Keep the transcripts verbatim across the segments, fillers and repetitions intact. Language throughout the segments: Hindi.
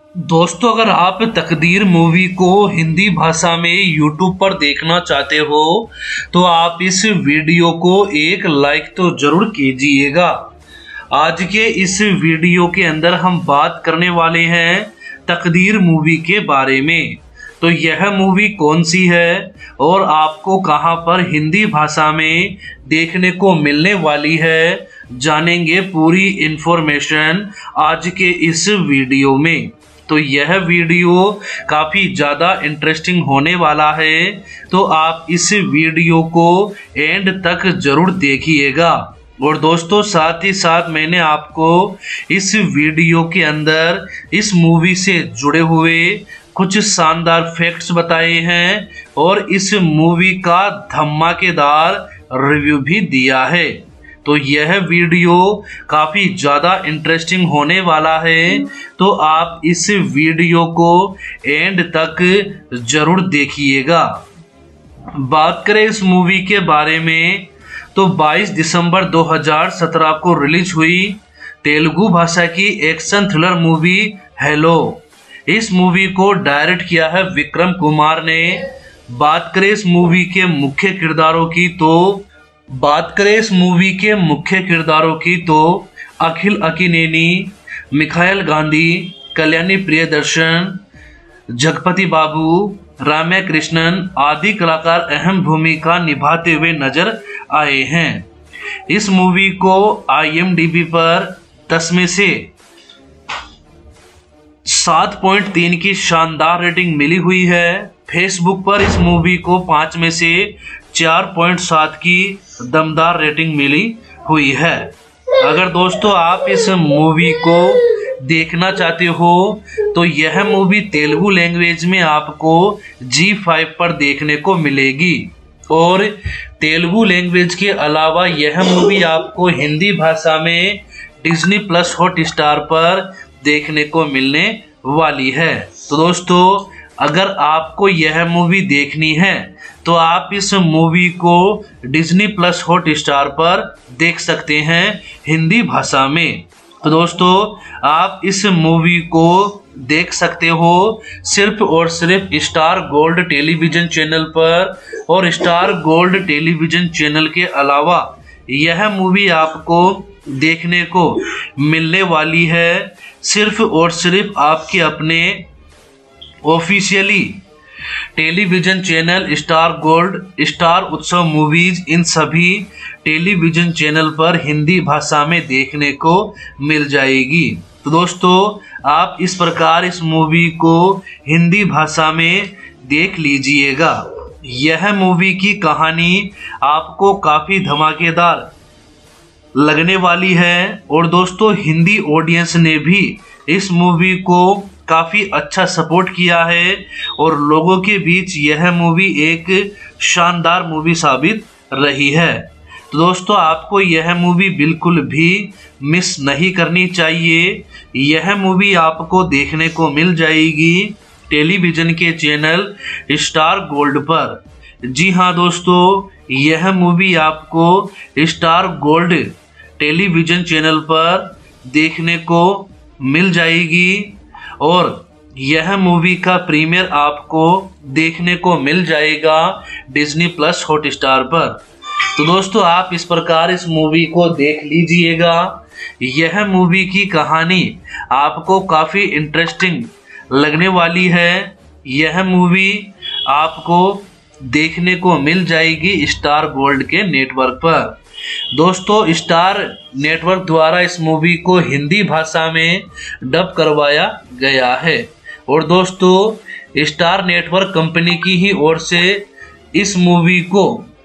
दोस्तों, अगर आप तकदीर मूवी को हिंदी भाषा में यूट्यूब पर देखना चाहते हो तो आप इस वीडियो को एक लाइक तो जरूर कीजिएगा। आज के इस वीडियो के अंदर हम बात करने वाले हैं तकदीर मूवी के बारे में। तो यह मूवी कौन सी है और आपको कहां पर हिंदी भाषा में देखने को मिलने वाली है, जानेंगे पूरी इंफॉर्मेशन आज के इस वीडियो में। तो यह वीडियो काफ़ी ज़्यादा इंटरेस्टिंग होने वाला है, तो आप इस वीडियो को एंड तक ज़रूर देखिएगा। और दोस्तों, साथ ही साथ मैंने आपको इस वीडियो के अंदर इस मूवी से जुड़े हुए कुछ शानदार फैक्ट्स बताए हैं और इस मूवी का धमाकेदार रिव्यू भी दिया है। तो यह वीडियो काफ़ी ज़्यादा इंटरेस्टिंग होने वाला है, तो आप इस वीडियो को एंड तक ज़रूर देखिएगा। बात करें इस मूवी के बारे में तो बाईस दिसंबर दो हज़ार सत्रह को रिलीज हुई तेलुगु भाषा की एक्शन थ्रिलर मूवी हेलो। इस मूवी को डायरेक्ट किया है विक्रम कुमार ने। बात करें इस मूवी के मुख्य किरदारों की तो बात करें इस मूवी के मुख्य किरदारों की तो अखिल अक्किनेनी, मिखाइल गांधी, कल्याणी प्रियदर्शन, जगपति बाबू, राम्या कृष्णन आदि कलाकार अहम भूमिका निभाते हुए नजर आए हैं। इस मूवी को आई एम डी बी पर दस में से सात पॉइंट तीन की शानदार रेटिंग मिली हुई है। फेसबुक पर इस मूवी को पाँच में से चार पॉइंट सात की दमदार रेटिंग मिली हुई है। अगर दोस्तों आप इस मूवी को देखना चाहते हो तो यह मूवी तेलुगु लैंग्वेज में आपको जी फाइव पर देखने को मिलेगी और तेलुगु लैंग्वेज के अलावा यह मूवी आपको हिंदी भाषा में डिज्नी प्लस हॉट स्टार पर देखने को मिलने वाली है। तो दोस्तों, अगर आपको यह मूवी देखनी है तो आप इस मूवी को डिज्नी प्लस हॉट स्टार पर देख सकते हैं हिंदी भाषा में। तो दोस्तों, आप इस मूवी को देख सकते हो सिर्फ और सिर्फ स्टार गोल्ड टेलीविजन चैनल पर, और स्टार गोल्ड टेलीविजन चैनल के अलावा यह मूवी आपको देखने को मिलने वाली है सिर्फ और सिर्फ आपके अपने officially television channel Star Gold, Star Utsav Movies, इन सभी टेलीविजन चैनल पर हिंदी भाषा में देखने को मिल जाएगी। तो दोस्तों, आप इस प्रकार इस मूवी को हिंदी भाषा में देख लीजिएगा। यह मूवी की कहानी आपको काफ़ी धमाकेदार लगने वाली है और दोस्तों, हिंदी ऑडियंस ने भी इस मूवी को काफ़ी अच्छा सपोर्ट किया है और लोगों के बीच यह मूवी एक शानदार मूवी साबित रही है। तो दोस्तों, आपको यह मूवी बिल्कुल भी मिस नहीं करनी चाहिए। यह मूवी आपको देखने को मिल जाएगी टेलीविज़न के चैनल स्टार गोल्ड पर। जी हाँ दोस्तों, यह मूवी आपको स्टार गोल्ड टेलीविज़न चैनल पर देखने को मिल जाएगी और यह मूवी का प्रीमियर आपको देखने को मिल जाएगा डिज्नी प्लस हॉट स्टार पर। तो दोस्तों, आप इस प्रकार इस मूवी को देख लीजिएगा। यह मूवी की कहानी आपको काफ़ी इंटरेस्टिंग लगने वाली है। यह मूवी आपको देखने को मिल जाएगी स्टार गोल्ड के नेटवर्क पर। दोस्तों, स्टार नेटवर्क द्वारा इस मूवी को हिंदी भाषा में डब करवाया गया है और दोस्तों, स्टार नेटवर्क कंपनी की ही ओर से इस मूवी को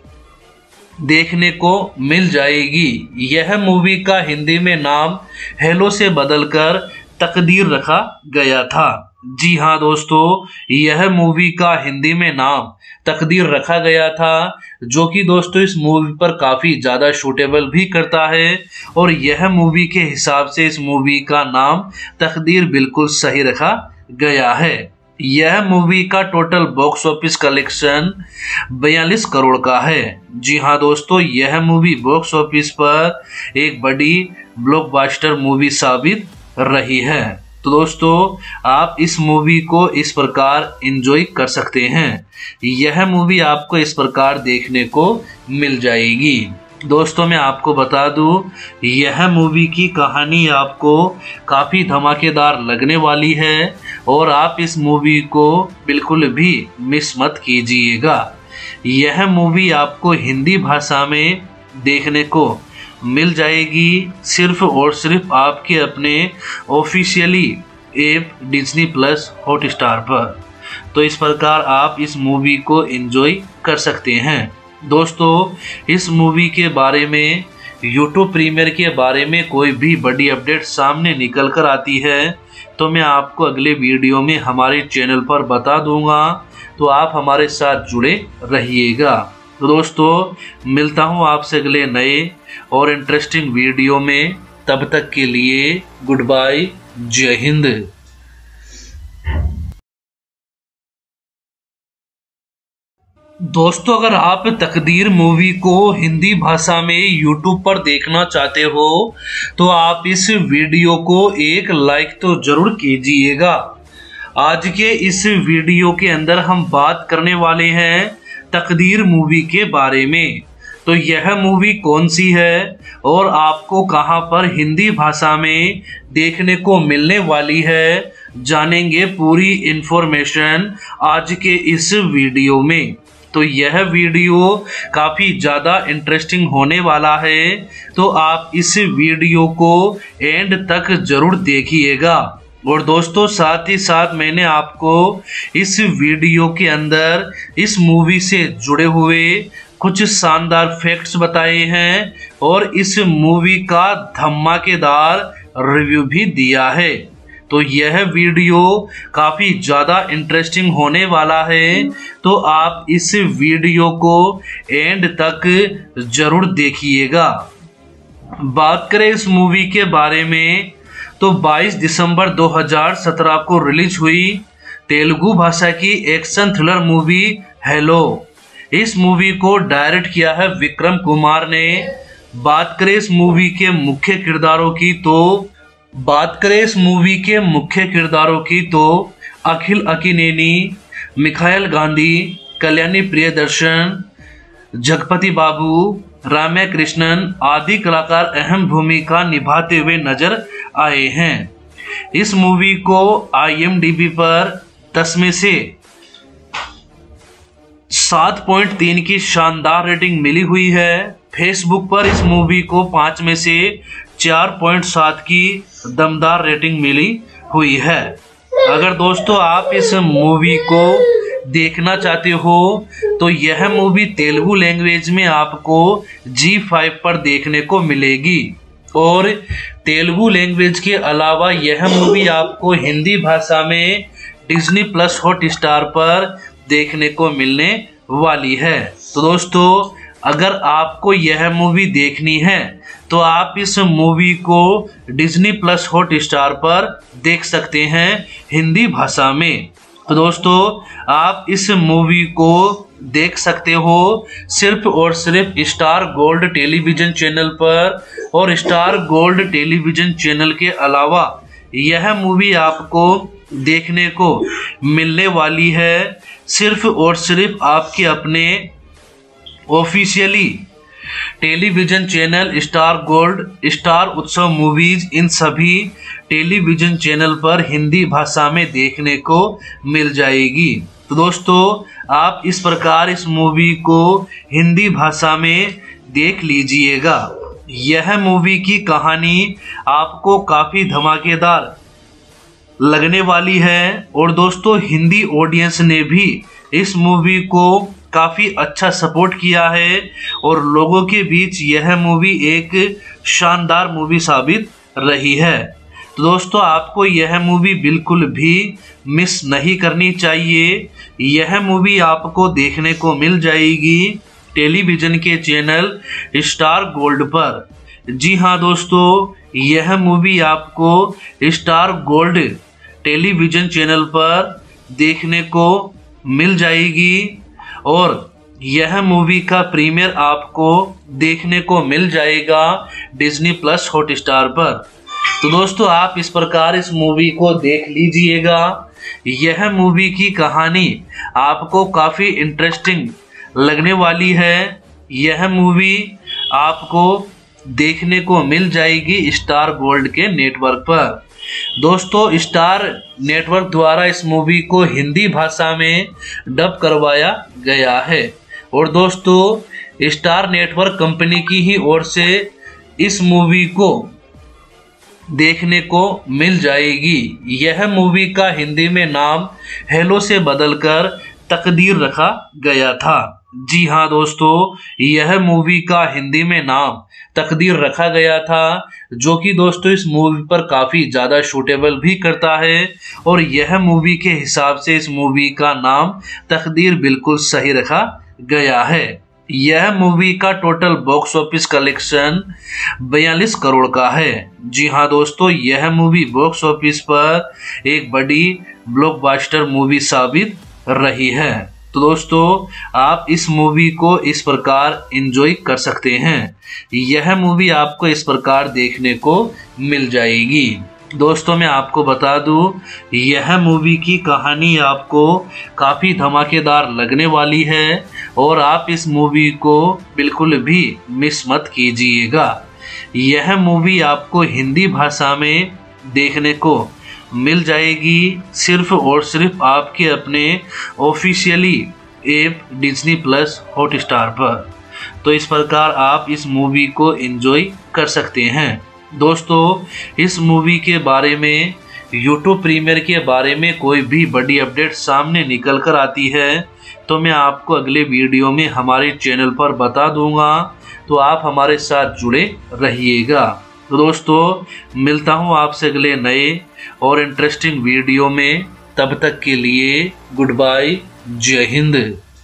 देखने को मिल जाएगी। यह मूवी का हिंदी में नाम हेलो से बदलकर तकदीर रखा गया था। जी हाँ दोस्तों, यह मूवी का हिंदी में नाम तकदीर रखा गया था, जो कि दोस्तों इस मूवी पर काफ़ी ज़्यादा शूटेबल भी करता है और यह मूवी के हिसाब से इस मूवी का नाम तकदीर बिल्कुल सही रखा गया है। यह मूवी का टोटल बॉक्स ऑफिस कलेक्शन बयालीस करोड़ का है। जी हाँ दोस्तों, यह मूवी बॉक्स ऑफिस पर एक बड़ी ब्लॉकबस्टर मूवी साबित रही है। तो दोस्तों आप इस मूवी को इस प्रकार एंजॉय कर सकते हैं। यह मूवी आपको इस प्रकार देखने को मिल जाएगी। दोस्तों मैं आपको बता दूं, यह मूवी की कहानी आपको काफ़ी धमाकेदार लगने वाली है और आप इस मूवी को बिल्कुल भी मिस मत कीजिएगा। यह मूवी आपको हिंदी भाषा में देखने को मिल जाएगी सिर्फ और सिर्फ आपके अपने officially app Disney Plus Hotstar पर। तो इस प्रकार आप इस मूवी को एंजॉय कर सकते हैं। दोस्तों इस मूवी के बारे में, यूट्यूब प्रीमियर के बारे में कोई भी बड़ी अपडेट सामने निकल कर आती है तो मैं आपको अगले वीडियो में हमारे चैनल पर बता दूंगा, तो आप हमारे साथ जुड़े रहिएगा। तो दोस्तों मिलता हूं आपसे अगले नए और इंटरेस्टिंग वीडियो में। तब तक के लिए गुड बाय, जय हिंद। दोस्तों अगर आप तकदीर मूवी को हिंदी भाषा में यूट्यूब पर देखना चाहते हो तो आप इस वीडियो को एक लाइक तो जरूर कीजिएगा। आज के इस वीडियो के अंदर हम बात करने वाले हैं तकदीर मूवी के बारे में। तो यह मूवी कौन सी है और आपको कहां पर हिंदी भाषा में देखने को मिलने वाली है, जानेंगे पूरी इंफॉर्मेशन आज के इस वीडियो में। तो यह वीडियो काफ़ी ज़्यादा इंटरेस्टिंग होने वाला है, तो आप इस वीडियो को एंड तक जरूर देखिएगा। और दोस्तों साथ ही साथ मैंने आपको इस वीडियो के अंदर इस मूवी से जुड़े हुए कुछ शानदार फैक्ट्स बताए हैं और इस मूवी का धमाकेदार रिव्यू भी दिया है। तो यह वीडियो काफ़ी ज़्यादा इंटरेस्टिंग होने वाला है, तो आप इस वीडियो को एंड तक जरूर देखिएगा। बात करें इस मूवी के बारे में तो बाईस दिसंबर दो हज़ार सत्रह को रिलीज हुई तेलुगु भाषा की एक्शन थ्रिलर मूवी हेलो। इस मूवी को डायरेक्ट किया है विक्रम कुमार ने। बात करें इस मूवी के मुख्य किरदारों की तो बात करें इस मूवी के मुख्य किरदारों की तो अखिल अकिनेनी, मिखाइल गांधी, कल्याणी प्रियदर्शन, जगपति बाबू, राम्या कृष्णन आदि कलाकार अहम भूमिका निभाते हुए नजर आए हैं। इस मूवी को आई एम डी बी पर दस में से सात पॉइंट तीन की शानदार रेटिंग मिली हुई है। फेसबुक पर इस मूवी को पाँच में से चार पॉइंट सात की दमदार रेटिंग मिली हुई है। अगर दोस्तों आप इस मूवी को देखना चाहते हो तो यह मूवी तेलुगु लैंग्वेज में आपको जी फाइव पर देखने को मिलेगी और तेलुगु लैंग्वेज के अलावा यह मूवी आपको हिंदी भाषा में डिज्नी प्लस हॉटस्टार पर देखने को मिलने वाली है। तो दोस्तों अगर आपको यह मूवी देखनी है तो आप इस मूवी को डिज्नी प्लस हॉटस्टार पर देख सकते हैं हिंदी भाषा में। तो दोस्तों आप इस मूवी को देख सकते हो सिर्फ और सिर्फ स्टार गोल्ड टेलीविजन चैनल पर, और स्टार गोल्ड टेलीविजन चैनल के अलावा यह मूवी आपको देखने को मिलने वाली है सिर्फ और सिर्फ आपके अपने officially television channel Star Gold, Star Utsav Movies, इन सभी टेलीविजन चैनल पर हिंदी भाषा में देखने को मिल जाएगी। तो दोस्तों आप इस प्रकार इस मूवी को हिंदी भाषा में देख लीजिएगा। यह मूवी की कहानी आपको काफ़ी धमाकेदार लगने वाली है और दोस्तों हिंदी ऑडियंस ने भी इस मूवी को काफ़ी अच्छा सपोर्ट किया है और लोगों के बीच यह मूवी एक शानदार मूवी साबित रही है। तो दोस्तों आपको यह मूवी बिल्कुल भी मिस नहीं करनी चाहिए। यह मूवी आपको देखने को मिल जाएगी टेलीविज़न के चैनल स्टार गोल्ड पर। जी हाँ दोस्तों, यह मूवी आपको स्टार गोल्ड टेलीविज़न चैनल पर देखने को मिल जाएगी और यह मूवी का प्रीमियर आपको देखने को मिल जाएगा डिज्नी प्लस हॉटस्टार पर। तो दोस्तों आप इस प्रकार इस मूवी को देख लीजिएगा। यह मूवी की कहानी आपको काफी इंटरेस्टिंग लगने वाली है। यह मूवी आपको देखने को मिल जाएगी स्टार गोल्ड के नेटवर्क पर। दोस्तों स्टार नेटवर्क द्वारा इस मूवी को हिंदी भाषा में डब करवाया गया है और दोस्तों स्टार नेटवर्क कंपनी की ही ओर से इस मूवी को देखने को मिल जाएगी। यह मूवी का हिंदी में नाम हेलो से बदलकर तकदीर रखा गया था। जी हाँ दोस्तों, यह मूवी का हिंदी में नाम तकदीर रखा गया था, जो कि दोस्तों इस मूवी पर काफी ज्यादा सूटेबल भी करता है और यह मूवी के हिसाब से इस मूवी का नाम तकदीर बिल्कुल सही रखा गया है। यह मूवी का टोटल बॉक्स ऑफिस कलेक्शन बयालीस करोड़ का है। जी हाँ दोस्तों, यह मूवी बॉक्स ऑफिस पर एक बड़ी ब्लॉकबस्टर मूवी साबित रही है। तो दोस्तों आप इस मूवी को इस प्रकार एंजॉय कर सकते हैं। यह मूवी आपको इस प्रकार देखने को मिल जाएगी। दोस्तों मैं आपको बता दूं, यह मूवी की कहानी आपको काफ़ी धमाकेदार लगने वाली है और आप इस मूवी को बिल्कुल भी मिस मत कीजिएगा। यह मूवी आपको हिंदी भाषा में देखने को मिल जाएगी सिर्फ और सिर्फ आपके अपने officially app Disney Plus Hotstar पर। तो इस प्रकार आप इस मूवी को एंजॉय कर सकते हैं। दोस्तों इस मूवी के बारे में, यूट्यूब प्रीमियर के बारे में कोई भी बड़ी अपडेट सामने निकल कर आती है तो मैं आपको अगले वीडियो में हमारे चैनल पर बता दूंगा, तो आप हमारे साथ जुड़े रहिएगा। तो दोस्तों मिलता हूँ आपसे अगले नए और इंटरेस्टिंग वीडियो में। तब तक के लिए गुड बाय, जय हिंद।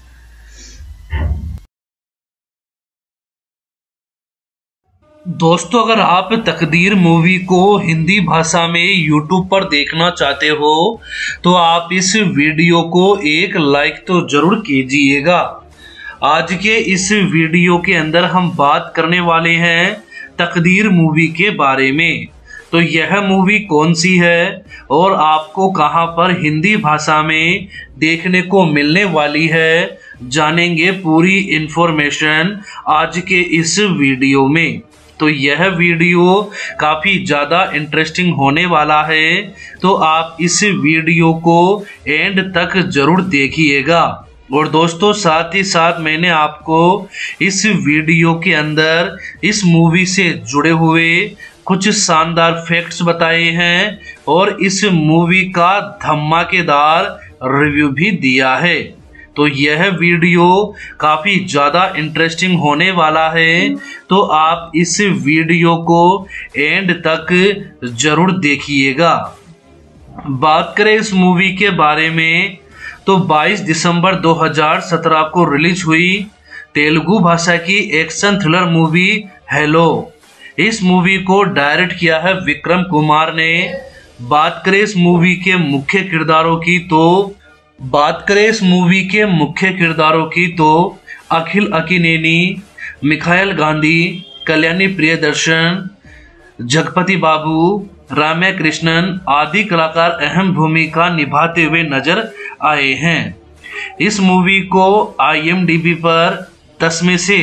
दोस्तों अगर आप तकदीर मूवी को हिंदी भाषा में यूट्यूब पर देखना चाहते हो तो आप इस वीडियो को एक लाइक तो जरूर कीजिएगा। आज के इस वीडियो के अंदर हम बात करने वाले हैं तकदीर मूवी के बारे में। तो यह मूवी कौन सी है और आपको कहां पर हिंदी भाषा में देखने को मिलने वाली है, जानेंगे पूरी इंफॉर्मेशन आज के इस वीडियो में। तो यह वीडियो काफ़ी ज़्यादा इंटरेस्टिंग होने वाला है, तो आप इस वीडियो को एंड तक जरूर देखिएगा। और दोस्तों साथ ही साथ मैंने आपको इस वीडियो के अंदर इस मूवी से जुड़े हुए कुछ शानदार फैक्ट्स बताए हैं और इस मूवी का धमाकेदार रिव्यू भी दिया है। तो यह वीडियो काफ़ी ज़्यादा इंटरेस्टिंग होने वाला है, तो आप इस वीडियो को एंड तक जरूर देखिएगा। बात करें इस मूवी के बारे में तो बाईस दिसंबर दो हज़ार सत्रह को रिलीज हुई तेलुगु भाषा की एक्शन थ्रिलर मूवी हेलो। इस मूवी को डायरेक्ट किया है विक्रम कुमार ने। बात करें इस मूवी के मुख्य किरदारों की तो बात करें इस मूवी के मुख्य किरदारों की तो अखिल अकिनेनी, मिखाइल गांधी, कल्याणी प्रियदर्शन, जगपति बाबू, राम्या कृष्णन आदि कलाकार अहम भूमिका निभाते हुए नजर आए हैं। इस मूवी को आई एम डी बी पर दस में से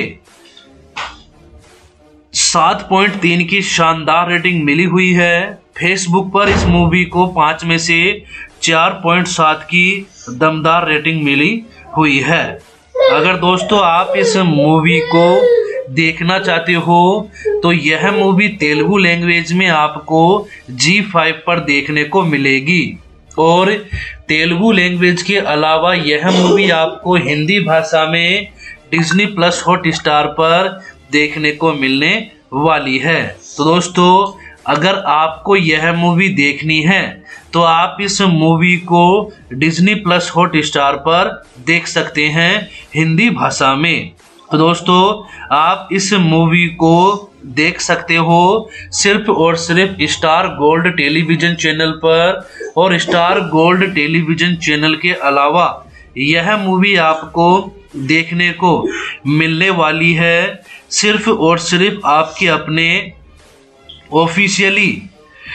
सात पॉइंट तीन की शानदार रेटिंग मिली हुई है। फेसबुक पर इस मूवी को पाँच में से चार पॉइंट सात की दमदार रेटिंग मिली हुई है। अगर दोस्तों आप इस मूवी को देखना चाहते हो तो यह मूवी तेलुगु लैंग्वेज में आपको जी फाइव पर देखने को मिलेगी और तेलुगु लैंग्वेज के अलावा यह मूवी आपको हिंदी भाषा में डिज्नी प्लस हॉटस्टार पर देखने को मिलने वाली है। तो दोस्तों अगर आपको यह मूवी देखनी है तो आप इस मूवी को डिज्नी प्लस हॉटस्टार पर देख सकते हैं हिंदी भाषा में। तो दोस्तों आप इस मूवी को देख सकते हो सिर्फ और सिर्फ स्टार गोल्ड टेलीविजन चैनल पर, और स्टार गोल्ड टेलीविजन चैनल के अलावा यह मूवी आपको देखने को मिलने वाली है सिर्फ और सिर्फ आपके अपने officially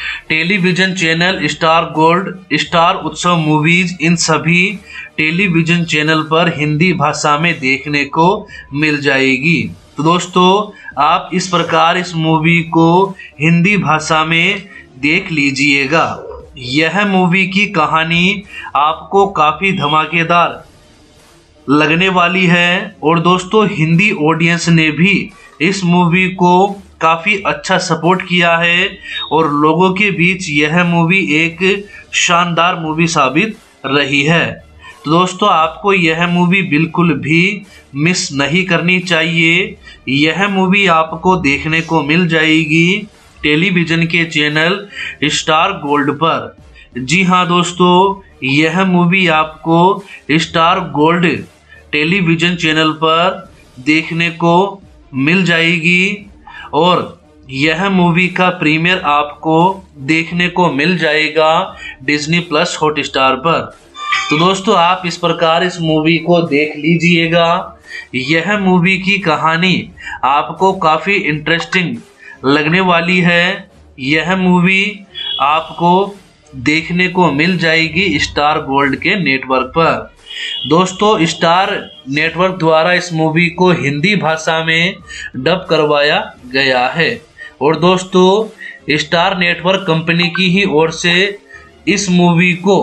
television channel Star Gold, Star Utsav Movies, इन सभी टेलीविजन चैनल पर हिंदी भाषा में देखने को मिल जाएगी। तो दोस्तों आप इस प्रकार इस मूवी को हिंदी भाषा में देख लीजिएगा। यह मूवी की कहानी आपको काफी धमाकेदार लगने वाली है और दोस्तों हिंदी ऑडियंस ने भी इस मूवी को काफी अच्छा सपोर्ट किया है और लोगों के बीच यह मूवी एक शानदार मूवी साबित रही है। तो दोस्तों आपको यह मूवी बिल्कुल भी मिस नहीं करनी चाहिए। यह मूवी आपको देखने को मिल जाएगी टेलीविजन के चैनल स्टार गोल्ड पर। जी हाँ दोस्तों, यह मूवी आपको स्टार गोल्ड टेलीविजन चैनल पर देखने को मिल जाएगी और यह मूवी का प्रीमियर आपको देखने को मिल जाएगा डिज्नी प्लस हॉटस्टार पर। तो दोस्तों आप इस प्रकार इस मूवी को देख लीजिएगा। यह मूवी की कहानी आपको काफी इंटरेस्टिंग लगने वाली है। यह मूवी आपको देखने को मिल जाएगी स्टार गोल्ड के नेटवर्क पर। दोस्तों स्टार नेटवर्क द्वारा इस मूवी को हिंदी भाषा में डब करवाया गया है और दोस्तों स्टार नेटवर्क कंपनी की ही ओर से इस मूवी को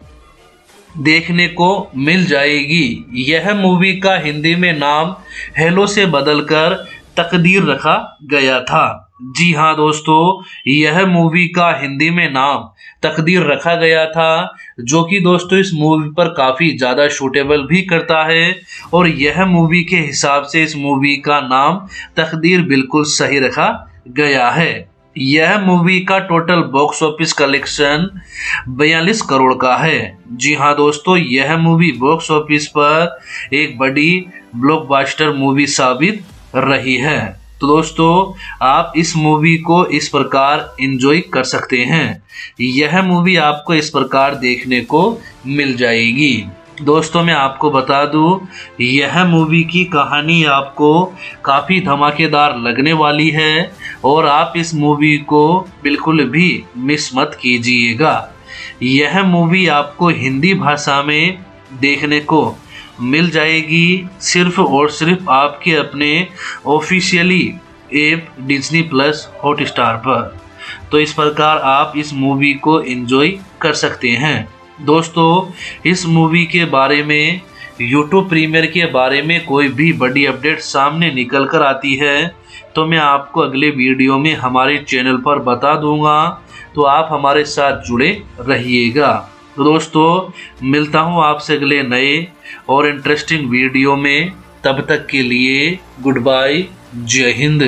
देखने को मिल जाएगी। यह मूवी का हिंदी में नाम हेलो से बदलकर तकदीर रखा गया था। जी हाँ दोस्तों, यह मूवी का हिंदी में नाम तकदीर रखा गया था, जो कि दोस्तों इस मूवी पर काफी ज्यादा सूटेबल भी करता है और यह मूवी के हिसाब से इस मूवी का नाम तकदीर बिल्कुल सही रखा गया है। यह मूवी का टोटल बॉक्स ऑफिस कलेक्शन बयालीस करोड़ का है। जी हाँ दोस्तों, यह मूवी बॉक्स ऑफिस पर एक बड़ी ब्लॉकबस्टर मूवी साबित रही है। तो दोस्तों आप इस मूवी को इस प्रकार एंजॉय कर सकते हैं। यह मूवी आपको इस प्रकार देखने को मिल जाएगी। दोस्तों मैं आपको बता दूं, यह मूवी की कहानी आपको काफ़ी धमाकेदार लगने वाली है और आप इस मूवी को बिल्कुल भी मिस मत कीजिएगा। यह मूवी आपको हिंदी भाषा में देखने को मिल जाएगी सिर्फ और सिर्फ आपके अपने officially app Disney Plus Hotstar पर। तो इस प्रकार आप इस मूवी को एंजॉय कर सकते हैं। दोस्तों इस मूवी के बारे में, यूट्यूब प्रीमियर के बारे में कोई भी बड़ी अपडेट सामने निकल कर आती है तो मैं आपको अगले वीडियो में हमारे चैनल पर बता दूंगा। तो आप हमारे साथ जुड़े रहिएगा। तो दोस्तों मिलता हूँ आपसे अगले नए और इंटरेस्टिंग वीडियो में। तब तक के लिए गुड बाय, जय हिंद।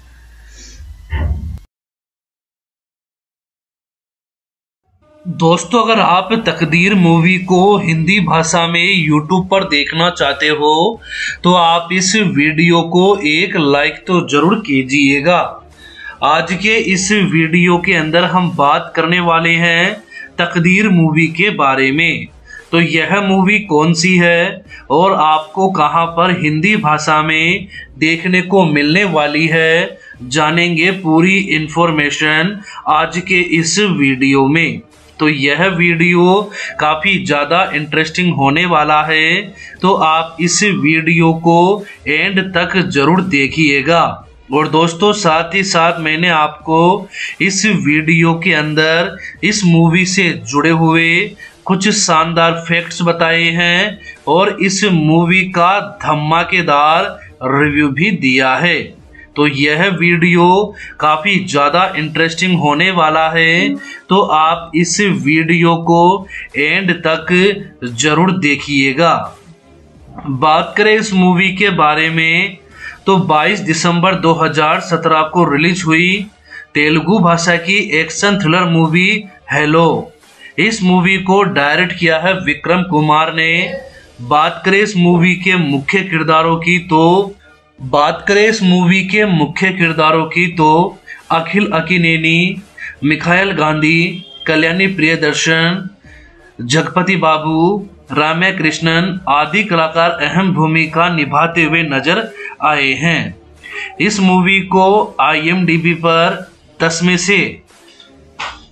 दोस्तों अगर आप तकदीर मूवी को हिंदी भाषा में यूट्यूब पर देखना चाहते हो तो आप इस वीडियो को एक लाइक तो जरूर कीजिएगा। आज के इस वीडियो के अंदर हम बात करने वाले हैं तकदीर मूवी के बारे में। तो यह मूवी कौन सी है और आपको कहां पर हिंदी भाषा में देखने को मिलने वाली है, जानेंगे पूरी इंफॉर्मेशन आज के इस वीडियो में। तो यह वीडियो काफ़ी ज़्यादा इंटरेस्टिंग होने वाला है, तो आप इस वीडियो को एंड तक जरूर देखिएगा। और दोस्तों साथ ही साथ मैंने आपको इस वीडियो के अंदर इस मूवी से जुड़े हुए कुछ शानदार फैक्ट्स बताए हैं और इस मूवी का धमाकेदार रिव्यू भी दिया है। तो यह वीडियो काफ़ी ज़्यादा इंटरेस्टिंग होने वाला है, तो आप इस वीडियो को एंड तक जरूर देखिएगा। बात करें इस मूवी के बारे में तो बाईस दिसंबर दो हज़ार सत्रह को रिलीज हुई तेलुगु भाषा की एक्शन थ्रिलर मूवी हेलो। इस मूवी को डायरेक्ट किया है विक्रम कुमार ने। बात करें इस मूवी के मुख्य किरदारों की तो बात करें इस मूवी के मुख्य किरदारों की तो अखिल अकिनेनी, मिखाइल गांधी, कल्याणी प्रियदर्शन, जगपति बाबू, राम्या कृष्णन आदि कलाकार अहम भूमिका निभाते हुए नजर आए हैं। इस मूवी को आई एम डी बी पर दस में से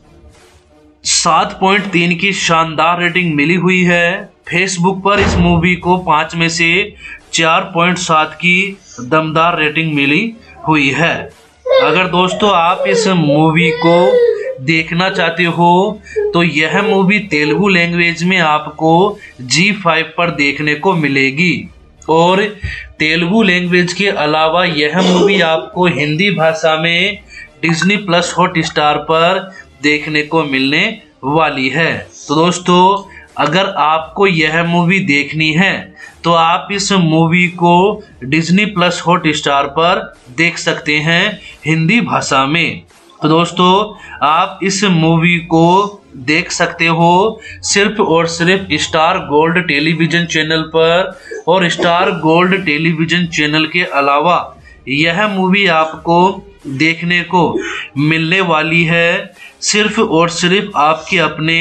सात पॉइंट तीन की शानदार रेटिंग मिली हुई है। फेसबुक पर इस मूवी को पाँच में से चार पॉइंट सात की दमदार रेटिंग मिली हुई है। अगर दोस्तों आप इस मूवी को देखना चाहते हो तो यह मूवी तेलुगु लैंग्वेज में आपको जी फाइव पर देखने को मिलेगी और तेलुगु लैंग्वेज के अलावा यह मूवी आपको हिंदी भाषा में डिज्नी प्लस हॉटस्टार पर देखने को मिलने वाली है। तो दोस्तों अगर आपको यह मूवी देखनी है तो आप इस मूवी को डिज्नी प्लस हॉटस्टार पर देख सकते हैं हिंदी भाषा में। तो दोस्तों आप इस मूवी को देख सकते हो सिर्फ और सिर्फ स्टार गोल्ड टेलीविजन चैनल पर, और स्टार गोल्ड टेलीविजन चैनल के अलावा यह मूवी आपको देखने को मिलने वाली है सिर्फ और सिर्फ आपके अपने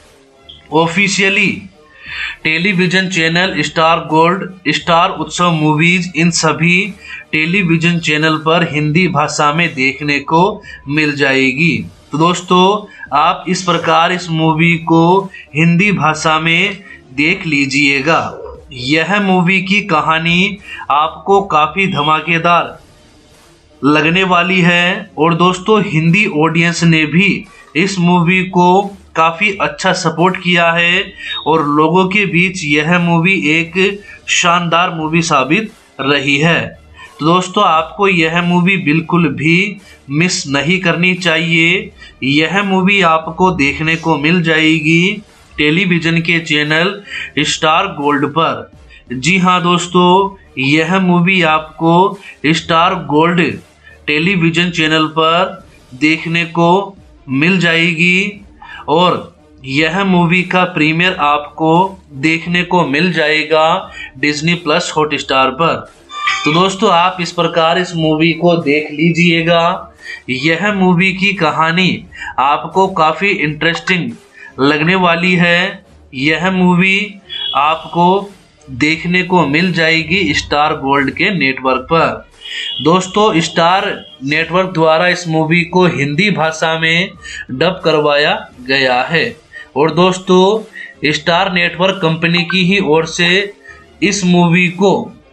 officially television channel Star Gold, Star Utsav Movies, इन सभी टेलीविजन चैनल पर हिंदी भाषा में देखने को मिल जाएगी। तो दोस्तों आप इस प्रकार इस मूवी को हिंदी भाषा में देख लीजिएगा। यह मूवी की कहानी आपको काफी धमाकेदार लगने वाली है और दोस्तों हिंदी ऑडियंस ने भी इस मूवी को काफी अच्छा सपोर्ट किया है और लोगों के बीच यह मूवी एक शानदार मूवी साबित रही है। तो दोस्तों आपको यह मूवी बिल्कुल भी मिस नहीं करनी चाहिए। यह मूवी आपको देखने को मिल जाएगी टेलीविजन के चैनल स्टार गोल्ड पर। जी हाँ दोस्तों यह मूवी आपको स्टार गोल्ड टेलीविजन चैनल पर देखने को मिल जाएगी और यह मूवी का प्रीमियर आपको देखने को मिल जाएगा डिज्नी प्लस हॉटस्टार पर। तो दोस्तों आप इस प्रकार इस मूवी को देख लीजिएगा। यह मूवी की कहानी आपको काफी इंटरेस्टिंग लगने वाली है। यह मूवी आपको देखने को मिल जाएगी स्टार गोल्ड के नेटवर्क पर। दोस्तों स्टार नेटवर्क द्वारा इस मूवी को हिंदी भाषा में डब करवाया गया है और दोस्तों स्टार नेटवर्क कंपनी की ही ओर से इस मूवी को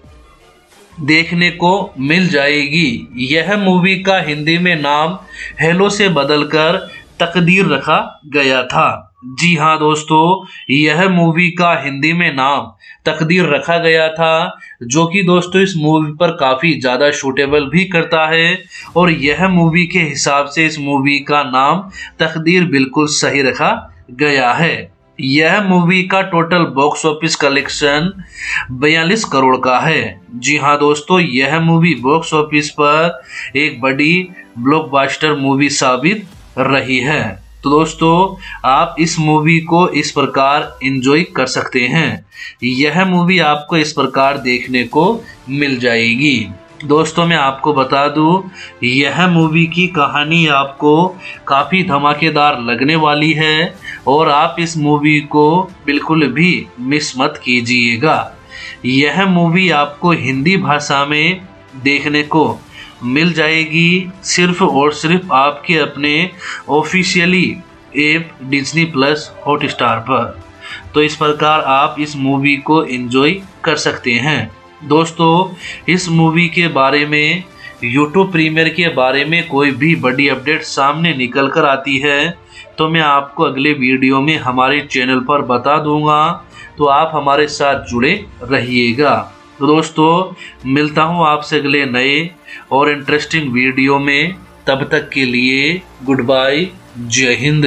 देखने को मिल जाएगी। यह मूवी का हिंदी में नाम हेलो से बदलकर तकदीर रखा गया था। जी हाँ दोस्तों यह मूवी का हिंदी में नाम तकदीर रखा गया था, जो कि दोस्तों इस मूवी पर काफी ज्यादा सूटेबल भी करता है और यह मूवी के हिसाब से इस मूवी का नाम तकदीर बिल्कुल सही रखा गया है। यह मूवी का टोटल बॉक्स ऑफिस कलेक्शन बयालीस करोड़ का है। जी हाँ दोस्तों यह मूवी बॉक्स ऑफिस पर एक बड़ी ब्लॉकबस्टर मूवी साबित रही है। तो दोस्तों आप इस मूवी को इस प्रकार एंजॉय कर सकते हैं। यह मूवी आपको इस प्रकार देखने को मिल जाएगी। दोस्तों मैं आपको बता दूं यह मूवी की कहानी आपको काफ़ी धमाकेदार लगने वाली है और आप इस मूवी को बिल्कुल भी मिस मत कीजिएगा। यह मूवी आपको हिंदी भाषा में देखने को मिल जाएगी सिर्फ और सिर्फ आपके अपने officially app Disney Plus Hotstar पर। तो इस प्रकार आप इस मूवी को एंजॉय कर सकते हैं। दोस्तों इस मूवी के बारे में, यूट्यूब प्रीमियर के बारे में कोई भी बड़ी अपडेट सामने निकल कर आती है तो मैं आपको अगले वीडियो में हमारे चैनल पर बता दूंगा। तो आप हमारे साथ जुड़े रहिएगा। तो दोस्तों मिलता हूँ आपसे अगले नए और इंटरेस्टिंग वीडियो में। तब तक के लिए गुड बाय, जय हिंद।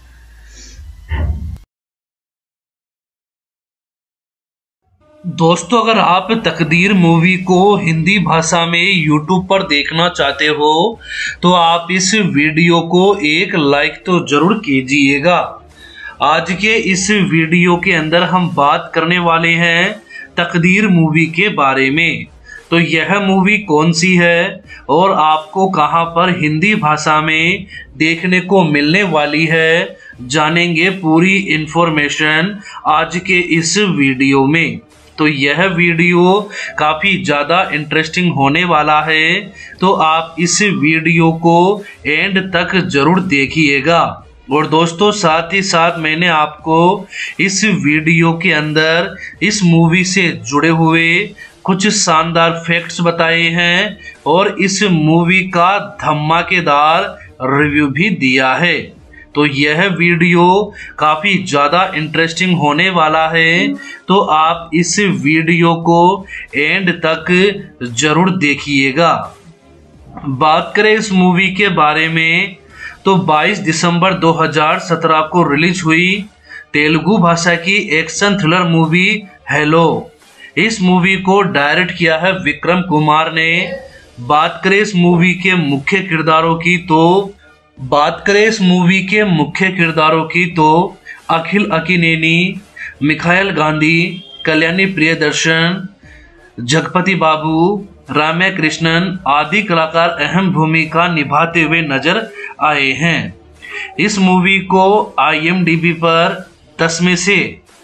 दोस्तों अगर आप तकदीर मूवी को हिंदी भाषा में यूट्यूब पर देखना चाहते हो तो आप इस वीडियो को एक लाइक तो जरूर कीजिएगा। आज के इस वीडियो के अंदर हम बात करने वाले हैं तकदीर मूवी के बारे में। तो यह मूवी कौन सी है और आपको कहां पर हिंदी भाषा में देखने को मिलने वाली है, जानेंगे पूरी इंफॉर्मेशन आज के इस वीडियो में। तो यह वीडियो काफ़ी ज़्यादा इंटरेस्टिंग होने वाला है, तो आप इस वीडियो को एंड तक ज़रूर देखिएगा। और दोस्तों साथ ही साथ मैंने आपको इस वीडियो के अंदर इस मूवी से जुड़े हुए कुछ शानदार फैक्ट्स बताए हैं और इस मूवी का धमाकेदार रिव्यू भी दिया है। तो यह वीडियो काफी ज्यादा इंटरेस्टिंग होने वाला है, तो आप इस वीडियो को एंड तक जरूर देखिएगा। बात करें इस मूवी के बारे में तो बाईस दिसंबर दो हज़ार सत्रह को रिलीज हुई तेलुगु भाषा की एक्शन थ्रिलर मूवी हेलो। इस मूवी को डायरेक्ट किया है विक्रम कुमार ने। बात करें इस मूवी के मुख्य किरदारों की तो बात करें इस मूवी के मुख्य किरदारों की तो अखिल अकिनेनी, मिखाइल गांधी, कल्याणी प्रियदर्शन, जगपति बाबू, राम्या कृष्णन आदि कलाकार अहम भूमिका निभाते हुए नजर आए हैं। इस मूवी को आई एम डी बी पर दस में से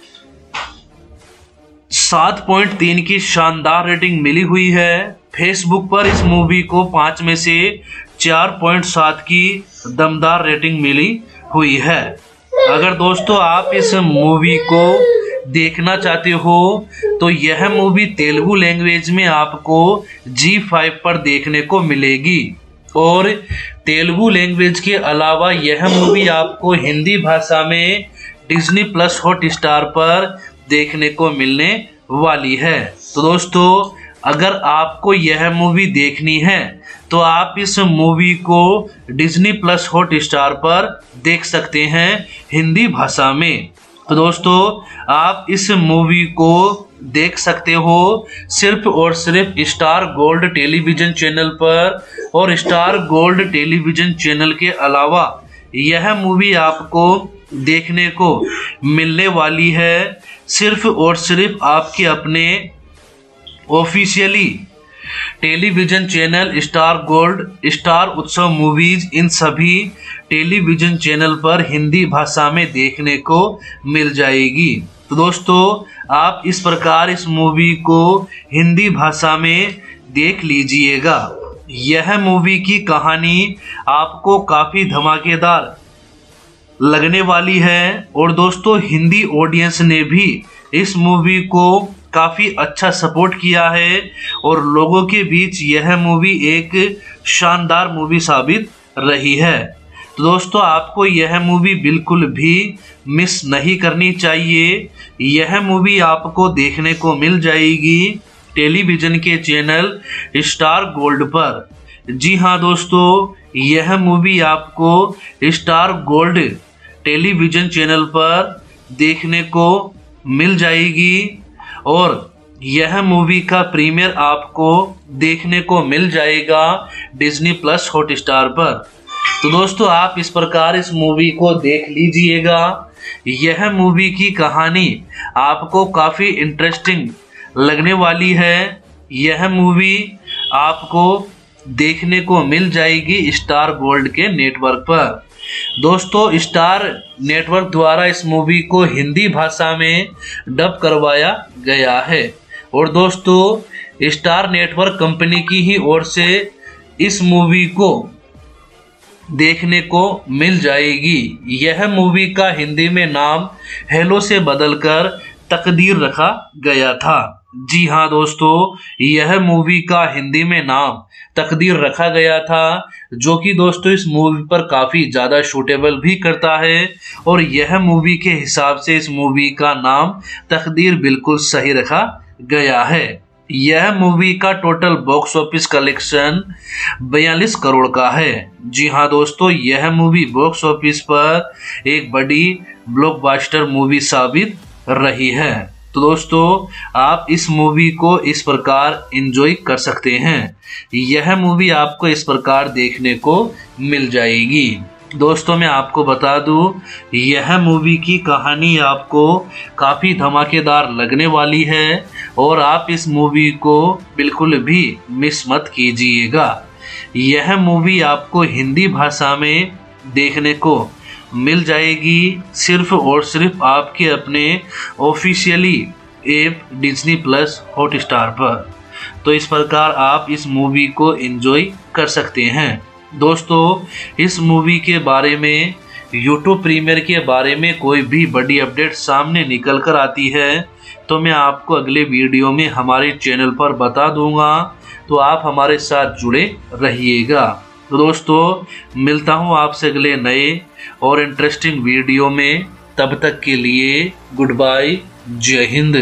सात पॉइंट तीन की शानदार रेटिंग मिली हुई है। फेसबुक पर इस मूवी को पाँच में से चार पॉइंट सात की दमदार रेटिंग मिली हुई है। अगर दोस्तों आप इस मूवी को देखना चाहते हो तो यह मूवी तेलुगु लैंग्वेज में आपको जी फाइव पर देखने को मिलेगी और तेलुगु लैंग्वेज के अलावा यह मूवी आपको हिंदी भाषा में डिज्नी प्लस हॉट स्टार पर देखने को मिलने वाली है। तो दोस्तों अगर आपको यह मूवी देखनी है तो आप इस मूवी को डिज्नी प्लस हॉट स्टार पर देख सकते हैं हिंदी भाषा में। तो दोस्तों आप इस मूवी को देख सकते हो सिर्फ और सिर्फ स्टार गोल्ड टेलीविजन चैनल पर, और स्टार गोल्ड टेलीविजन चैनल के अलावा यह मूवी आपको देखने को मिलने वाली है सिर्फ और सिर्फ आपके अपने officially television channel Star Gold, Star Utsav Movies, इन सभी टेलीविजन चैनल पर हिंदी भाषा में देखने को मिल जाएगी। तो दोस्तों आप इस प्रकार इस मूवी को हिंदी भाषा में देख लीजिएगा। यह मूवी की कहानी आपको काफी धमाकेदार लगने वाली है और दोस्तों हिंदी ऑडियंस ने भी इस मूवी को काफी अच्छा सपोर्ट किया है और लोगों के बीच यह मूवी एक शानदार मूवी साबित रही है। तो दोस्तों आपको यह मूवी बिल्कुल भी मिस नहीं करनी चाहिए। यह मूवी आपको देखने को मिल जाएगी टेलीविजन के चैनल स्टार गोल्ड पर। जी हाँ दोस्तों यह मूवी आपको स्टार गोल्ड टेलीविजन चैनल पर देखने को मिल जाएगी और यह मूवी का प्रीमियर आपको देखने को मिल जाएगा डिज्नी प्लस हॉट स्टार पर। तो दोस्तों आप इस प्रकार इस मूवी को देख लीजिएगा। यह मूवी की कहानी आपको काफी इंटरेस्टिंग लगने वाली है। यह मूवी आपको देखने को मिल जाएगी स्टार गोल्ड के नेटवर्क पर। दोस्तों स्टार नेटवर्क द्वारा इस मूवी को हिंदी भाषा में डब करवाया गया है और दोस्तों स्टार नेटवर्क कंपनी की ही ओर से इस मूवी को देखने को मिल जाएगी। यह मूवी का हिंदी में नाम हेलो से बदलकर तकदीर रखा गया था। जी हाँ दोस्तों यह मूवी का हिंदी में नाम तकदीर रखा गया था, जो कि दोस्तों इस मूवी पर काफी ज्यादा शूटेबल भी करता है और यह मूवी के हिसाब से इस मूवी का नाम तकदीर बिल्कुल सही रखा गया है। यह मूवी का टोटल बॉक्स ऑफिस कलेक्शन बयालीस करोड़ का है। जी हाँ दोस्तों यह मूवी बॉक्स ऑफिस पर एक बड़ी ब्लॉकबस्टर मूवी साबित रही है। तो दोस्तों आप इस मूवी को इस प्रकार एंजॉय कर सकते हैं। यह मूवी आपको इस प्रकार देखने को मिल जाएगी। दोस्तों मैं आपको बता दूं यह मूवी की कहानी आपको काफ़ी धमाकेदार लगने वाली है और आप इस मूवी को बिल्कुल भी मिस मत कीजिएगा। यह मूवी आपको हिंदी भाषा में देखने को मिल जाएगी सिर्फ और सिर्फ आपके अपने officially app Disney Plus Hotstar पर। तो इस प्रकार आप इस मूवी को एंजॉय कर सकते हैं। दोस्तों इस मूवी के बारे में यूट्यूब प्रीमियर के बारे में कोई भी बड़ी अपडेट सामने निकल कर आती है तो मैं आपको अगले वीडियो में हमारे चैनल पर बता दूंगा, तो आप हमारे साथ जुड़े रहिएगा। तो दोस्तों मिलता हूं आपसे अगले नए और इंटरेस्टिंग वीडियो में। तब तक के लिए गुड बाय, जय हिंद।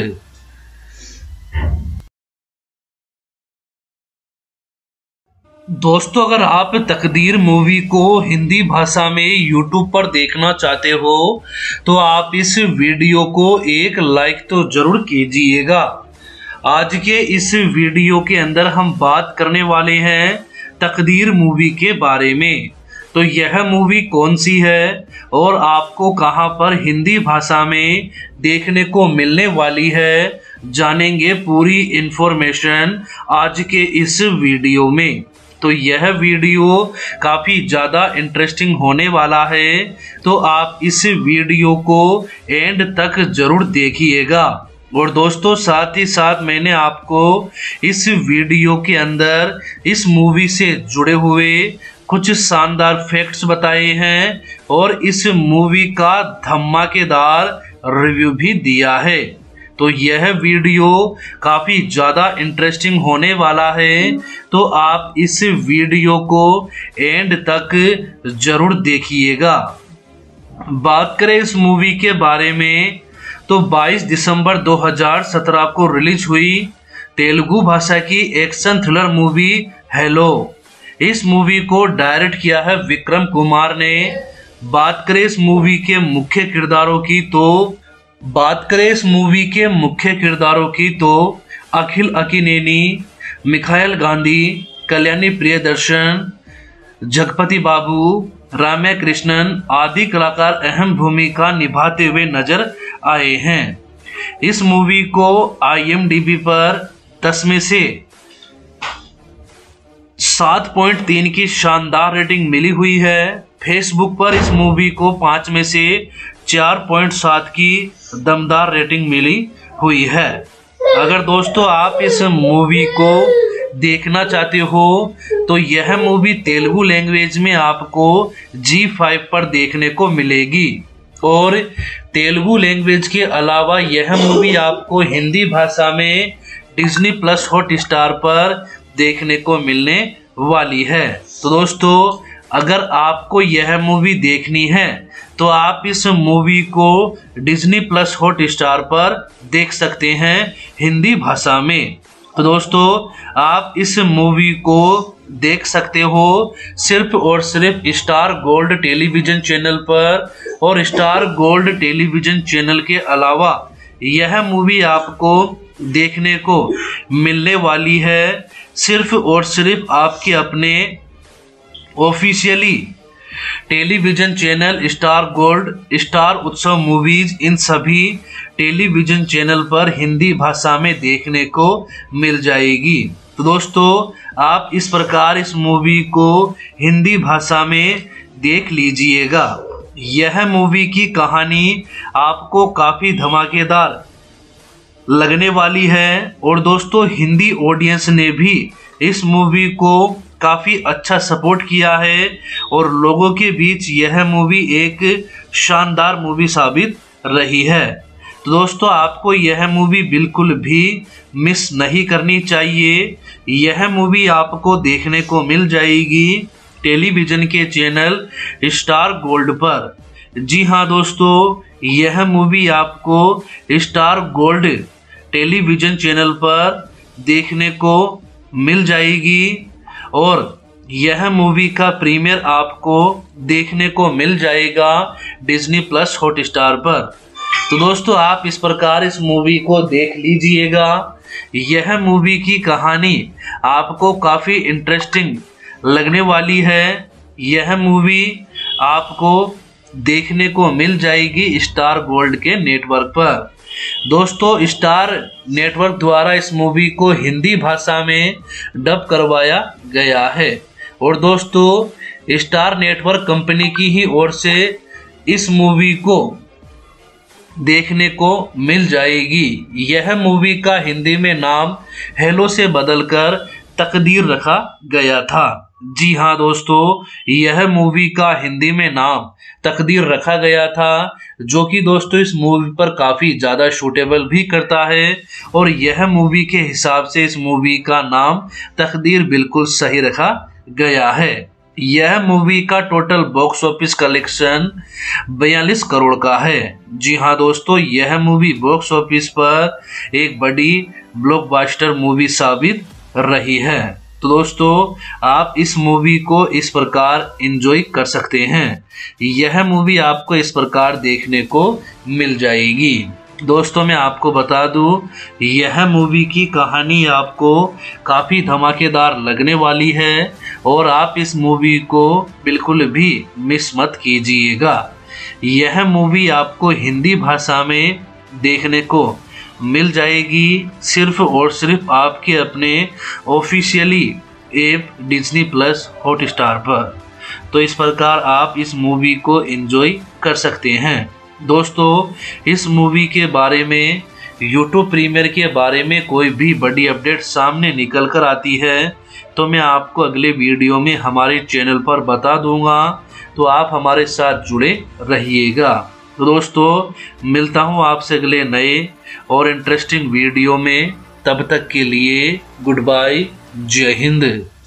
दोस्तों अगर आप तकदीर मूवी को हिंदी भाषा में यूट्यूब पर देखना चाहते हो तो आप इस वीडियो को एक लाइक तो जरूर कीजिएगा। आज के इस वीडियो के अंदर हम बात करने वाले हैं तकदीर मूवी के बारे में। तो यह मूवी कौन सी है और आपको कहां पर हिंदी भाषा में देखने को मिलने वाली है, जानेंगे पूरी इंफॉर्मेशन आज के इस वीडियो में। तो यह वीडियो काफी ज्यादा इंटरेस्टिंग होने वाला है, तो आप इस वीडियो को एंड तक जरूर देखिएगा। और दोस्तों साथ ही साथ मैंने आपको इस वीडियो के अंदर इस मूवी से जुड़े हुए कुछ शानदार फैक्ट्स बताए हैं और इस मूवी का धमाकेदार रिव्यू भी दिया है। तो यह वीडियो काफी ज्यादा इंटरेस्टिंग होने वाला है, तो आप इस वीडियो को एंड तक जरूर देखिएगा। बात करें इस मूवी के बारे में तो बाईस दिसंबर दो हज़ार सत्रह को रिलीज हुई तेलुगु भाषा की एक्शन थ्रिलर मूवी हेलो। इस मूवी को डायरेक्ट किया है विक्रम कुमार ने। बात करें इस मूवी के मुख्य किरदारों की तो बात करें इस मूवी के मुख्य किरदारों की तो अखिल अकिनेनी, मिखाइल गांधी, कल्याणी प्रियदर्शन, जगपति बाबू, राम्या कृष्णन आदि कलाकार अहम भूमिका निभाते हुए नजर आए हैं। इस मूवी को आई एम डी बी पर दस में से सात पॉइंट तीन की शानदार रेटिंग मिली हुई है। फेसबुक पर इस मूवी को पाँच में से चार पॉइंट सात की दमदार रेटिंग मिली हुई है। अगर दोस्तों आप इस मूवी को देखना चाहते हो तो यह मूवी तेलुगु लैंग्वेज में आपको जी फाइव पर देखने को मिलेगी और तेलुगु लैंग्वेज के अलावा यह मूवी आपको हिंदी भाषा में डिज्नी प्लस हॉट स्टार पर देखने को मिलने वाली है। तो दोस्तों अगर आपको यह मूवी देखनी है तो आप इस मूवी को डिज्नी प्लस हॉट स्टार पर देख सकते हैं हिंदी भाषा में। तो दोस्तों आप इस मूवी को देख सकते हो सिर्फ और सिर्फ स्टार गोल्ड टेलीविजन चैनल पर, और स्टार गोल्ड टेलीविजन चैनल के अलावा यह मूवी आपको देखने को मिलने वाली है सिर्फ और सिर्फ आपके अपने officially television channel Star Gold, Star Utsav Movies, इन सभी टेलीविजन चैनल पर हिंदी भाषा में देखने को मिल जाएगी। तो दोस्तों आप इस प्रकार इस मूवी को हिंदी भाषा में देख लीजिएगा। यह मूवी की कहानी आपको काफी धमाकेदार लगने वाली है और दोस्तों हिंदी ऑडियंस ने भी इस मूवी को काफी अच्छा सपोर्ट किया है और लोगों के बीच यह मूवी एक शानदार मूवी साबित रही है। तो दोस्तों आपको यह मूवी बिल्कुल भी मिस नहीं करनी चाहिए। यह मूवी आपको देखने को मिल जाएगी टेलीविजन के चैनल स्टार गोल्ड पर। जी हाँ दोस्तों यह मूवी आपको स्टार गोल्ड टेलीविजन चैनल पर देखने को मिल जाएगी और यह मूवी का प्रीमियर आपको देखने को मिल जाएगा डिज्नी प्लस हॉट स्टार पर। तो दोस्तों आप इस प्रकार इस मूवी को देख लीजिएगा। यह मूवी की कहानी आपको काफी इंटरेस्टिंग लगने वाली है। यह मूवी आपको देखने को मिल जाएगी स्टार गोल्ड के नेटवर्क पर। दोस्तों स्टार नेटवर्क द्वारा इस मूवी को हिंदी भाषा में डब करवाया गया है और दोस्तों स्टार नेटवर्क कंपनी की ही ओर से इस मूवी को देखने को मिल जाएगी। यह मूवी का हिंदी में नाम हेलो से बदलकर तकदीर रखा गया था। जी हाँ दोस्तों, यह मूवी का हिंदी में नाम तकदीर रखा गया था, जो कि दोस्तों इस मूवी पर काफी ज्यादा सूटेबल भी करता है। और यह मूवी के हिसाब से इस मूवी का नाम तकदीर बिल्कुल सही रखा गया है। यह मूवी का टोटल बॉक्स ऑफिस कलेक्शन बयालीस करोड़ का है। जी हाँ दोस्तों, यह मूवी बॉक्स ऑफिस पर एक बड़ी ब्लॉकबस्टर मूवी साबित रही है। तो दोस्तों, आप इस मूवी को इस प्रकार एंजॉय कर सकते हैं। यह मूवी आपको इस प्रकार देखने को मिल जाएगी। दोस्तों, मैं आपको बता दूं, यह मूवी की कहानी आपको काफ़ी धमाकेदार लगने वाली है और आप इस मूवी को बिल्कुल भी मिस मत कीजिएगा। यह मूवी आपको हिंदी भाषा में देखने को मिल जाएगी, सिर्फ और सिर्फ आपके अपने officially app Disney Plus Hotstar पर। तो इस प्रकार आप इस मूवी को एंजॉय कर सकते हैं। दोस्तों, इस मूवी के बारे में, यूट्यूब प्रीमियर के बारे में कोई भी बड़ी अपडेट सामने निकल कर आती है तो मैं आपको अगले वीडियो में हमारे चैनल पर बता दूंगा, तो आप हमारे साथ जुड़े रहिएगा। तो दोस्तों, मिलता हूं आपसे अगले नए और इंटरेस्टिंग वीडियो में। तब तक के लिए गुड बाय, जय हिंद।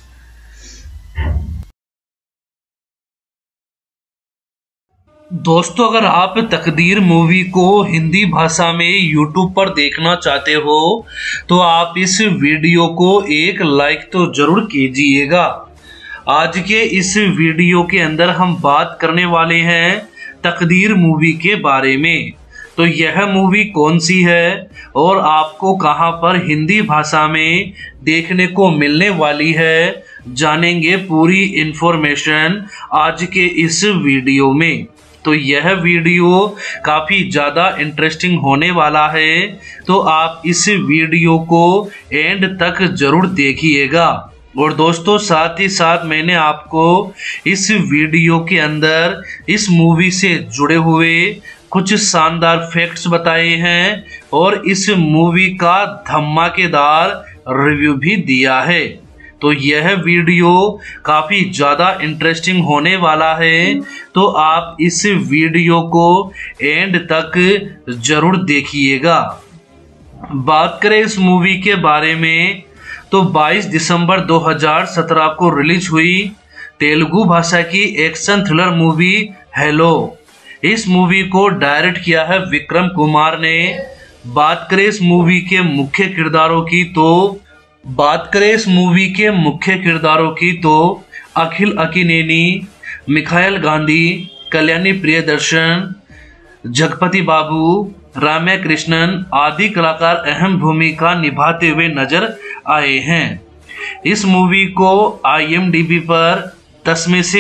दोस्तों, अगर आप तकदीर मूवी को हिंदी भाषा में यूट्यूब पर देखना चाहते हो तो आप इस वीडियो को एक लाइक तो जरूर कीजिएगा। आज के इस वीडियो के अंदर हम बात करने वाले हैं तकदीर मूवी के बारे में। तो यह मूवी कौन सी है और आपको कहां पर हिंदी भाषा में देखने को मिलने वाली है, जानेंगे पूरी इंफॉर्मेशन आज के इस वीडियो में। तो यह वीडियो काफ़ी ज़्यादा इंटरेस्टिंग होने वाला है, तो आप इस वीडियो को एंड तक जरूर देखिएगा। और दोस्तों, साथ ही साथ मैंने आपको इस वीडियो के अंदर इस मूवी से जुड़े हुए कुछ शानदार फैक्ट्स बताए हैं और इस मूवी का धमाकेदार रिव्यू भी दिया है। तो यह वीडियो काफ़ी ज़्यादा इंटरेस्टिंग होने वाला है, तो आप इस वीडियो को एंड तक जरूर देखिएगा। बात करें इस मूवी के बारे में तो बाईस दिसंबर दो हज़ार सत्रह को रिलीज हुई तेलुगु भाषा की एक्शन थ्रिलर मूवी हेलो। इस मूवी को डायरेक्ट किया है विक्रम कुमार ने। बात करें इस मूवी के मुख्य किरदारों की तो बात करें इस मूवी के मुख्य किरदारों की तो अखिल अकिनेनी, मिखाइल गांधी, कल्याणी प्रियदर्शन, जगपति बाबू, राम्या कृष्णन आदि कलाकार अहम भूमिका निभाते हुए नजर आए हैं। इस मूवी को आई एम डी बी पर दस में से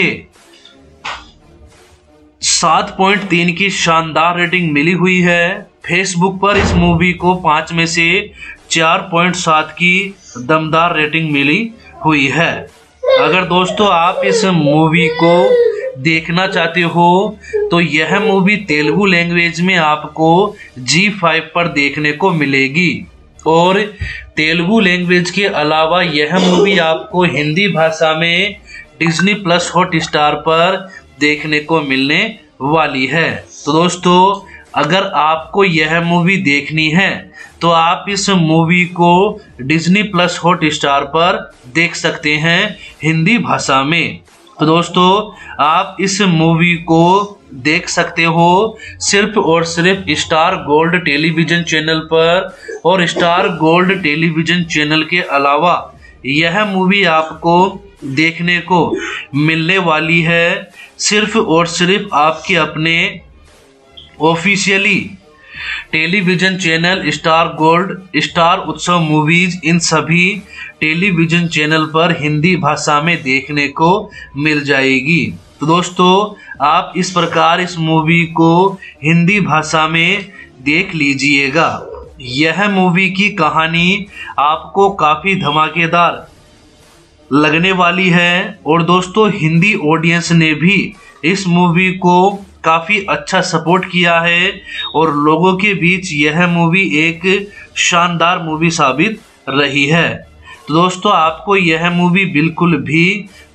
सात पॉइंट तीन की शानदार रेटिंग मिली हुई है। फेसबुक पर इस मूवी को पाँच में से चार पॉइंट सात की दमदार रेटिंग मिली हुई है। अगर दोस्तों आप इस मूवी को देखना चाहते हो तो यह मूवी तेलुगु लैंग्वेज में आपको जी फाइव पर देखने को मिलेगी और तेलुगु लैंग्वेज के अलावा यह मूवी आपको हिंदी भाषा में डिज्नी प्लस हॉटस्टार पर देखने को मिलने वाली है। तो दोस्तों, अगर आपको यह मूवी देखनी है तो आप इस मूवी को डिज्नी प्लस हॉटस्टार पर देख सकते हैं हिंदी भाषा में। तो दोस्तों, आप इस मूवी को देख सकते हो सिर्फ और सिर्फ स्टार गोल्ड टेलीविजन चैनल पर, और स्टार गोल्ड टेलीविजन चैनल के अलावा यह मूवी आपको देखने को मिलने वाली है सिर्फ और सिर्फ आपके अपने officially television channel Star Gold, Star Utsav Movies, इन सभी टेलीविजन चैनल पर हिंदी भाषा में देखने को मिल जाएगी। तो दोस्तों, आप इस प्रकार इस मूवी को हिंदी भाषा में देख लीजिएगा। यह मूवी की कहानी आपको काफ़ी धमाकेदार लगने वाली है और दोस्तों हिंदी ऑडियंस ने भी इस मूवी को काफ़ी अच्छा सपोर्ट किया है और लोगों के बीच यह मूवी एक शानदार मूवी साबित रही है। तो दोस्तों, आपको यह मूवी बिल्कुल भी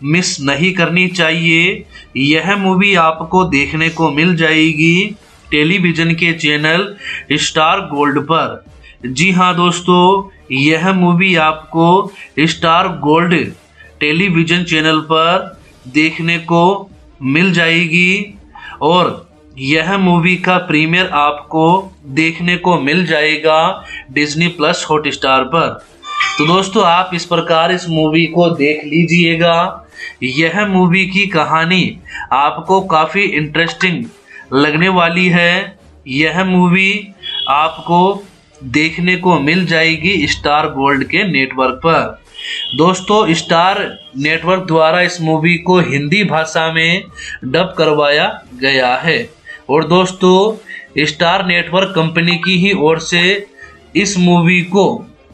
मिस नहीं करनी चाहिए। यह मूवी आपको देखने को मिल जाएगी टेलीविजन के चैनल स्टार गोल्ड पर। जी हाँ दोस्तों, यह मूवी आपको स्टार गोल्ड टेलीविजन चैनल पर देखने को मिल जाएगी और यह मूवी का प्रीमियर आपको देखने को मिल जाएगा डिज्नी प्लस हॉटस्टार पर। तो दोस्तों, आप इस प्रकार इस मूवी को देख लीजिएगा। यह मूवी की कहानी आपको काफ़ी इंटरेस्टिंग लगने वाली है। यह मूवी आपको देखने को मिल जाएगी स्टार गोल्ड के नेटवर्क पर। दोस्तों, स्टार नेटवर्क द्वारा इस मूवी को हिंदी भाषा में डब करवाया गया है और दोस्तों स्टार नेटवर्क कंपनी की ही ओर से इस मूवी को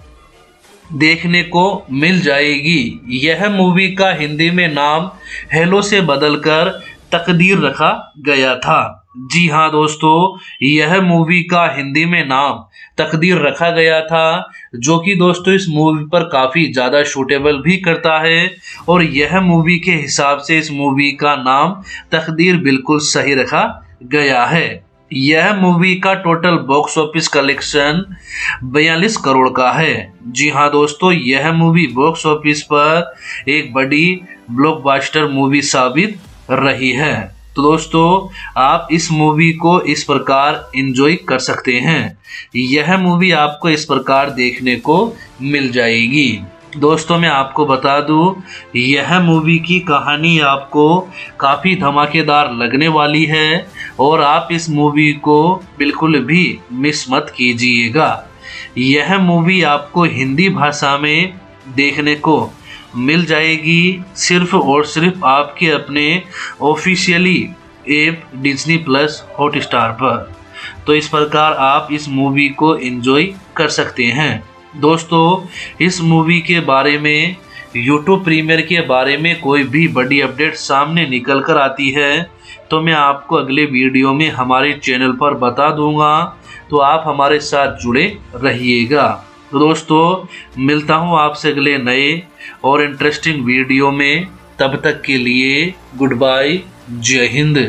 देखने को मिल जाएगी। यह मूवी का हिंदी में नाम हेलो से बदलकर तकदीर रखा गया था। जी हाँ दोस्तों, यह मूवी का हिंदी में नाम तकदीर रखा गया था, जो कि दोस्तों इस मूवी पर काफ़ी ज़्यादा सूटेबल भी करता है और यह मूवी के हिसाब से इस मूवी का नाम तकदीर बिल्कुल सही रखा गया है। यह मूवी का टोटल बॉक्स ऑफिस कलेक्शन बयालीस करोड़ का है। जी हाँ दोस्तों, यह मूवी बॉक्स ऑफिस पर एक बड़ी ब्लॉकबस्टर मूवी साबित रही है। तो दोस्तों, आप इस मूवी को इस प्रकार एंजॉय कर सकते हैं। यह मूवी आपको इस प्रकार देखने को मिल जाएगी। दोस्तों, मैं आपको बता दूं, यह मूवी की कहानी आपको काफ़ी धमाकेदार लगने वाली है और आप इस मूवी को बिल्कुल भी मिस मत कीजिएगा। यह मूवी आपको हिंदी भाषा में देखने को मिल जाएगी सिर्फ और सिर्फ आपके अपने officially app Disney Plus Hotstar पर। तो इस प्रकार आप इस मूवी को एंजॉय कर सकते हैं। दोस्तों, इस मूवी के बारे में यूट्यूब प्रीमियर के बारे में कोई भी बड़ी अपडेट सामने निकल कर आती है तो मैं आपको अगले वीडियो में हमारे चैनल पर बता दूंगा, तो आप हमारे साथ जुड़े रहिएगा। तो दोस्तों, मिलता हूँ आपसे अगले नए और इंटरेस्टिंग वीडियो में। तब तक के लिए गुड बाय, जय हिंद।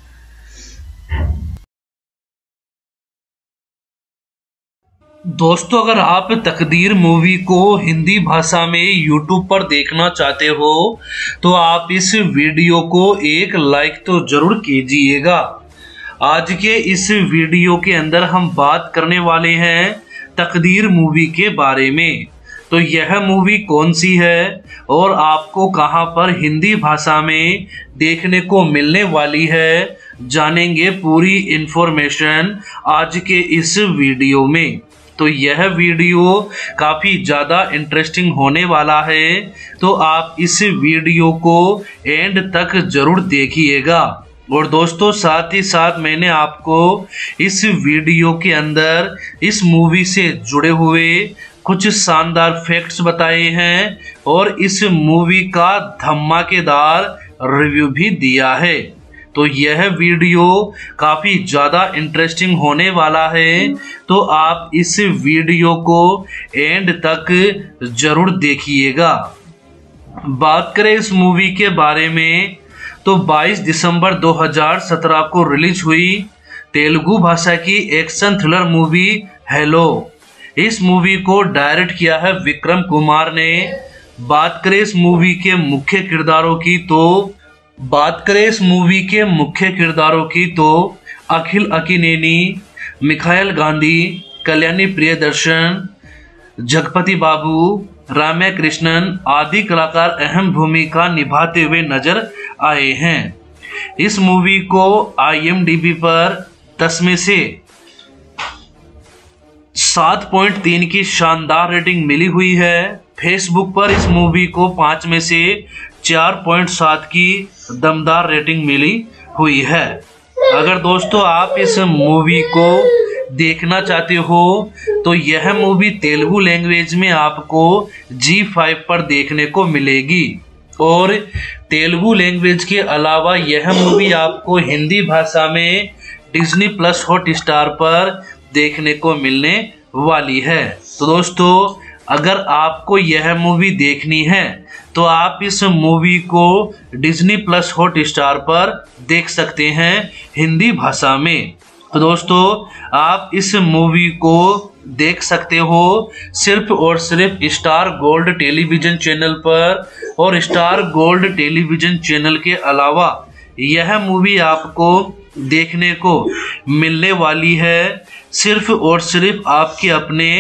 दोस्तों, अगर आप तकदीर मूवी को हिंदी भाषा में यूट्यूब पर देखना चाहते हो तो आप इस वीडियो को एक लाइक तो जरूर कीजिएगा। आज के इस वीडियो के अंदर हम बात करने वाले हैं तकदीर मूवी के बारे में। तो यह मूवी कौन सी है और आपको कहां पर हिंदी भाषा में देखने को मिलने वाली है, जानेंगे पूरी इंफॉर्मेशन आज के इस वीडियो में। तो यह वीडियो काफ़ी ज़्यादा इंटरेस्टिंग होने वाला है, तो आप इस वीडियो को एंड तक जरूर देखिएगा। और दोस्तों, साथ ही साथ मैंने आपको इस वीडियो के अंदर इस मूवी से जुड़े हुए कुछ शानदार फैक्ट्स बताए हैं और इस मूवी का धमाकेदार रिव्यू भी दिया है। तो यह वीडियो काफ़ी ज़्यादा इंटरेस्टिंग होने वाला है, तो आप इस वीडियो को एंड तक जरूर देखिएगा। बात करें इस मूवी के बारे में तो बाईस दिसंबर दो हज़ार सत्रह को रिलीज हुई तेलुगु भाषा की एक्शन थ्रिलर मूवी हेलो। इस मूवी को डायरेक्ट किया है विक्रम कुमार ने। बात करें इस मूवी के मुख्य किरदारों की तो बात करें इस मूवी के मुख्य किरदारों की तो अखिल अकिनेनी, मिखाइल गांधी, कल्याणी प्रियदर्शन, जगपति बाबू, राम्या कृष्णन आदि कलाकार अहम भूमिका निभाते हुए नजर आए हैं। इस मूवी को आई एम डी बी पर दस में से सात पॉइंट तीन की शानदार रेटिंग मिली हुई है। फेसबुक पर इस मूवी को पाँच में से चार पॉइंट सात की दमदार रेटिंग मिली हुई है। अगर दोस्तों आप इस मूवी को देखना चाहते हो तो यह मूवी तेलुगु लैंग्वेज में आपको जी फाइव पर देखने को मिलेगी और तेलुगु लैंग्वेज के अलावा यह मूवी आपको हिंदी भाषा में डिज्नी प्लस हॉटस्टार पर देखने को मिलने वाली है। तो दोस्तों अगर आपको यह मूवी देखनी है तो आप इस मूवी को डिज्नी प्लस हॉट स्टार पर देख सकते हैं हिंदी भाषा में। तो दोस्तों आप इस मूवी को देख सकते हो सिर्फ और सिर्फ स्टार गोल्ड टेलीविजन चैनल पर, और स्टार गोल्ड टेलीविजन चैनल के अलावा यह मूवी आपको देखने को मिलने वाली है सिर्फ और सिर्फ आपके अपने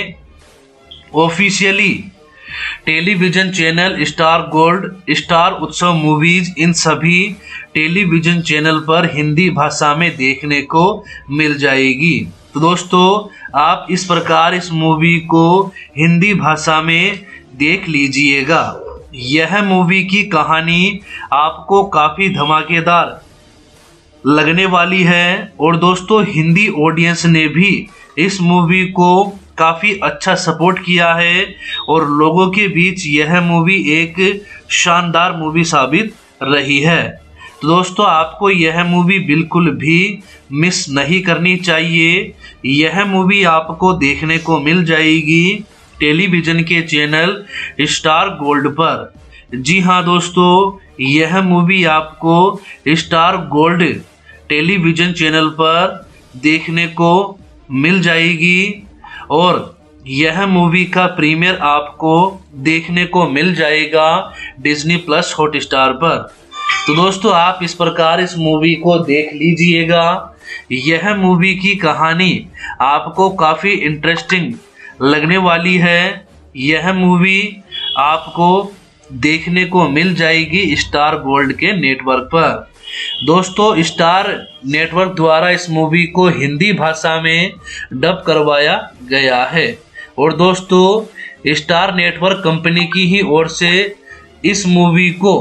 officially television channel Star Gold, Star Utsav Movies, इन सभी टेलीविजन चैनल पर हिंदी भाषा में देखने को मिल जाएगी। तो दोस्तों आप इस प्रकार इस मूवी को हिंदी भाषा में देख लीजिएगा। यह मूवी की कहानी आपको काफी धमाकेदार लगने वाली है, और दोस्तों हिंदी ऑडियंस ने भी इस मूवी को काफी अच्छा सपोर्ट किया है, और लोगों के बीच यह मूवी एक शानदार मूवी साबित रही है। तो दोस्तों आपको यह मूवी बिल्कुल भी मिस नहीं करनी चाहिए। यह मूवी आपको देखने को मिल जाएगी टेलीविजन के चैनल स्टार गोल्ड पर। जी हाँ दोस्तों, यह मूवी आपको स्टार गोल्ड टेलीविजन चैनल पर देखने को मिल जाएगी, और यह मूवी का प्रीमियर आपको देखने को मिल जाएगा डिज्नी प्लस हॉट स्टार पर। तो दोस्तों आप इस प्रकार इस मूवी को देख लीजिएगा। यह मूवी की कहानी आपको काफ़ी इंटरेस्टिंग लगने वाली है। यह मूवी आपको देखने को मिल जाएगी स्टार गोल्ड के नेटवर्क पर। दोस्तों स्टार नेटवर्क द्वारा इस मूवी को हिंदी भाषा में डब करवाया गया है, और दोस्तों स्टार नेटवर्क कंपनी की ही ओर से इस मूवी को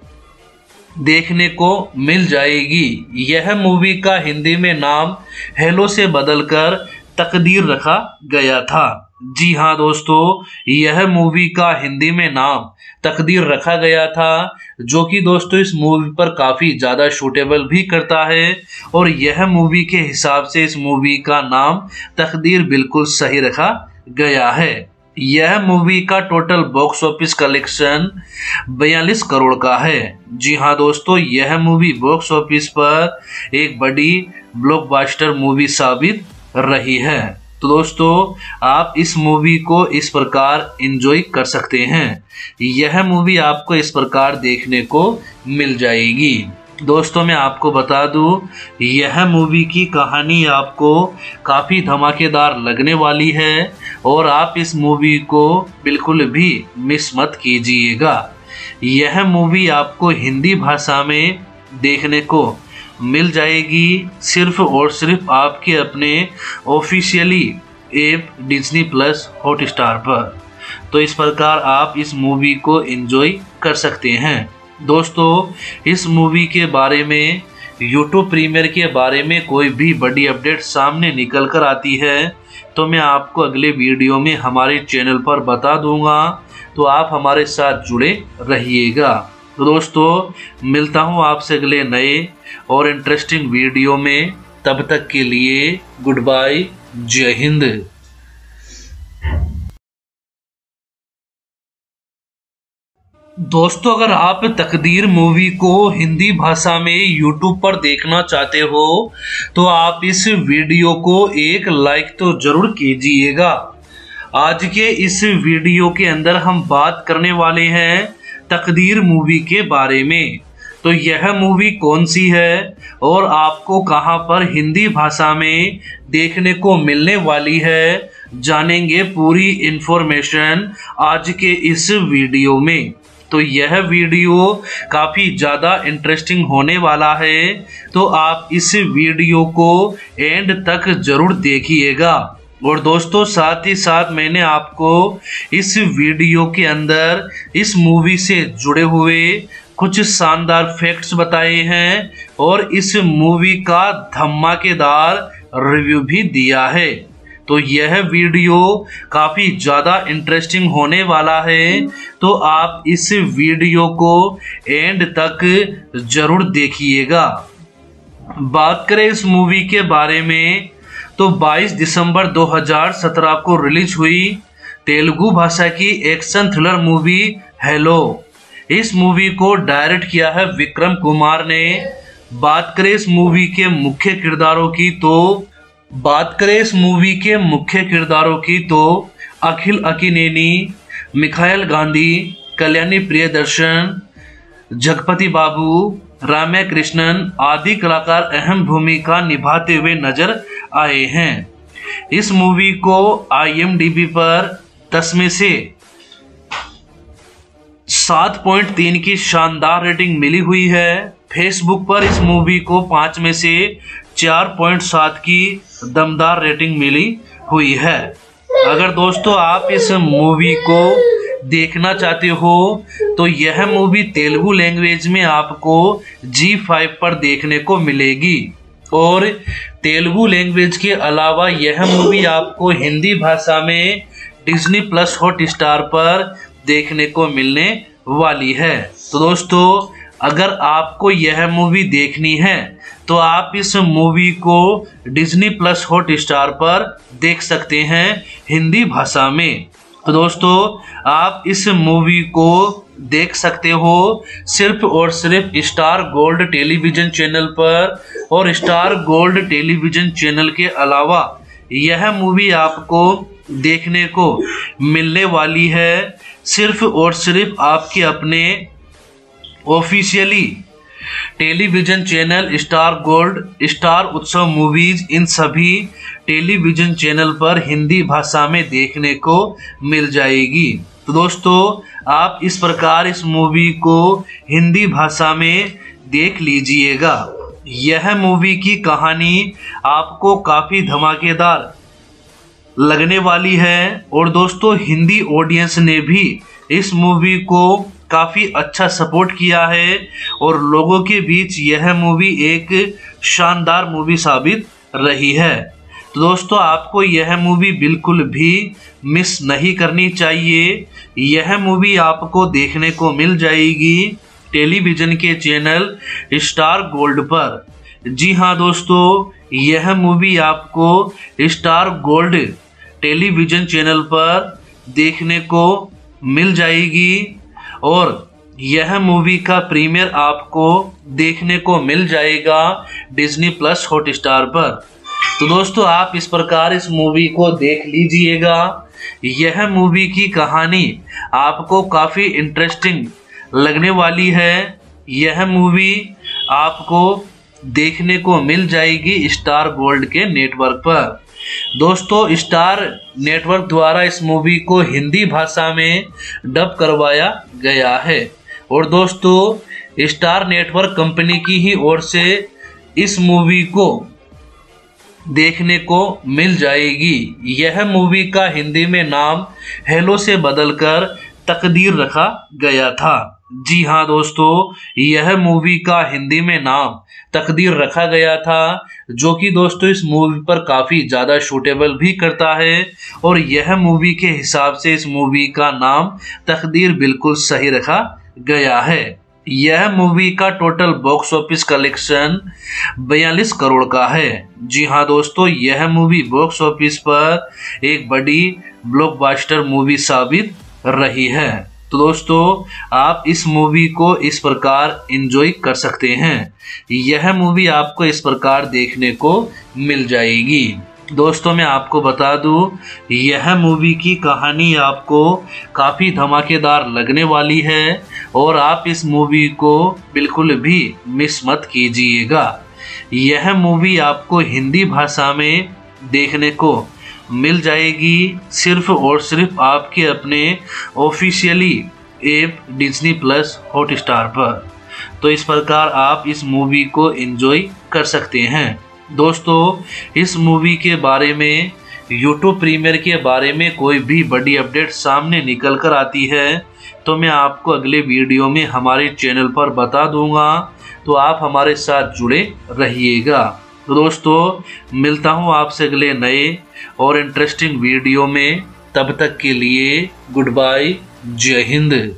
देखने को मिल जाएगी। यह मूवी का हिंदी में नाम हेलो से बदलकर तकदीर रखा गया था। जी हाँ दोस्तों, यह मूवी का हिंदी में नाम तकदीर रखा गया था, जो कि दोस्तों इस मूवी पर काफ़ी ज़्यादा शूटेबल भी करता है, और यह मूवी के हिसाब से इस मूवी का नाम तकदीर बिल्कुल सही रखा गया है। यह मूवी का टोटल बॉक्स ऑफिस कलेक्शन बयालीस करोड़ का है। जी हाँ दोस्तों, यह मूवी बॉक्स ऑफिस पर एक बड़ी ब्लॉकबस्टर मूवी साबित रही है। तो दोस्तों आप इस मूवी को इस प्रकार एंजॉय कर सकते हैं। यह मूवी आपको इस प्रकार देखने को मिल जाएगी। दोस्तों मैं आपको बता दूं, यह मूवी की कहानी आपको काफ़ी धमाकेदार लगने वाली है, और आप इस मूवी को बिल्कुल भी मिस मत कीजिएगा। यह मूवी आपको हिंदी भाषा में देखने को मिल जाएगी सिर्फ और सिर्फ आपके अपने officially app Disney Plus Hotstar पर। तो इस प्रकार आप इस मूवी को एंजॉय कर सकते हैं। दोस्तों इस मूवी के बारे में, यूट्यूब प्रीमियर के बारे में कोई भी बड़ी अपडेट सामने निकल कर आती है तो मैं आपको अगले वीडियो में हमारे चैनल पर बता दूंगा, तो आप हमारे साथ जुड़े रहिएगा। तो दोस्तों मिलता हूँ आपसे अगले नए और इंटरेस्टिंग वीडियो में। तब तक के लिए गुड बाय, जय हिंद। दोस्तों अगर आप तकदीर मूवी को हिंदी भाषा में यूट्यूब पर देखना चाहते हो तो आप इस वीडियो को एक लाइक तो जरूर कीजिएगा। आज के इस वीडियो के अंदर हम बात करने वाले हैं तकदीर मूवी के बारे में। तो यह मूवी कौन सी है और आपको कहां पर हिंदी भाषा में देखने को मिलने वाली है, जानेंगे पूरी इंफॉर्मेशन आज के इस वीडियो में। तो यह वीडियो काफ़ी ज़्यादा इंटरेस्टिंग होने वाला है, तो आप इस वीडियो को एंड तक जरूर देखिएगा। और दोस्तों साथ ही साथ मैंने आपको इस वीडियो के अंदर इस मूवी से जुड़े हुए कुछ शानदार फैक्ट्स बताए हैं और इस मूवी का धमाकेदार रिव्यू भी दिया है। तो यह वीडियो काफ़ी ज़्यादा इंटरेस्टिंग होने वाला है, तो आप इस वीडियो को एंड तक ज़रूर देखिएगा। बात करें इस मूवी के बारे में तो बाईस दिसंबर दो हज़ार सत्रह को रिलीज हुई। तेलुगु भाषा की एक्शन थ्रिलर मूवी हेलो। इस मूवी को डायरेक्ट किया है विक्रम कुमार ने। बात करें इस मूवी के मुख्य किरदारों की तो बात करें इस मूवी के मुख्य किरदारों की तो अखिल अकिनेनी, मिखाइल गांधी, कल्याणी प्रियदर्शन, जगपति बाबू, राम्या कृष्णन आदि कलाकार अहम भूमिका निभाते हुए नजर आए हैं। इस मूवी को आई एम डी बी पर दस में से सात पॉइंट तीन की शानदार रेटिंग मिली हुई है। फेसबुक पर इस मूवी को पाँच में से चार पॉइंट सात की दमदार रेटिंग मिली हुई है। अगर दोस्तों आप इस मूवी को देखना चाहते हो तो यह मूवी तेलुगु लैंग्वेज में आपको जी फाइव पर देखने को मिलेगी और तेलुगु लैंग्वेज के अलावा यह मूवी आपको हिंदी भाषा में डिज्नी प्लस हॉटस्टार पर देखने को मिलने वाली है। तो दोस्तों अगर आपको यह मूवी देखनी है तो आप इस मूवी को डिज्नी प्लस हॉटस्टार पर देख सकते हैं हिंदी भाषा में। तो दोस्तों आप इस मूवी को देख सकते हो सिर्फ और सिर्फ स्टार गोल्ड टेलीविजन चैनल पर और स्टार गोल्ड टेलीविजन चैनल के अलावा यह मूवी आपको देखने को मिलने वाली है सिर्फ और सिर्फ आपके अपने officially television channel Star Gold, Star Utsav Movies, इन सभी टेलीविजन चैनल पर हिंदी भाषा में देखने को मिल जाएगी। तो दोस्तों आप इस प्रकार इस मूवी को हिंदी भाषा में देख लीजिएगा। यह मूवी की कहानी आपको काफी धमाकेदार लगने वाली है और दोस्तों हिंदी ऑडियंस ने भी इस मूवी को काफी अच्छा सपोर्ट किया है और लोगों के बीच यह मूवी एक शानदार मूवी साबित रही है। तो दोस्तों आपको यह मूवी बिल्कुल भी मिस नहीं करनी चाहिए। यह मूवी आपको देखने को मिल जाएगी टेलीविजन के चैनल स्टार गोल्ड पर। जी हाँ दोस्तों यह मूवी आपको स्टार गोल्ड टेलीविजन चैनल पर देखने को मिल जाएगी और यह मूवी का प्रीमियर आपको देखने को मिल जाएगा डिज्नी प्लस हॉटस्टार पर। तो दोस्तों आप इस प्रकार इस मूवी को देख लीजिएगा। यह मूवी की कहानी आपको काफी इंटरेस्टिंग लगने वाली है। यह मूवी आपको देखने को मिल जाएगी स्टार गोल्ड के नेटवर्क पर। दोस्तों स्टार नेटवर्क द्वारा इस मूवी को हिंदी भाषा में डब करवाया गया है और दोस्तों स्टार नेटवर्क कंपनी की ही ओर से इस मूवी को देखने को मिल जाएगी। यह मूवी का हिंदी में नाम हेलो से बदलकर तकदीर रखा गया था। जी हाँ दोस्तों यह मूवी का हिंदी में नाम तकदीर रखा गया था जो कि दोस्तों इस मूवी पर काफी ज्यादा सूटेबल भी करता है और यह मूवी के हिसाब से इस मूवी का नाम तकदीर बिल्कुल सही रखा गया है। यह मूवी का टोटल बॉक्स ऑफिस कलेक्शन बयालीस करोड़ का है। जी हाँ दोस्तों यह मूवी बॉक्स ऑफिस पर एक बड़ी ब्लॉकबस्टर मूवी साबित रही है। तो दोस्तों आप इस मूवी को इस प्रकार एंजॉय कर सकते हैं। यह मूवी आपको इस प्रकार देखने को मिल जाएगी। दोस्तों मैं आपको बता दूं यह मूवी की कहानी आपको काफ़ी धमाकेदार लगने वाली है और आप इस मूवी को बिल्कुल भी मिस मत कीजिएगा। यह मूवी आपको हिंदी भाषा में देखने को मिल जाएगी सिर्फ और सिर्फ आपके अपने officially app Disney Plus Hotstar पर। तो इस प्रकार आप इस मूवी को एंजॉय कर सकते हैं। दोस्तों इस मूवी के बारे में यूट्यूब प्रीमियर के बारे में कोई भी बड़ी अपडेट सामने निकल कर आती है तो मैं आपको अगले वीडियो में हमारे चैनल पर बता दूंगा। तो आप हमारे साथ जुड़े रहिएगा। तो दोस्तों मिलता हूँ आपसे अगले नए और इंटरेस्टिंग वीडियो में। तब तक के लिए गुड बाय, जय हिंद।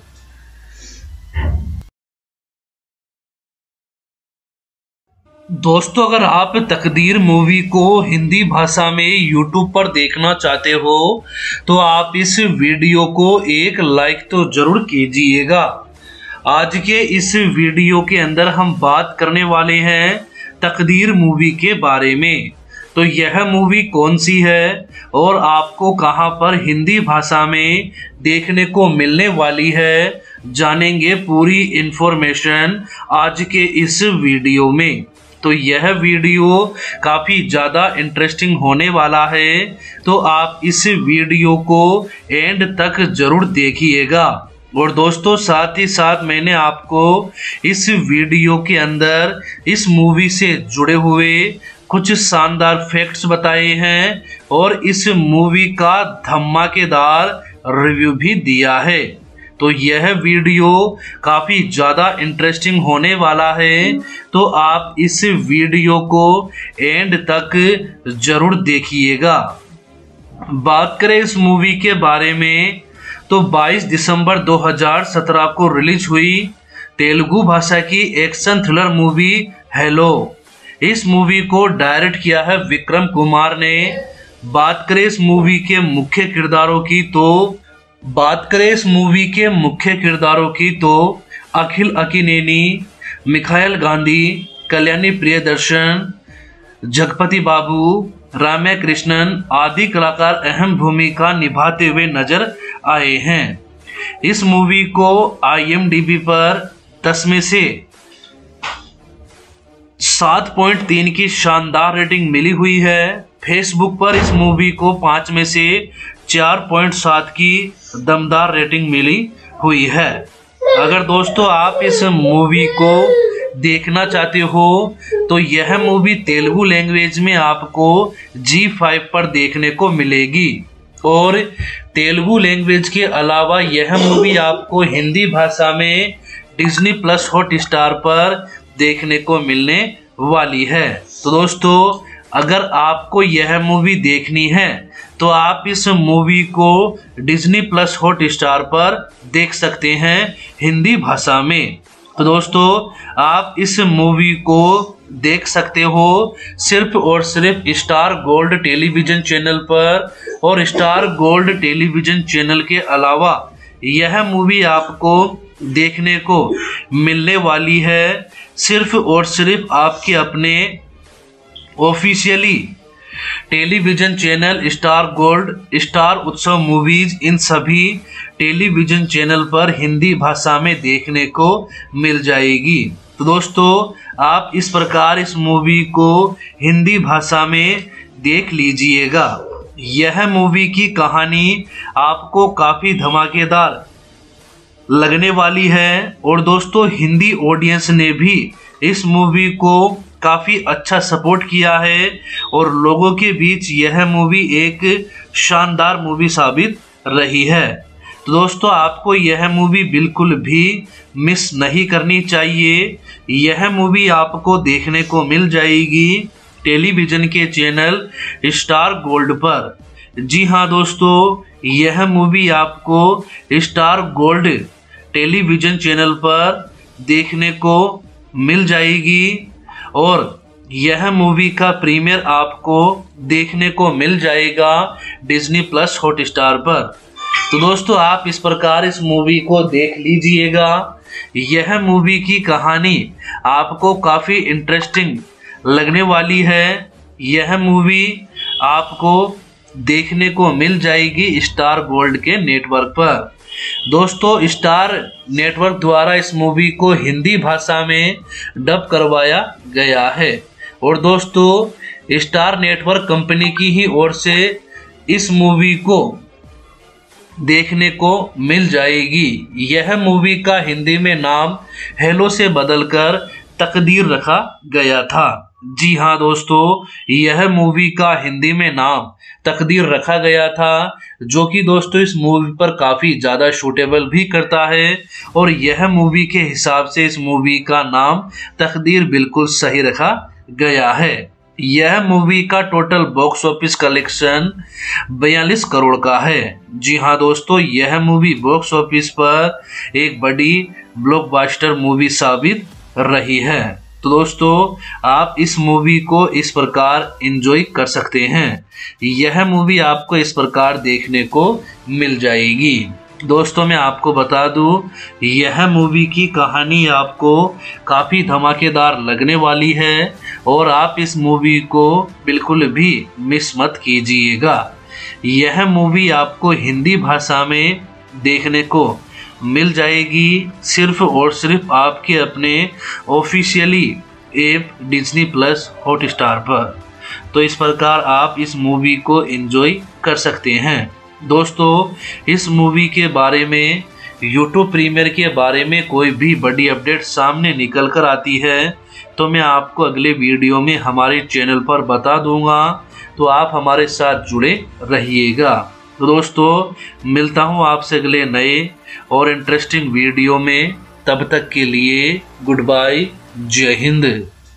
दोस्तों, अगर आप तकदीर मूवी को हिंदी भाषा में यूट्यूब पर देखना चाहते हो तो आप इस वीडियो को एक लाइक तो जरूर कीजिएगा। आज के इस वीडियो के अंदर हम बात करने वाले हैं तकदीर मूवी के बारे में। तो यह मूवी कौन सी है और आपको कहां पर हिंदी भाषा में देखने को मिलने वाली है, जानेंगे पूरी इंफॉर्मेशन आज के इस वीडियो में। तो यह वीडियो काफी ज्यादा इंटरेस्टिंग होने वाला है, तो आप इस वीडियो को एंड तक जरूर देखिएगा। और दोस्तों, साथ ही साथ मैंने आपको इस वीडियो के अंदर इस मूवी से जुड़े हुए कुछ शानदार फैक्ट्स बताए हैं और इस मूवी का धमाकेदार रिव्यू भी दिया है। तो यह वीडियो काफी ज्यादा इंटरेस्टिंग होने वाला है, तो आप इस वीडियो को एंड तक जरूर देखिएगा। बात करें इस मूवी के बारे में तो बाईस दिसंबर दो हज़ार सत्रह को रिलीज हुई तेलुगु भाषा की एक्शन थ्रिलर मूवी हेलो। इस मूवी को डायरेक्ट किया है विक्रम कुमार ने। बात करें इस मूवी के मुख्य किरदारों की तो बात करें इस मूवी के मुख्य किरदारों की तो अखिल अकिनेनी, मिखाइल गांधी, कल्याणी प्रियदर्शन, जगपति बाबू, राम्या कृष्णन आदि कलाकार अहम भूमिका निभाते हुए नजर आए हैं। इस मूवी को आई एम डी बी पर दस में से सात पॉइंट तीन की शानदार रेटिंग मिली हुई है। फेसबुक पर इस मूवी को पाँच में से चार पॉइंट सात की दमदार रेटिंग मिली हुई है। अगर दोस्तों आप इस मूवी को देखना चाहते हो तो यह मूवी तेलुगु लैंग्वेज में आपको जी फाइव पर देखने को मिलेगी और तेलुगु लैंग्वेज के अलावा यह मूवी आपको हिंदी भाषा में डिज्नी प्लस हॉटस्टार पर देखने को मिलने वाली है। तो दोस्तों, अगर आपको यह मूवी देखनी है तो आप इस मूवी को डिज्नी प्लस हॉटस्टार पर देख सकते हैं हिंदी भाषा में। तो दोस्तों, आप इस मूवी को देख सकते हो सिर्फ और सिर्फ स्टार गोल्ड टेलीविजन चैनल पर, और स्टार गोल्ड टेलीविजन चैनल के अलावा यह मूवी आपको देखने को मिलने वाली है सिर्फ और सिर्फ आपके अपने officially television channel Star Gold, Star Utsav Movies, इन सभी टेलीविजन चैनल पर हिंदी भाषा में देखने को मिल जाएगी। तो दोस्तों, आप इस प्रकार इस मूवी को हिंदी भाषा में देख लीजिएगा। यह मूवी की कहानी आपको काफी धमाकेदार लगने वाली है और दोस्तों हिंदी ऑडियंस ने भी इस मूवी को काफी अच्छा सपोर्ट किया है और लोगों के बीच यह मूवी एक शानदार मूवी साबित रही है। तो दोस्तों, आपको यह मूवी बिल्कुल भी मिस नहीं करनी चाहिए। यह मूवी आपको देखने को मिल जाएगी टेलीविजन के चैनल स्टार गोल्ड पर। जी हाँ दोस्तों, यह मूवी आपको स्टार गोल्ड टेलीविजन चैनल पर देखने को मिल जाएगी और यह मूवी का प्रीमियर आपको देखने को मिल जाएगा डिज्नी प्लस हॉटस्टार पर। तो दोस्तों, आप इस प्रकार इस मूवी को देख लीजिएगा। यह मूवी की कहानी आपको काफी इंटरेस्टिंग लगने वाली है। यह मूवी आपको देखने को मिल जाएगी स्टार गोल्ड के नेटवर्क पर। दोस्तों, स्टार नेटवर्क द्वारा इस मूवी को हिंदी भाषा में डब करवाया गया है और दोस्तों स्टार नेटवर्क कंपनी की ही ओर से इस मूवी को देखने को मिल जाएगी। यह मूवी का हिंदी में नाम हेलो से बदलकर तकदीर रखा गया था। जी हाँ दोस्तों, यह मूवी का हिंदी में नाम तकदीर रखा गया था, जो कि दोस्तों इस मूवी पर काफी ज्यादा शूटेबल भी करता है और यह मूवी के हिसाब से इस मूवी का नाम तकदीर बिल्कुल सही रखा गया है। यह मूवी का टोटल बॉक्स ऑफिस कलेक्शन बयालीस करोड़ का है। जी हाँ दोस्तों, यह मूवी बॉक्स ऑफिस पर एक बड़ी ब्लॉकबस्टर मूवी साबित रही है। तो दोस्तों आप इस मूवी को इस प्रकार एंजॉय कर सकते हैं। यह मूवी आपको इस प्रकार देखने को मिल जाएगी। दोस्तों मैं आपको बता दूं, यह मूवी की कहानी आपको काफ़ी धमाकेदार लगने वाली है और आप इस मूवी को बिल्कुल भी मिस मत कीजिएगा। यह मूवी आपको हिंदी भाषा में देखने को मिल जाएगी सिर्फ और सिर्फ आपके अपने officially app Disney Plus Hotstar पर। तो इस प्रकार आप इस मूवी को एंजॉय कर सकते हैं। दोस्तों इस मूवी के बारे में, यूट्यूब प्रीमियर के बारे में कोई भी बड़ी अपडेट सामने निकल कर आती है तो मैं आपको अगले वीडियो में हमारे चैनल पर बता दूंगा, तो आप हमारे साथ जुड़े रहिएगा। तो दोस्तों मिलता हूं आपसे अगले नए और इंटरेस्टिंग वीडियो में। तब तक के लिए गुड बाय, जय हिंद।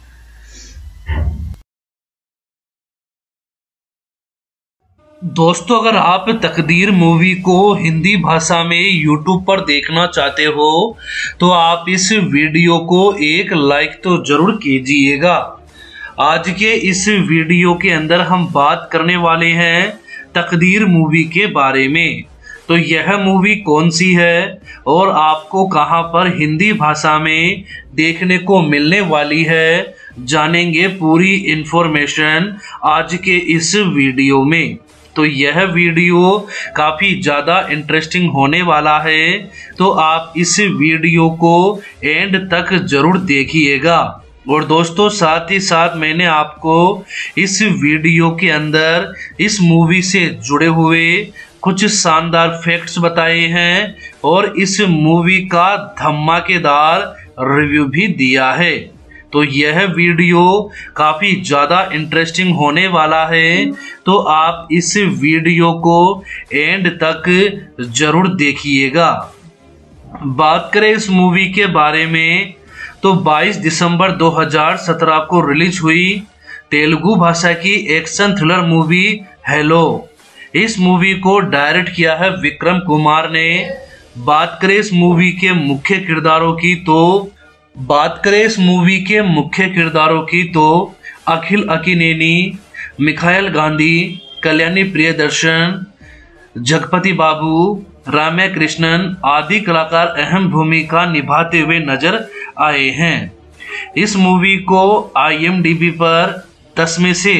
दोस्तों अगर आप तकदीर मूवी को हिंदी भाषा में यूट्यूब पर देखना चाहते हो तो आप इस वीडियो को एक लाइक तो जरूर कीजिएगा। आज के इस वीडियो के अंदर हम बात करने वाले हैं तकदीर मूवी के बारे में। तो यह मूवी कौन सी है और आपको कहां पर हिंदी भाषा में देखने को मिलने वाली है, जानेंगे पूरी इंफॉर्मेशन आज के इस वीडियो में। तो यह वीडियो काफ़ी ज़्यादा इंटरेस्टिंग होने वाला है, तो आप इस वीडियो को एंड तक जरूर देखिएगा। और दोस्तों साथ ही साथ मैंने आपको इस वीडियो के अंदर इस मूवी से जुड़े हुए कुछ शानदार फैक्ट्स बताए हैं और इस मूवी का धमाकेदार रिव्यू भी दिया है। तो यह वीडियो काफ़ी ज़्यादा इंटरेस्टिंग होने वाला है, तो आप इस वीडियो को एंड तक जरूर देखिएगा। बात करें इस मूवी के बारे में तो बाईस दिसंबर दो हज़ार सत्रह को रिलीज हुई तेलुगु भाषा की एक्शन थ्रिलर मूवी हेलो। इस मूवी को डायरेक्ट किया है विक्रम कुमार ने। बात करें इस मूवी के मुख्य किरदारों की तो बात करें इस मूवी के मुख्य किरदारों की तो अखिल अकिनेनी, मिखाइल गांधी, कल्याणी प्रियदर्शन, जगपति बाबू, राम्या कृष्णन आदि कलाकार अहम भूमिका निभाते हुए नजर आए हैं। इस मूवी को आई एम डी बी पर दस में से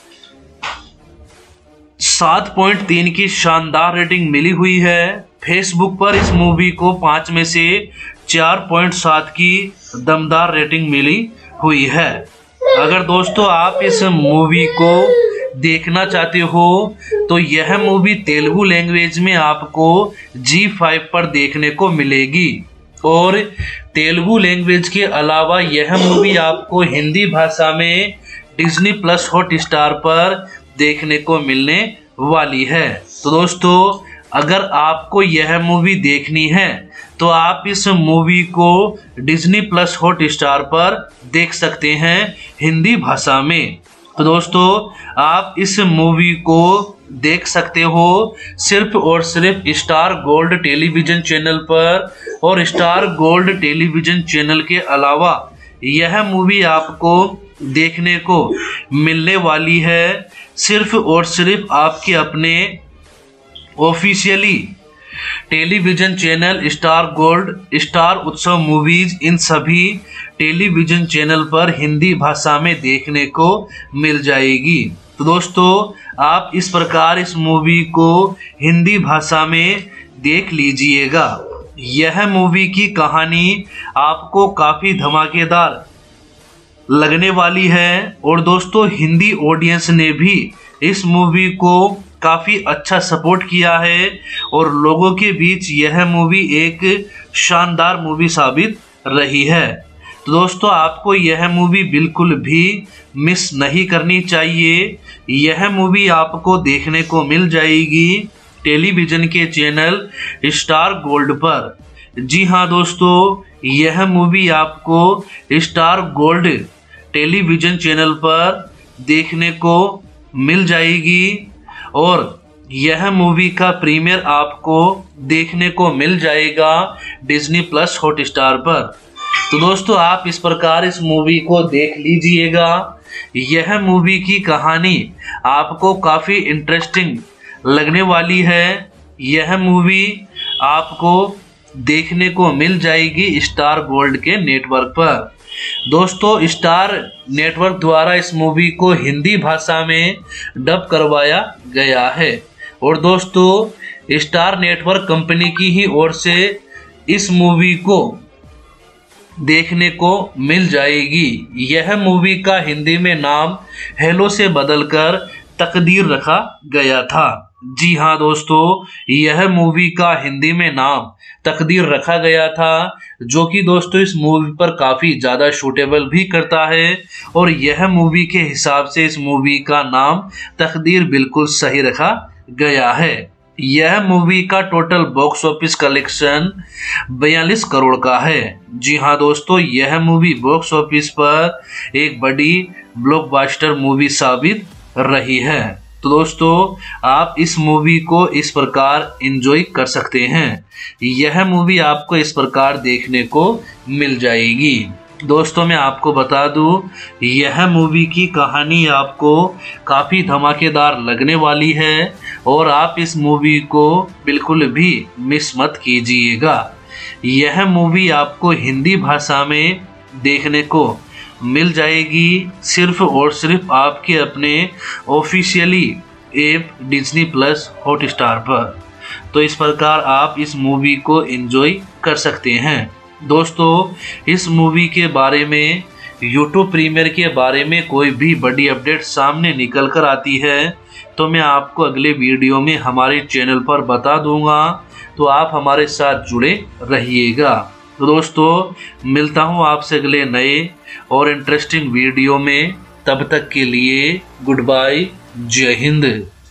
सात पॉइंट तीन की शानदार रेटिंग मिली हुई है। फेसबुक पर इस मूवी को पाँच में से चार पॉइंट सात की दमदार रेटिंग मिली हुई है। अगर दोस्तों आप इस मूवी को देखना चाहते हो तो यह मूवी तेलुगु लैंग्वेज में आपको जी फाइव पर देखने को मिलेगी और तेलुगु लैंग्वेज के अलावा यह मूवी आपको हिंदी भाषा में डिज्नी प्लस हॉटस्टार पर देखने को मिलने वाली है। तो दोस्तों अगर आपको यह मूवी देखनी है तो आप इस मूवी को डिज्नी प्लस हॉटस्टार पर देख सकते हैं हिंदी भाषा में। तो दोस्तों आप इस मूवी को देख सकते हो सिर्फ और सिर्फ स्टार गोल्ड टेलीविजन चैनल पर, और स्टार गोल्ड टेलीविजन चैनल के अलावा यह मूवी आपको देखने को मिलने वाली है सिर्फ और सिर्फ आपके अपने officially television channel Star Gold, Star Utsav Movies, इन सभी टेलीविजन चैनल पर हिंदी भाषा में देखने को मिल जाएगी। तो दोस्तों आप इस प्रकार इस मूवी को हिंदी भाषा में देख लीजिएगा। यह मूवी की कहानी आपको काफ़ी धमाकेदार लगने वाली है और दोस्तों हिंदी ऑडियंस ने भी इस मूवी को काफ़ी अच्छा सपोर्ट किया है और लोगों के बीच यह मूवी एक शानदार मूवी साबित रही है। तो दोस्तों आपको यह मूवी बिल्कुल भी मिस नहीं करनी चाहिए। यह मूवी आपको देखने को मिल जाएगी टेलीविज़न के चैनल स्टार गोल्ड पर। जी हाँ दोस्तों, यह मूवी आपको स्टार गोल्ड टेलीविज़न चैनल पर देखने को मिल जाएगी और यह मूवी का प्रीमियर आपको देखने को मिल जाएगा डिज्नी प्लस हॉटस्टार पर। तो दोस्तों आप इस प्रकार इस मूवी को देख लीजिएगा। यह मूवी की कहानी आपको काफी इंटरेस्टिंग लगने वाली है। यह मूवी आपको देखने को मिल जाएगी स्टार गोल्ड के नेटवर्क पर। दोस्तों स्टार नेटवर्क द्वारा इस मूवी को हिंदी भाषा में डब करवाया गया है और दोस्तों स्टार नेटवर्क कंपनी की ही ओर से इस मूवी को देखने को मिल जाएगी। यह मूवी का हिंदी में नाम हेलो से बदलकर तकदीर रखा गया था। जी हाँ दोस्तों, यह मूवी का हिंदी में नाम तकदीर रखा गया था, जो कि दोस्तों इस मूवी पर काफी ज्यादा सूटेबल भी करता है और यह मूवी के हिसाब से इस मूवी का नाम तकदीर बिल्कुल सही रखा गया है। यह मूवी का टोटल बॉक्स ऑफिस कलेक्शन बयालीस करोड़ का है। जी हाँ दोस्तों, यह मूवी बॉक्स ऑफिस पर एक बड़ी ब्लॉकबस्टर मूवी साबित रही है। तो दोस्तों आप इस मूवी को इस प्रकार एंजॉय कर सकते हैं। यह मूवी आपको इस प्रकार देखने को मिल जाएगी। दोस्तों मैं आपको बता दूं, यह मूवी की कहानी आपको काफ़ी धमाकेदार लगने वाली है और आप इस मूवी को बिल्कुल भी मिस मत कीजिएगा। यह मूवी आपको हिंदी भाषा में देखने को मिल जाएगी सिर्फ और सिर्फ आपके अपने officially app Disney Plus Hotstar पर। तो इस प्रकार आप इस मूवी को एंजॉय कर सकते हैं। दोस्तों इस मूवी के बारे में यूट्यूब प्रीमियर के बारे में कोई भी बड़ी अपडेट सामने निकल कर आती है तो मैं आपको अगले वीडियो में हमारे चैनल पर बता दूंगा, तो आप हमारे साथ जुड़े रहिएगा। तो दोस्तों मिलता हूँ आपसे अगले नए और इंटरेस्टिंग वीडियो में। तब तक के लिए गुड बाय, जय हिंद।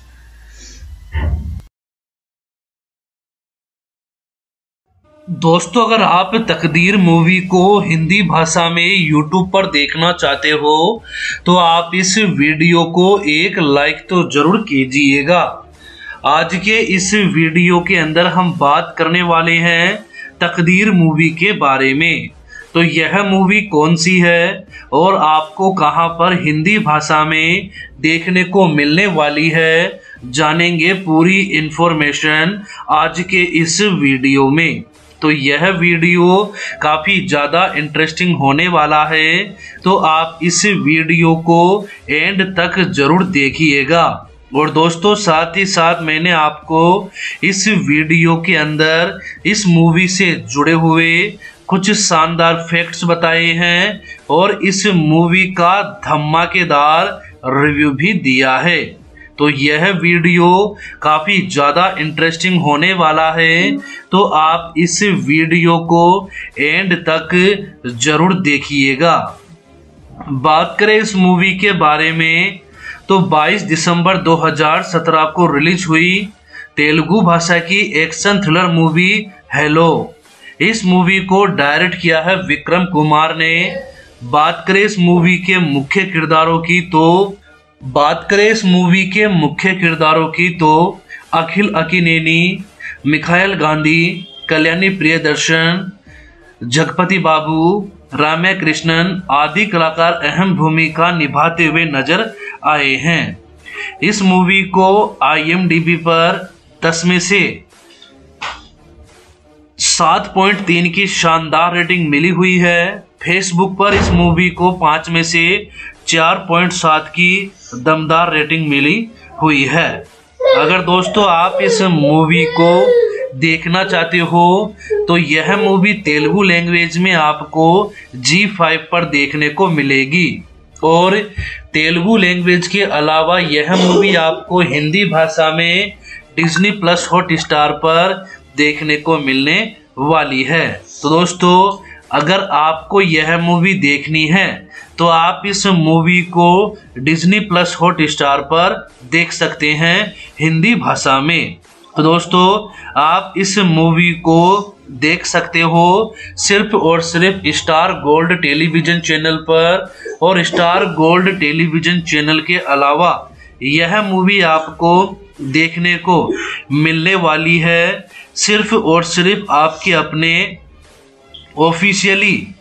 दोस्तों अगर आप तकदीर मूवी को हिंदी भाषा में यूट्यूब पर देखना चाहते हो तो आप इस वीडियो को एक लाइक तो जरूर कीजिएगा। आज के इस वीडियो के अंदर हम बात करने वाले हैं तकदीर मूवी के बारे में। तो यह मूवी कौन सी है और आपको कहां पर हिंदी भाषा में देखने को मिलने वाली है, जानेंगे पूरी इंफॉर्मेशन आज के इस वीडियो में। तो यह वीडियो काफी ज्यादा इंटरेस्टिंग होने वाला है, तो आप इस वीडियो को एंड तक जरूर देखिएगा। और दोस्तों साथ ही साथ मैंने आपको इस वीडियो के अंदर इस मूवी से जुड़े हुए कुछ शानदार फैक्ट्स बताए हैं और इस मूवी का धमाकेदार रिव्यू भी दिया है। तो यह वीडियो काफी ज्यादा इंटरेस्टिंग होने वाला है, तो आप इस वीडियो को एंड तक जरूर देखिएगा। बात करें इस मूवी के बारे में तो बाईस दिसंबर दो हज़ार सत्रह को रिलीज हुई तेलुगु भाषा की एक्शन थ्रिलर मूवी हेलो। इस मूवी को डायरेक्ट किया है विक्रम कुमार ने। बात करें इस मूवी के मुख्य किरदारों की तो बात करें इस मूवी के मुख्य किरदारों की तो अखिल अकिनेनी, मिखाइल गांधी, कल्याणी प्रियदर्शन, जगपति बाबू, राम्या कृष्णन आदि कलाकार अहम भूमिका निभाते हुए नजर आए हैं। इस मूवी को आई एम डी बी पर दस में से सात पॉइंट तीन की शानदार रेटिंग मिली हुई है। फेसबुक पर इस मूवी को पाँच में से चार पॉइंट सात की दमदार रेटिंग मिली हुई है। अगर दोस्तों आप इस मूवी को देखना चाहते हो तो यह मूवी तेलुगु लैंग्वेज में आपको जी फाइव पर देखने को मिलेगी और तेलुगु लैंग्वेज के अलावा यह मूवी आपको हिंदी भाषा में डिज्नी प्लस हॉटस्टार पर देखने को मिलने वाली है। तो दोस्तों अगर आपको यह मूवी देखनी है तो आप इस मूवी को डिज्नी प्लस हॉटस्टार पर देख सकते हैं हिंदी भाषा में। तो दोस्तों आप इस मूवी को देख सकते हो सिर्फ और सिर्फ स्टार गोल्ड टेलीविजन चैनल पर, और स्टार गोल्ड टेलीविजन चैनल के अलावा यह मूवी आपको देखने को मिलने वाली है सिर्फ और सिर्फ आपके अपने officially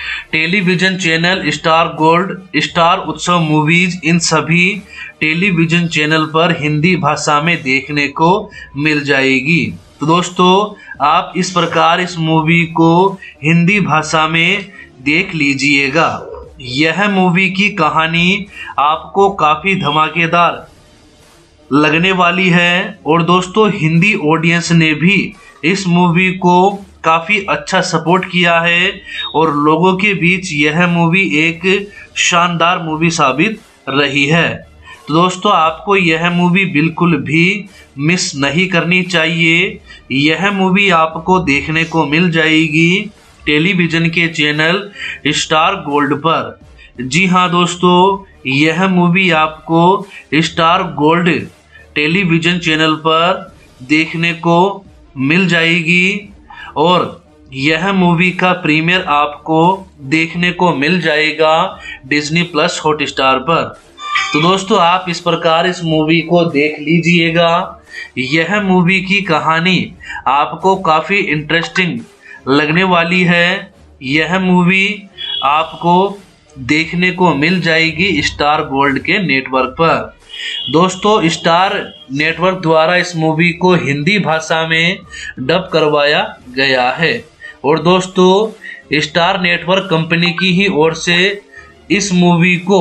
television channel Star Gold, Star Utsav Movies, इन सभी टेलीविजन चैनल पर हिंदी भाषा में देखने को मिल जाएगी। तो दोस्तों आप इस प्रकार इस मूवी को हिंदी भाषा में देख लीजिएगा। यह मूवी की कहानी आपको काफी धमाकेदार लगने वाली है और दोस्तों हिंदी ऑडियंस ने भी इस मूवी को काफी अच्छा सपोर्ट किया है और लोगों के बीच यह मूवी एक शानदार मूवी साबित रही है। तो दोस्तों आपको यह मूवी बिल्कुल भी मिस नहीं करनी चाहिए। यह मूवी आपको देखने को मिल जाएगी टेलीविजन के चैनल स्टार गोल्ड पर। जी हाँ दोस्तों, यह मूवी आपको स्टार गोल्ड टेलीविजन चैनल पर देखने को मिल जाएगी और यह मूवी का प्रीमियर आपको देखने को मिल जाएगा डिज्नी प्लस हॉटस्टार पर। तो दोस्तों आप इस प्रकार इस मूवी को देख लीजिएगा। यह मूवी की कहानी आपको काफी इंटरेस्टिंग लगने वाली है। यह मूवी आपको देखने को मिल जाएगी स्टार गोल्ड के नेटवर्क पर। दोस्तों स्टार नेटवर्क द्वारा इस मूवी को हिंदी भाषा में डब करवाया गया है और दोस्तों स्टार नेटवर्क कंपनी की ही ओर से इस मूवी को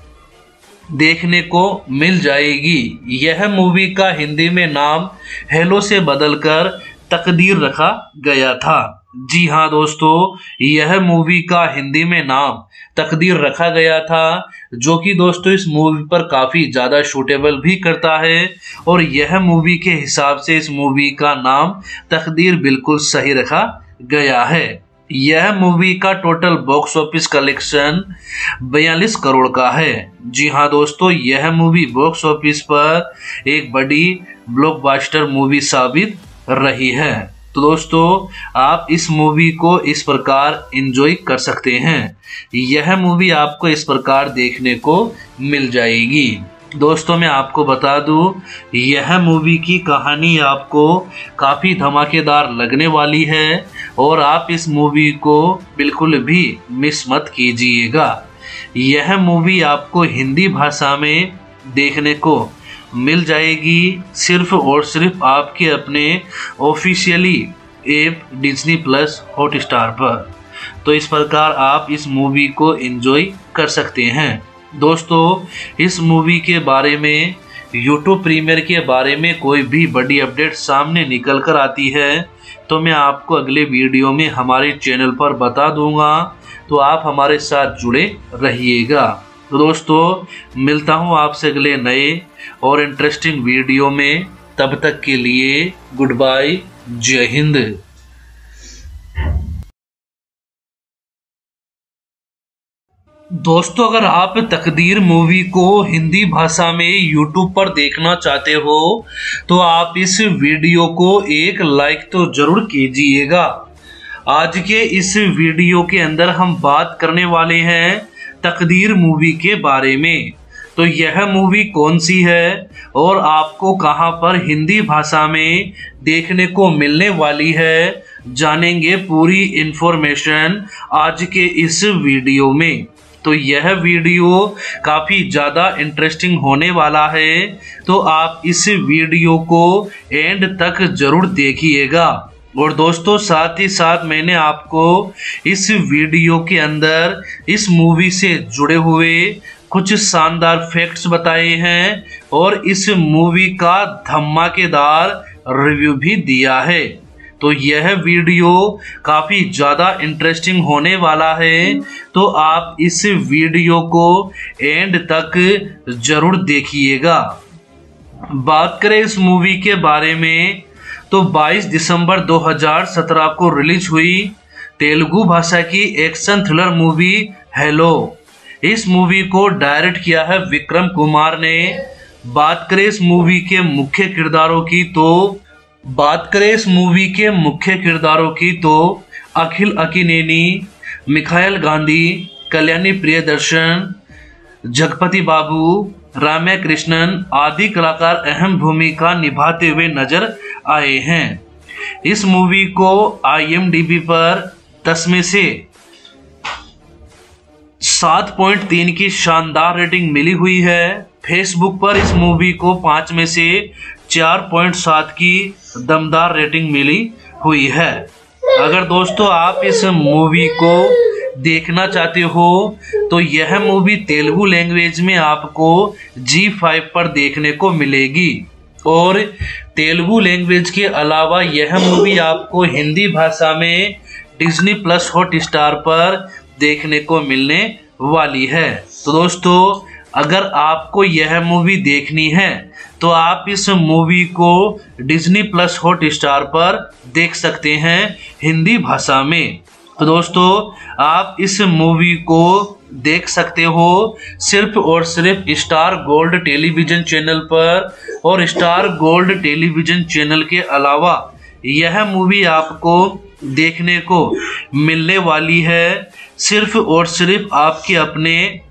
देखने को मिल जाएगी। यह मूवी का हिंदी में नाम हेलो से बदलकर तकदीर रखा गया था। जी हाँ दोस्तों, यह मूवी का हिंदी में नाम तकदीर रखा गया था, जो कि दोस्तों इस मूवी पर काफी ज्यादा सूटेबल भी करता है और यह मूवी के हिसाब से इस मूवी का नाम तकदीर बिल्कुल सही रखा गया है। यह मूवी का टोटल बॉक्स ऑफिस कलेक्शन बयालीस करोड़ का है। जी हाँ दोस्तों, यह मूवी बॉक्स ऑफिस पर एक बड़ी ब्लॉकबस्टर मूवी साबित रही है। तो दोस्तों आप इस मूवी को इस प्रकार एंजॉय कर सकते हैं। यह मूवी आपको इस प्रकार देखने को मिल जाएगी। दोस्तों मैं आपको बता दूं, यह मूवी की कहानी आपको काफ़ी धमाकेदार लगने वाली है और आप इस मूवी को बिल्कुल भी मिस मत कीजिएगा। यह मूवी आपको हिंदी भाषा में देखने को मिल जाएगी सिर्फ और सिर्फ आपके अपने officially app Disney Plus Hotstar पर। तो इस प्रकार आप इस मूवी को एंजॉय कर सकते हैं। दोस्तों इस मूवी के बारे में, यूट्यूब प्रीमियर के बारे में कोई भी बड़ी अपडेट सामने निकल कर आती है तो मैं आपको अगले वीडियो में हमारे चैनल पर बता दूंगा। तो आप हमारे साथ जुड़े रहिएगा। तो दोस्तों मिलता हूँ आपसे अगले नए और इंटरेस्टिंग वीडियो में। तब तक के लिए गुड बाय, जय हिंद। दोस्तों अगर आप तकदीर मूवी को हिंदी भाषा में यूट्यूब पर देखना चाहते हो तो आप इस वीडियो को एक लाइक तो जरूर कीजिएगा। आज के इस वीडियो के अंदर हम बात करने वाले हैं तकदीर मूवी के बारे में। तो यह मूवी कौन सी है और आपको कहां पर हिंदी भाषा में देखने को मिलने वाली है, जानेंगे पूरी इंफॉर्मेशन आज के इस वीडियो में। तो यह वीडियो काफी ज्यादा इंटरेस्टिंग होने वाला है, तो आप इस वीडियो को एंड तक जरूर देखिएगा। और दोस्तों साथ ही साथ मैंने आपको इस वीडियो के अंदर इस मूवी से जुड़े हुए कुछ शानदार फैक्ट्स बताए हैं और इस मूवी का धमाकेदार रिव्यू भी दिया है। तो यह वीडियो काफी ज्यादा इंटरेस्टिंग होने वाला है, तो आप इस वीडियो को एंड तक जरूर देखिएगा। बात करें इस मूवी के बारे में तो बाईस दिसंबर दो हज़ार सत्रह को रिलीज हुई तेलुगु भाषा की एक्शन थ्रिलर मूवी हेलो। इस मूवी को डायरेक्ट किया है विक्रम कुमार ने। बात करें इस मूवी के मुख्य किरदारों की तो बात करें इस मूवी के मुख्य किरदारों की तो अखिल अकिनेनी, मिखाइल गांधी, कल्याणी प्रियदर्शन, जगपति बाबू, राम्या कृष्णन आदि कलाकार अहम भूमिका निभाते हुए नजर आए हैं। इस मूवी को आई एम डी बी पर दस में से सात पॉइंट तीन की शानदार रेटिंग मिली हुई है। फेसबुक पर इस मूवी को पाँच में से चार पॉइंट सात की दमदार रेटिंग मिली हुई है। अगर दोस्तों आप इस मूवी को देखना चाहते हो तो यह मूवी तेलुगु लैंग्वेज में आपको जी फाइव पर देखने को मिलेगी और तेलुगु लैंग्वेज के अलावा यह मूवी आपको हिंदी भाषा में डिज्नी प्लस हॉटस्टार पर देखने को मिलने वाली है। तो दोस्तों अगर आपको यह मूवी देखनी है तो आप इस मूवी को डिज्नी प्लस हॉटस्टार पर देख सकते हैं हिंदी भाषा में। तो दोस्तों आप इस मूवी को देख सकते हो सिर्फ और सिर्फ स्टार गोल्ड टेलीविजन चैनल पर, और स्टार गोल्ड टेलीविजन चैनल के अलावा यह मूवी आपको देखने को मिलने वाली है सिर्फ और सिर्फ आपके अपने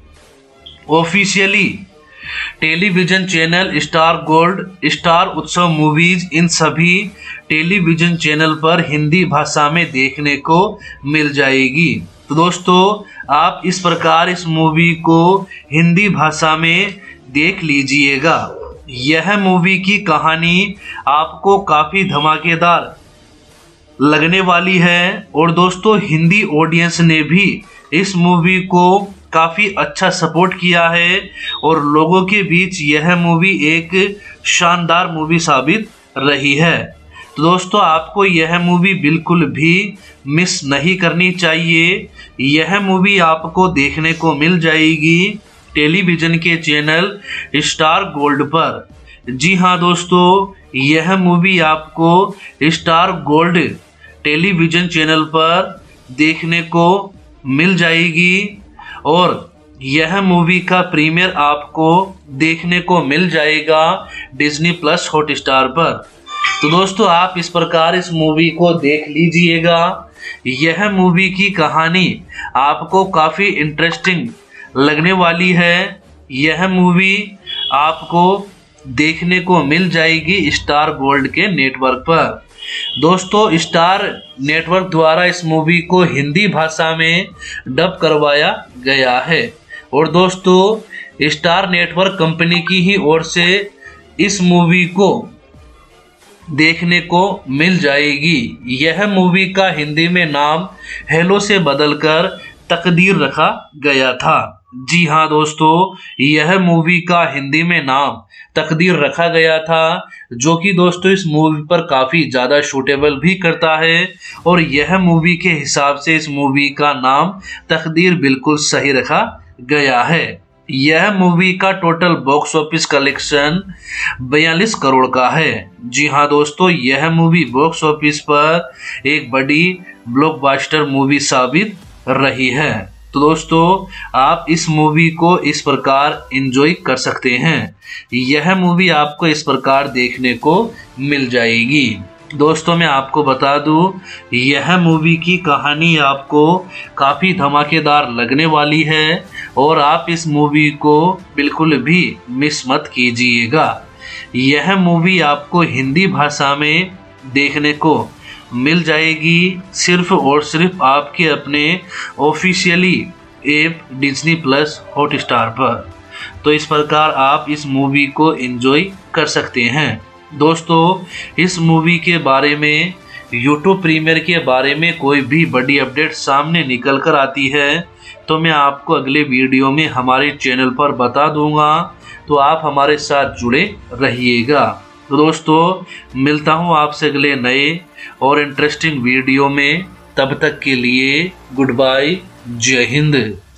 officially television channel Star Gold, Star Utsav Movies, इन सभी टेलीविजन चैनल पर हिंदी भाषा में देखने को मिल जाएगी। तो दोस्तों आप इस प्रकार इस मूवी को हिंदी भाषा में देख लीजिएगा। यह मूवी की कहानी आपको काफी धमाकेदार लगने वाली है और दोस्तों हिंदी ऑडियंस ने भी इस मूवी को काफी अच्छा सपोर्ट किया है और लोगों के बीच यह मूवी एक शानदार मूवी साबित रही है। तो दोस्तों आपको यह मूवी बिल्कुल भी मिस नहीं करनी चाहिए। यह मूवी आपको देखने को मिल जाएगी टेलीविजन के चैनल स्टार गोल्ड पर। जी हाँ दोस्तों यह मूवी आपको स्टार गोल्ड टेलीविजन चैनल पर देखने को मिल जाएगी और यह मूवी का प्रीमियर आपको देखने को मिल जाएगा डिज्नी प्लस हॉटस्टार पर। तो दोस्तों आप इस प्रकार इस मूवी को देख लीजिएगा। यह मूवी की कहानी आपको काफी इंटरेस्टिंग लगने वाली है। यह मूवी आपको देखने को मिल जाएगी स्टार गोल्ड के नेटवर्क पर। दोस्तों स्टार नेटवर्क द्वारा इस मूवी को हिंदी भाषा में डब करवाया गया है और दोस्तों स्टार नेटवर्क कंपनी की ही ओर से इस मूवी को देखने को मिल जाएगी। यह मूवी का हिंदी में नाम हेलो से बदलकर तकदीर रखा गया था। जी हाँ दोस्तों यह मूवी का हिंदी में नाम तकदीर रखा गया था, जो कि दोस्तों इस मूवी पर काफी ज्यादा सूटेबल भी करता है और यह मूवी के हिसाब से इस मूवी का नाम तकदीर बिल्कुल सही रखा गया है। यह मूवी का टोटल बॉक्स ऑफिस कलेक्शन बयालीस करोड़ का है। जी हाँ दोस्तों यह मूवी बॉक्स ऑफिस पर एक बड़ी ब्लॉकबस्टर मूवी साबित रही है। तो दोस्तों आप इस मूवी को इस प्रकार एंजॉय कर सकते हैं। यह मूवी आपको इस प्रकार देखने को मिल जाएगी। दोस्तों मैं आपको बता दूं यह मूवी की कहानी आपको काफ़ी धमाकेदार लगने वाली है और आप इस मूवी को बिल्कुल भी मिस मत कीजिएगा। यह मूवी आपको हिंदी भाषा में देखने को मिल जाएगी सिर्फ और सिर्फ आपके अपने officially app Disney Plus Hotstar पर। तो इस प्रकार आप इस मूवी को एंजॉय कर सकते हैं। दोस्तों इस मूवी के बारे में यूट्यूब प्रीमियर के बारे में कोई भी बड़ी अपडेट सामने निकल कर आती है तो मैं आपको अगले वीडियो में हमारे चैनल पर बता दूंगा, तो आप हमारे साथ जुड़े रहिएगा। तो दोस्तों मिलता हूँ आपसे अगले नए और इंटरेस्टिंग वीडियो में। तब तक के लिए गुड बाय, जय हिंद।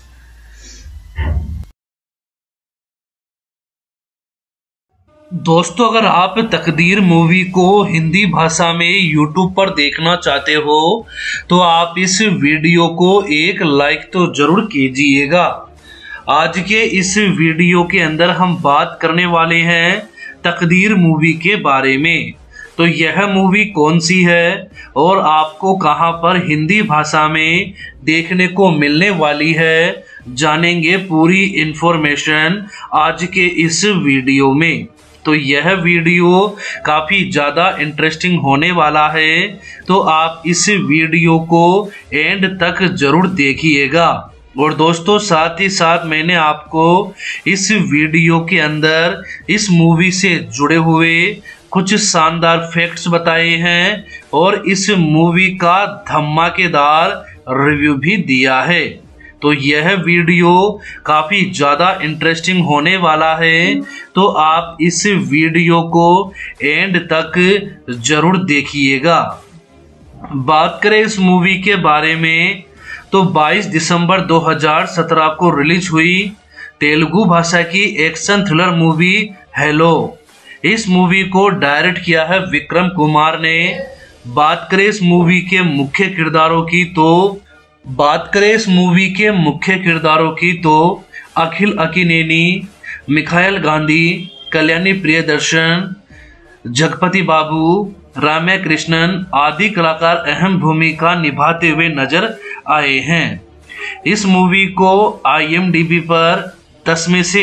दोस्तों अगर आप तकदीर मूवी को हिंदी भाषा में यूट्यूब पर देखना चाहते हो तो आप इस वीडियो को एक लाइक तो जरूर कीजिएगा। आज के इस वीडियो के अंदर हम बात करने वाले हैं तकदीर मूवी के बारे में। तो यह मूवी कौन सी है और आपको कहां पर हिंदी भाषा में देखने को मिलने वाली है, जानेंगे पूरी इंफॉर्मेशन आज के इस वीडियो में। तो यह वीडियो काफ़ी ज़्यादा इंटरेस्टिंग होने वाला है, तो आप इस वीडियो को एंड तक ज़रूर देखिएगा और दोस्तों साथ ही साथ मैंने आपको इस वीडियो के अंदर इस मूवी से जुड़े हुए कुछ शानदार फैक्ट्स बताए हैं और इस मूवी का धमाकेदार रिव्यू भी दिया है। तो यह वीडियो काफी ज्यादा इंटरेस्टिंग होने वाला है, तो आप इस वीडियो को एंड तक जरूर देखिएगा। बात करें इस मूवी के बारे में तो बाईस दिसंबर दो हज़ार सत्रह को रिलीज हुई तेलुगु भाषा की एक्शन थ्रिलर मूवी हेलो। इस मूवी को डायरेक्ट किया है विक्रम कुमार ने। बात करें इस मूवी के मुख्य किरदारों की तो बात करें इस मूवी के मुख्य किरदारों की तो अखिल अकिनेनी, मिखाइल गांधी, कल्याणी प्रियदर्शन, जगपति बाबू, राम्या कृष्णन आदि कलाकार अहम भूमिका निभाते हुए नजर आए हैं। इस मूवी को आई एम डी बी पर दस में से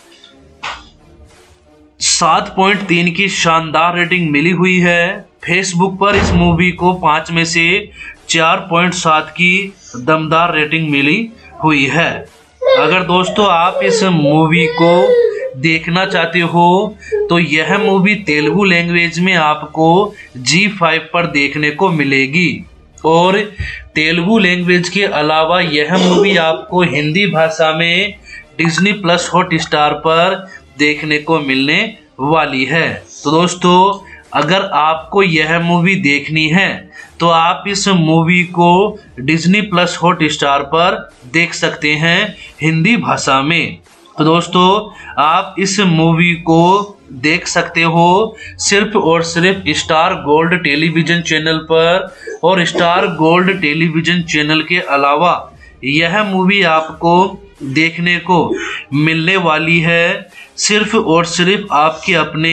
सात पॉइंट तीन की शानदार रेटिंग मिली हुई है। फेसबुक पर इस मूवी को पाँच में से चार पॉइंट सात की दमदार रेटिंग मिली हुई है। अगर दोस्तों आप इस मूवी को देखना चाहते हो तो यह मूवी तेलुगु लैंग्वेज में आपको जी फाइव पर देखने को मिलेगी और तेलुगु लैंग्वेज के अलावा यह मूवी आपको हिंदी भाषा में डिज्नी प्लस हॉट स्टार पर देखने को मिलने वाली है। तो दोस्तों अगर आपको यह मूवी देखनी है तो आप इस मूवी को डिज्नी प्लस हॉट स्टार पर देख सकते हैं हिंदी भाषा में। तो दोस्तों आप इस मूवी को देख सकते हो सिर्फ और सिर्फ स्टार गोल्ड टेलीविजन चैनल पर, और स्टार गोल्ड टेलीविजन चैनल के अलावा यह मूवी आपको देखने को मिलने वाली है सिर्फ और सिर्फ आपके अपने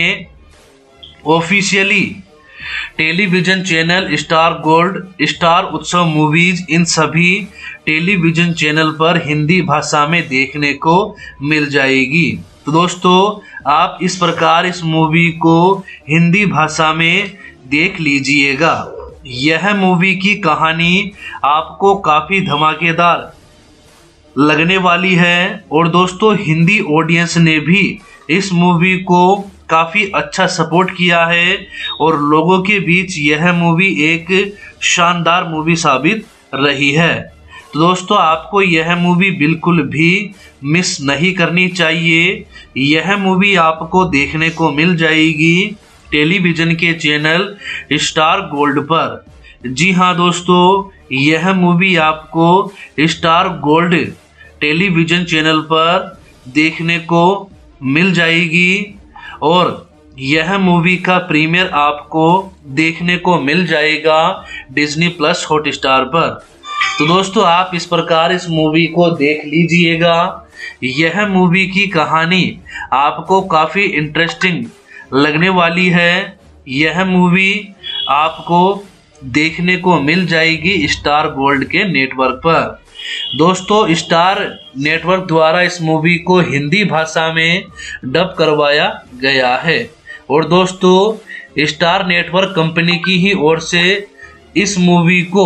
officially television channel Star Gold, Star Utsav Movies, इन सभी टेलीविजन चैनल पर हिंदी भाषा में देखने को मिल जाएगी। तो दोस्तों आप इस प्रकार इस मूवी को हिंदी भाषा में देख लीजिएगा। यह मूवी की कहानी आपको काफी धमाकेदार लगने वाली है और दोस्तों हिंदी ऑडियंस ने भी इस मूवी को काफी अच्छा सपोर्ट किया है और लोगों के बीच यह मूवी एक शानदार मूवी साबित रही है। तो दोस्तों आपको यह मूवी बिल्कुल भी मिस नहीं करनी चाहिए। यह मूवी आपको देखने को मिल जाएगी टेलीविजन के चैनल स्टार गोल्ड पर। जी हाँ दोस्तों यह मूवी आपको स्टार गोल्ड टेलीविजन चैनल पर देखने को मिल जाएगी और यह मूवी का प्रीमियर आपको देखने को मिल जाएगा डिज्नी प्लस हॉट स्टार पर। तो दोस्तों आप इस प्रकार इस मूवी को देख लीजिएगा। यह मूवी की कहानी आपको काफी इंटरेस्टिंग लगने वाली है। यह मूवी आपको देखने को मिल जाएगी स्टार गोल्ड के नेटवर्क पर। दोस्तों स्टार नेटवर्क द्वारा इस मूवी को हिंदी भाषा में डब करवाया गया है और दोस्तों स्टार नेटवर्क कंपनी की ही ओर से इस मूवी को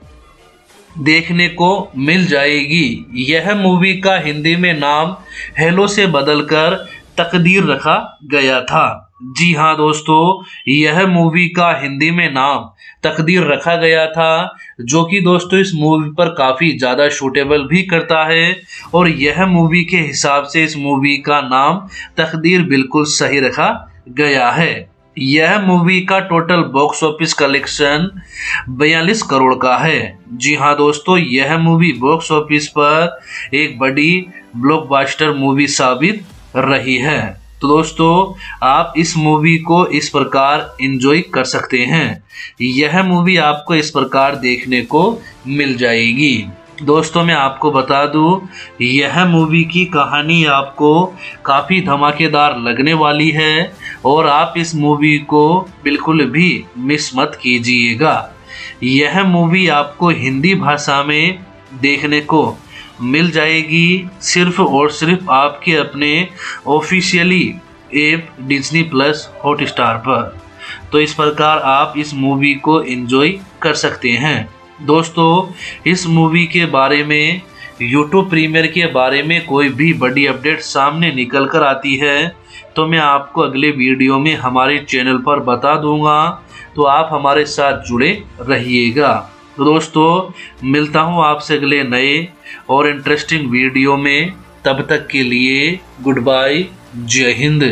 देखने को मिल जाएगी। यह मूवी का हिंदी में नाम हेलो से बदलकर तकदीर रखा गया था। जी हाँ दोस्तों यह मूवी का हिंदी में नाम तकदीर रखा गया था, जो कि दोस्तों इस मूवी पर काफी ज्यादा सूटेबल भी करता है और यह मूवी के हिसाब से इस मूवी का नाम तकदीर बिल्कुल सही रखा गया है। यह मूवी का टोटल बॉक्स ऑफिस कलेक्शन बयालीस करोड़ का है। जी हाँ दोस्तों यह मूवी बॉक्स ऑफिस पर एक बड़ी ब्लॉकबस्टर मूवी साबित रही है। तो दोस्तों आप इस मूवी को इस प्रकार एंजॉय कर सकते हैं। यह मूवी आपको इस प्रकार देखने को मिल जाएगी। दोस्तों मैं आपको बता दूं यह मूवी की कहानी आपको काफ़ी धमाकेदार लगने वाली है और आप इस मूवी को बिल्कुल भी मिस मत कीजिएगा। यह मूवी आपको हिंदी भाषा में देखने को मिल जाएगी सिर्फ और सिर्फ आपके अपने officially app Disney Plus Hotstar पर। तो इस प्रकार आप इस मूवी को एंजॉय कर सकते हैं। दोस्तों इस मूवी के बारे में यूट्यूब प्रीमियर के बारे में कोई भी बड़ी अपडेट सामने निकल कर आती है तो मैं आपको अगले वीडियो में हमारे चैनल पर बता दूंगा, तो आप हमारे साथ जुड़े रहिएगा। तो दोस्तों मिलता हूं आपसे अगले नए और इंटरेस्टिंग वीडियो में। तब तक के लिए गुड बाय, जय हिंद।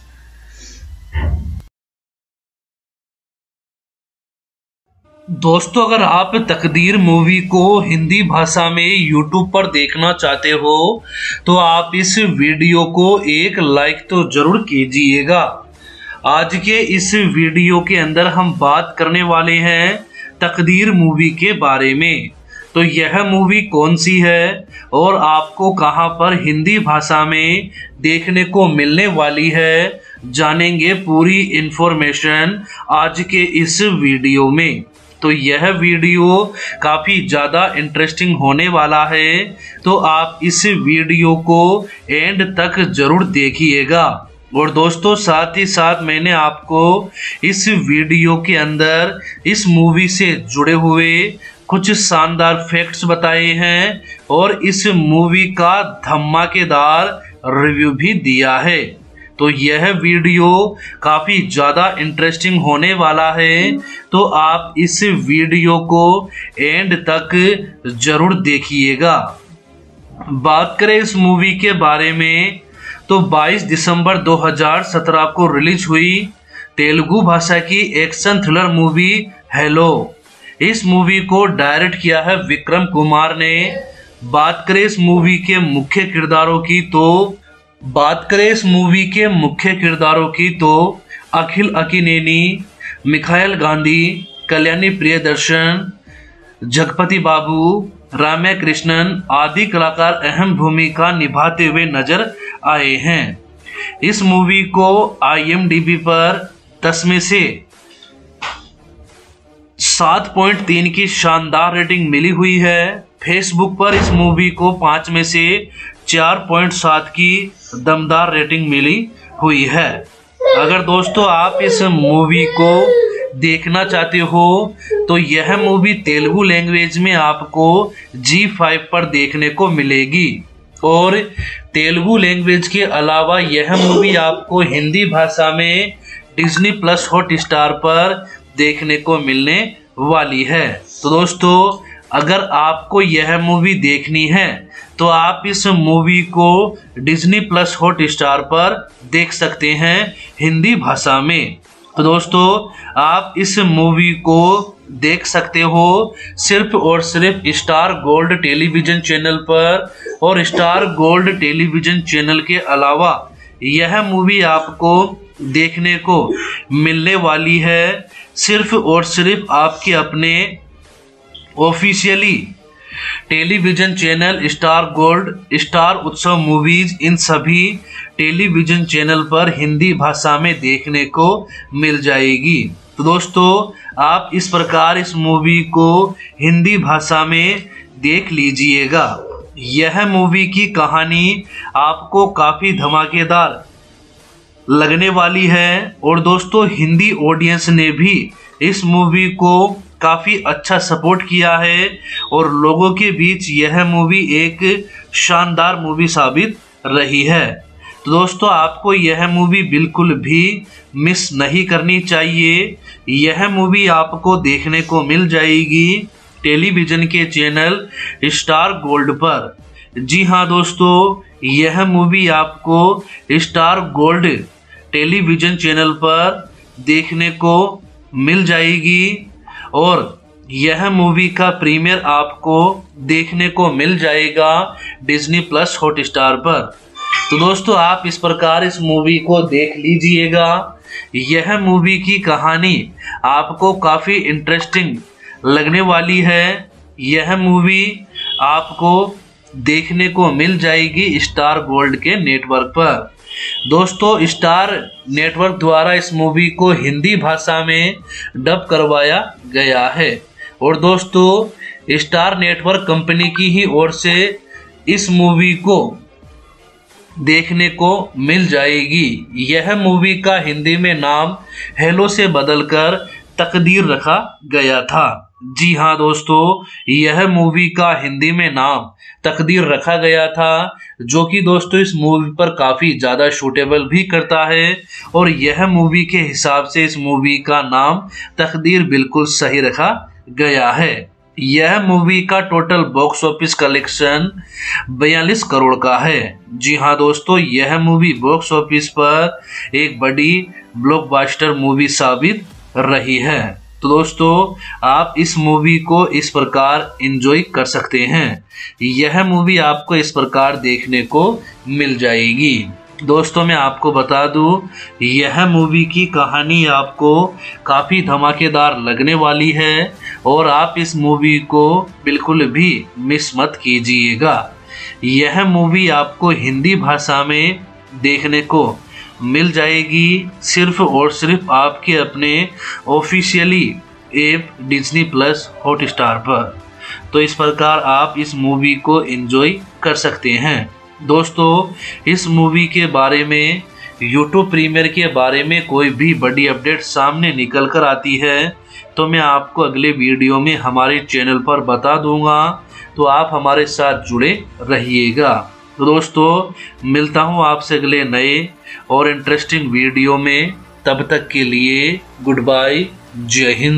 दोस्तों अगर आप तकदीर मूवी को हिंदी भाषा में यूट्यूब पर देखना चाहते हो तो आप इस वीडियो को एक लाइक तो जरूर कीजिएगा। आज के इस वीडियो के अंदर हम बात करने वाले हैं तकदीर मूवी के बारे में। तो यह मूवी कौन सी है और आपको कहां पर हिंदी भाषा में देखने को मिलने वाली है, जानेंगे पूरी इंफॉर्मेशन आज के इस वीडियो में। तो यह वीडियो काफी ज्यादा इंटरेस्टिंग होने वाला है, तो आप इस वीडियो को एंड तक जरूर देखिएगा। और दोस्तों साथ ही साथ मैंने आपको इस वीडियो के अंदर इस मूवी से जुड़े हुए कुछ शानदार फैक्ट्स बताए हैं और इस मूवी का धमाकेदार रिव्यू भी दिया है। तो यह वीडियो काफी ज्यादा इंटरेस्टिंग होने वाला है, तो आप इस वीडियो को एंड तक जरूर देखिएगा। बात करें इस मूवी के बारे में तो बाईस दिसंबर दो हज़ार सत्रह को रिलीज हुई तेलुगु भाषा की एक्शन थ्रिलर मूवी हेलो। इस मूवी को डायरेक्ट किया है विक्रम कुमार ने। बात करें इस मूवी के मुख्य किरदारों की तो बात करें इस मूवी के मुख्य किरदारों की तो अखिल अकिनेनी, मिखाइल गांधी, कल्याणी प्रियदर्शन, जगपति बाबू, राम्या कृष्णन आदि कलाकार अहम भूमिका निभाते हुए नजर आए हैं। इस मूवी को आई एम डी बी पर दस में से सात पॉइंट तीन की शानदार रेटिंग मिली हुई है। फेसबुक पर इस मूवी को पाँच में से चार पॉइंट सात की दमदार रेटिंग मिली हुई है। अगर दोस्तों आप इस मूवी को देखना चाहते हो तो यह मूवी तेलुगु लैंग्वेज में आपको जी फाइव पर देखने को मिलेगी और तेलुगु लैंग्वेज के अलावा यह मूवी आपको हिंदी भाषा में डिज्नी प्लस हॉट स्टार पर देखने को मिलने वाली है। तो दोस्तों अगर आपको यह मूवी देखनी है तो आप इस मूवी को डिज्नी प्लस हॉट स्टार पर देख सकते हैं हिंदी भाषा में। तो दोस्तों आप इस मूवी को देख सकते हो सिर्फ और सिर्फ स्टार गोल्ड टेलीविजन चैनल पर, और स्टार गोल्ड टेलीविजन चैनल के अलावा यह मूवी आपको देखने को मिलने वाली है सिर्फ और सिर्फ आपके अपने officially television channel Star Gold, Star Utsav Movies, इन सभी टेलीविजन चैनल पर हिंदी भाषा में देखने को मिल जाएगी। तो दोस्तों आप इस प्रकार इस मूवी को हिंदी भाषा में देख लीजिएगा। यह मूवी की कहानी आपको काफी धमाकेदार लगने वाली है और दोस्तों हिंदी ऑडियंस ने भी इस मूवी को काफी अच्छा सपोर्ट किया है और लोगों के बीच यह मूवी एक शानदार मूवी साबित रही है। तो दोस्तों आपको यह मूवी बिल्कुल भी मिस नहीं करनी चाहिए। यह मूवी आपको देखने को मिल जाएगी टेलीविजन के चैनल स्टार गोल्ड पर। जी हाँ दोस्तों यह मूवी आपको स्टार गोल्ड टेलीविजन चैनल पर देखने को मिल जाएगी और यह मूवी का प्रीमियर आपको देखने को मिल जाएगा डिज्नी प्लस हॉट स्टार पर। तो दोस्तों आप इस प्रकार इस मूवी को देख लीजिएगा। यह मूवी की कहानी आपको काफी इंटरेस्टिंग लगने वाली है। यह मूवी आपको देखने को मिल जाएगी स्टार गोल्ड के नेटवर्क पर। दोस्तों स्टार नेटवर्क द्वारा इस मूवी को हिंदी भाषा में डब करवाया गया है और दोस्तों स्टार नेटवर्क कंपनी की ही ओर से इस मूवी को देखने को मिल जाएगी। यह मूवी का हिंदी में नाम हेलो से बदलकर तकदीर रखा गया था। जी हाँ दोस्तों, यह मूवी का हिंदी में नाम तकदीर रखा गया था, जो कि दोस्तों इस मूवी पर काफी ज्यादा सूटेबल भी करता है। और यह मूवी के हिसाब से इस मूवी का नाम तकदीर बिल्कुल सही रखा गया है। यह मूवी का टोटल बॉक्स ऑफिस कलेक्शन बयालीस करोड़ का है। जी हाँ दोस्तों, यह मूवी बॉक्स ऑफिस पर एक बड़ी ब्लॉकबस्टर मूवी साबित रही है। तो दोस्तों, आप इस मूवी को इस प्रकार एंजॉय कर सकते हैं। यह मूवी आपको इस प्रकार देखने को मिल जाएगी। दोस्तों, मैं आपको बता दूं, यह मूवी की कहानी आपको काफी धमाकेदार लगने वाली है और आप इस मूवी को बिल्कुल भी मिस मत कीजिएगा। यह मूवी आपको हिंदी भाषा में देखने को मिल जाएगी, सिर्फ और सिर्फ आपके अपने officially app Disney Plus Hotstar पर। तो इस प्रकार आप इस मूवी को एंजॉय कर सकते हैं। दोस्तों, इस मूवी के बारे में, यूट्यूब प्रीमियर के बारे में कोई भी बड़ी अपडेट सामने निकल कर आती है तो मैं आपको अगले वीडियो में हमारे चैनल पर बता दूंगा, तो आप हमारे साथ जुड़े रहिएगा। तो दोस्तों, मिलता हूं आपसे अगले नए और इंटरेस्टिंग वीडियो में। तब तक के लिए गुड बाय, जय हिंद।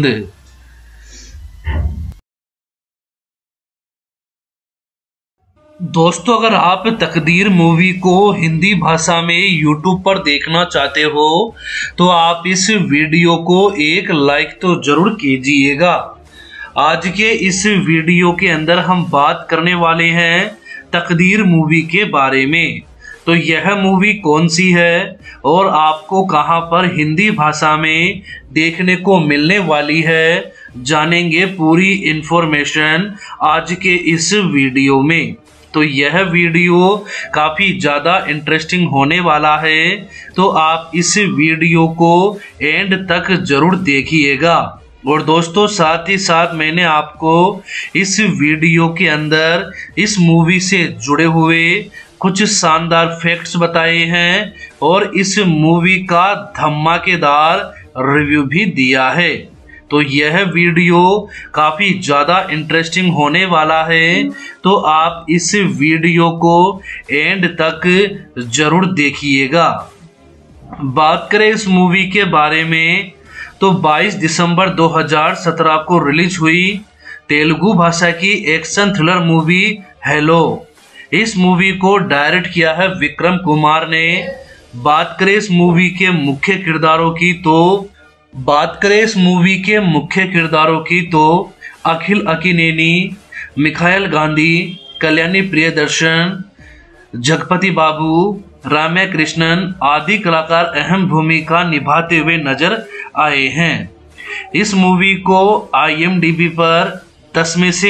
दोस्तों, अगर आप तकदीर मूवी को हिंदी भाषा में यूट्यूब पर देखना चाहते हो तो आप इस वीडियो को एक लाइक तो जरूर कीजिएगा। आज के इस वीडियो के अंदर हम बात करने वाले हैं तकदीर मूवी के बारे में। तो यह मूवी कौन सी है और आपको कहां पर हिंदी भाषा में देखने को मिलने वाली है, जानेंगे पूरी इंफॉर्मेशन आज के इस वीडियो में। तो यह वीडियो काफी ज्यादा इंटरेस्टिंग होने वाला है, तो आप इस वीडियो को एंड तक जरूर देखिएगा। और दोस्तों, साथ ही साथ मैंने आपको इस वीडियो के अंदर इस मूवी से जुड़े हुए कुछ शानदार फैक्ट्स बताए हैं और इस मूवी का धमाकेदार रिव्यू भी दिया है। तो यह वीडियो काफी ज्यादा इंटरेस्टिंग होने वाला है, तो आप इस वीडियो को एंड तक जरूर देखिएगा। बात करें इस मूवी के बारे में तो बाईस दिसंबर दो हज़ार सत्रह को रिलीज हुई तेलुगु भाषा की एक्शन थ्रिलर मूवी हेलो। इस मूवी को डायरेक्ट किया है विक्रम कुमार ने। बात करें इस मूवी के मुख्य किरदारों की तो बात करें इस मूवी के मुख्य किरदारों की तो अखिल अकिनेनी, मिखाइल गांधी, कल्याणी प्रियदर्शन, जगपति बाबू, राम्या कृष्णन आदि कलाकार अहम भूमिका निभाते हुए नजर आए हैं। इस मूवी को आई एम डी बी पर दस में से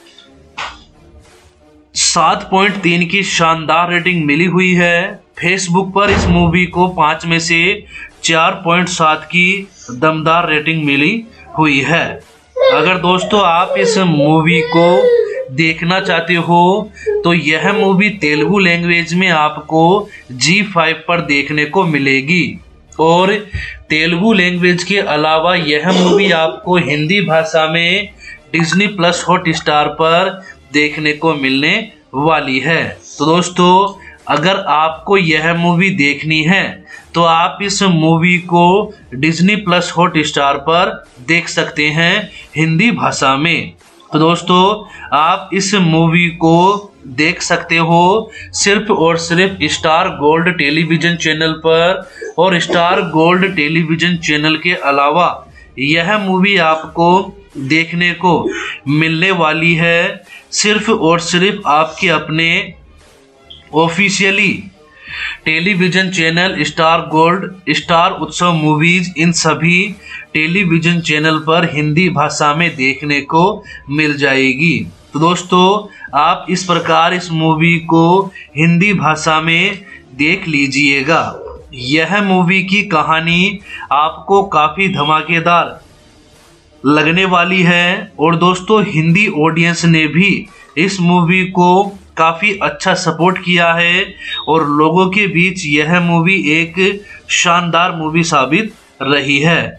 सात पॉइंट तीन की शानदार रेटिंग मिली हुई है। फेसबुक पर इस मूवी को पाँच में से चार पॉइंट सात की दमदार रेटिंग मिली हुई है। अगर दोस्तों आप इस मूवी को देखना चाहते हो तो यह मूवी तेलुगु लैंग्वेज में आपको जी फाइव पर देखने को मिलेगी और तेलुगु लैंग्वेज के अलावा यह मूवी आपको हिंदी भाषा में डिज्नी प्लस हॉटस्टार पर देखने को मिलने वाली है। तो दोस्तों, अगर आपको यह मूवी देखनी है तो आप इस मूवी को डिज्नी प्लस हॉटस्टार पर देख सकते हैं हिंदी भाषा में। तो दोस्तों, आप इस मूवी को देख सकते हो सिर्फ और सिर्फ स्टार गोल्ड टेलीविजन चैनल पर, और स्टार गोल्ड टेलीविजन चैनल के अलावा यह मूवी आपको देखने को मिलने वाली है सिर्फ और सिर्फ आपके अपने officially television channel Star Gold, Star Utsav Movies, इन सभी टेलीविजन चैनल पर हिंदी भाषा में देखने को मिल जाएगी। तो दोस्तों, आप इस प्रकार इस मूवी को हिंदी भाषा में देख लीजिएगा। यह मूवी की कहानी आपको काफी धमाकेदार लगने वाली है और दोस्तों हिंदी ऑडियंस ने भी इस मूवी को काफी अच्छा सपोर्ट किया है और लोगों के बीच यह मूवी एक शानदार मूवी साबित रही है।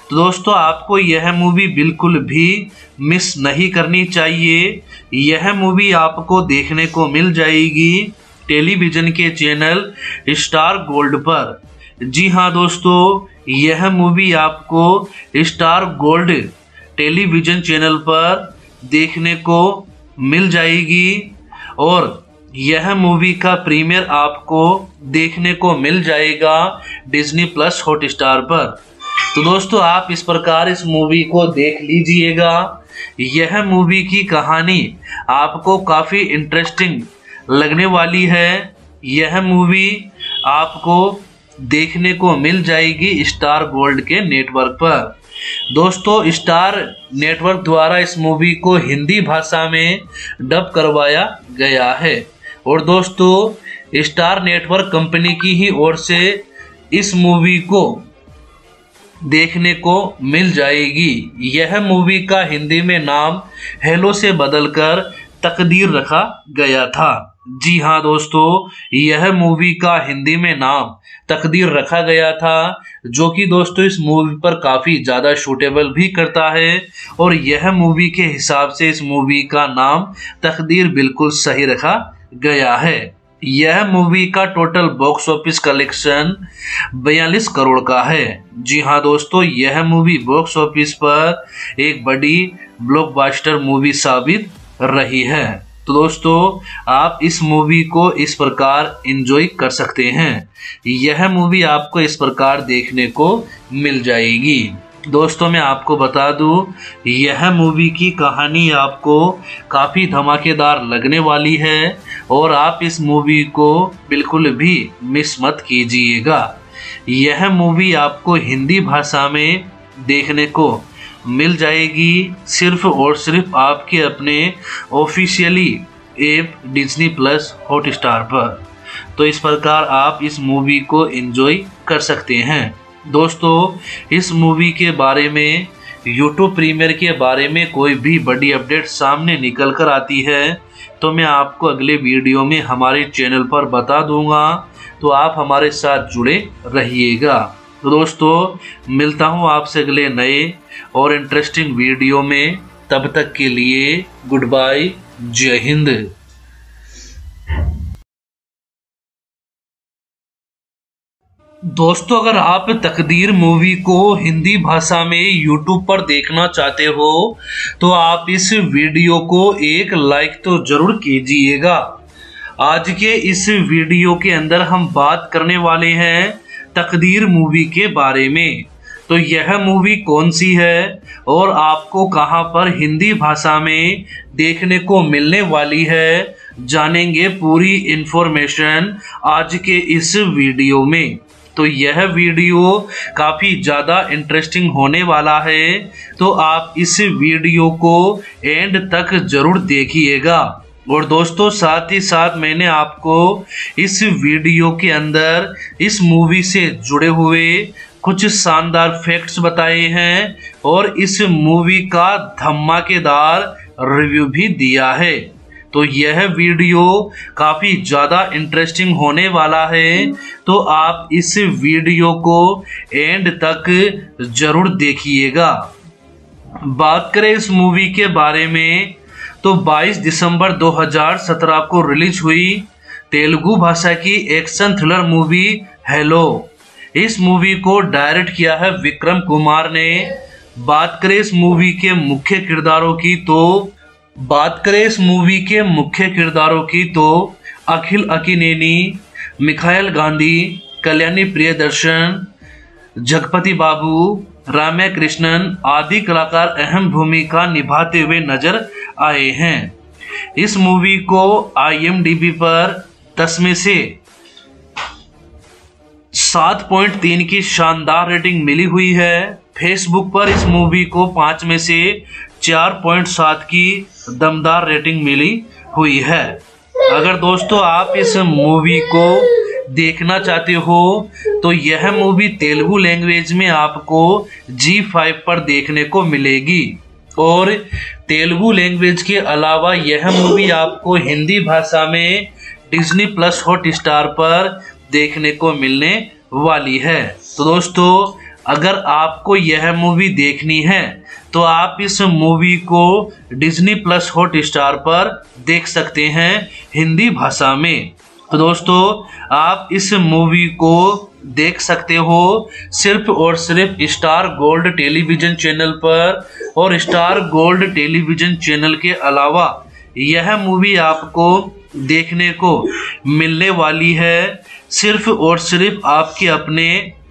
तो दोस्तों आपको यह मूवी बिल्कुल भी मिस नहीं करनी चाहिए। यह मूवी आपको देखने को मिल जाएगी टेलीविजन के चैनल स्टार गोल्ड पर। जी हाँ दोस्तों, यह मूवी आपको स्टार गोल्ड टेलीविजन चैनल पर देखने को मिल जाएगी और यह मूवी का प्रीमियर आपको देखने को मिल जाएगा डिज्नी प्लस हॉटस्टार पर। तो दोस्तों आप इस प्रकार इस मूवी को देख लीजिएगा। यह मूवी की कहानी आपको काफ़ी इंटरेस्टिंग लगने वाली है। यह मूवी आपको देखने को मिल जाएगी स्टार गोल्ड के नेटवर्क पर। दोस्तों स्टार नेटवर्क द्वारा इस मूवी को हिंदी भाषा में डब करवाया गया है और दोस्तों स्टार नेटवर्क कंपनी की ही ओर से इस मूवी को देखने को मिल जाएगी। यह मूवी का हिंदी में नाम हेलो से बदलकर तकदीर रखा गया था। जी हाँ दोस्तों, यह मूवी का हिंदी में नाम तकदीर रखा गया था, जो कि दोस्तों इस मूवी पर काफ़ी ज़्यादा शूटेबल भी करता है और यह मूवी के हिसाब से इस मूवी का नाम तकदीर बिल्कुल सही रखा गया है। यह मूवी का टोटल बॉक्स ऑफिस कलेक्शन बयालीस करोड़ का है। जी हाँ दोस्तों, यह मूवी बॉक्स ऑफिस पर एक बड़ी ब्लॉकबस्टर मूवी साबित रही है। तो दोस्तों आप इस मूवी को इस प्रकार एंजॉय कर सकते हैं। यह मूवी आपको इस प्रकार देखने को मिल जाएगी। दोस्तों मैं आपको बता दूं, यह मूवी की कहानी आपको काफ़ी धमाकेदार लगने वाली है और आप इस मूवी को बिल्कुल भी मिस मत कीजिएगा। यह मूवी आपको हिंदी भाषा में देखने को मिल जाएगी सिर्फ और सिर्फ आपके अपने officially app Disney Plus Hotstar पर। तो इस प्रकार आप इस मूवी को एंजॉय कर सकते हैं। दोस्तों इस मूवी के बारे में, यूट्यूब प्रीमियर के बारे में कोई भी बड़ी अपडेट सामने निकल कर आती है तो मैं आपको अगले वीडियो में हमारे चैनल पर बता दूंगा, तो आप हमारे साथ जुड़े रहिएगा। तो दोस्तों मिलता हूँ आपसे अगले नए और इंटरेस्टिंग वीडियो में। तब तक के लिए गुड बाय, जय हिंद। दोस्तों अगर आप तकदीर मूवी को हिंदी भाषा में यूट्यूब पर देखना चाहते हो तो आप इस वीडियो को एक लाइक तो जरूर कीजिएगा। आज के इस वीडियो के अंदर हम बात करने वाले हैं तकदीर मूवी के बारे में। तो यह मूवी कौन सी है और आपको कहां पर हिंदी भाषा में देखने को मिलने वाली है, जानेंगे पूरी इंफॉर्मेशन आज के इस वीडियो में। तो यह वीडियो काफ़ी ज़्यादा इंटरेस्टिंग होने वाला है, तो आप इस वीडियो को एंड तक जरूर देखिएगा। और दोस्तों साथ ही साथ मैंने आपको इस वीडियो के अंदर इस मूवी से जुड़े हुए कुछ शानदार फैक्ट्स बताए हैं और इस मूवी का धमाकेदार रिव्यू भी दिया है। तो यह वीडियो काफ़ी ज़्यादा इंटरेस्टिंग होने वाला है, तो आप इस वीडियो को एंड तक जरूर देखिएगा। बात करें इस मूवी के बारे में तो बाईस दिसंबर दो हज़ार सत्रह को रिलीज हुई तेलुगु भाषा की एक्शन थ्रिलर मूवी हेलो। इस मूवी को डायरेक्ट किया है विक्रम कुमार ने। बात करें इस मूवी के मुख्य किरदारों की तो बात करें इस मूवी के मुख्य किरदारों की तो अखिल अकिनेनी, मिखाइल गांधी, कल्याणी प्रियदर्शन, जगपति बाबू, राम्या कृष्णन आदि कलाकार अहम भूमिका निभाते हुए नजर आए हैं। इस मूवी को आई एम डी बी पर दस में से सात पॉइंट तीन की शानदार रेटिंग मिली हुई है। फेसबुक पर इस मूवी को पाँच में से चार पॉइंट सात की दमदार रेटिंग मिली हुई है। अगर दोस्तों आप इस मूवी को देखना चाहते हो तो यह मूवी तेलुगु लैंग्वेज में आपको जी फाइव पर देखने को मिलेगी और तेलुगु लैंग्वेज के अलावा यह मूवी आपको हिंदी भाषा में डिज्नी प्लस हॉटस्टार पर देखने को मिलने वाली है। तो दोस्तों अगर आपको यह मूवी देखनी है तो आप इस मूवी को डिज्नी प्लस हॉट स्टार पर देख सकते हैं हिंदी भाषा में। तो दोस्तों आप इस मूवी को देख सकते हो सिर्फ और सिर्फ स्टार गोल्ड टेलीविजन चैनल पर, और स्टार गोल्ड टेलीविजन चैनल के अलावा यह मूवी आपको देखने को मिलने वाली है सिर्फ और सिर्फ आपके अपने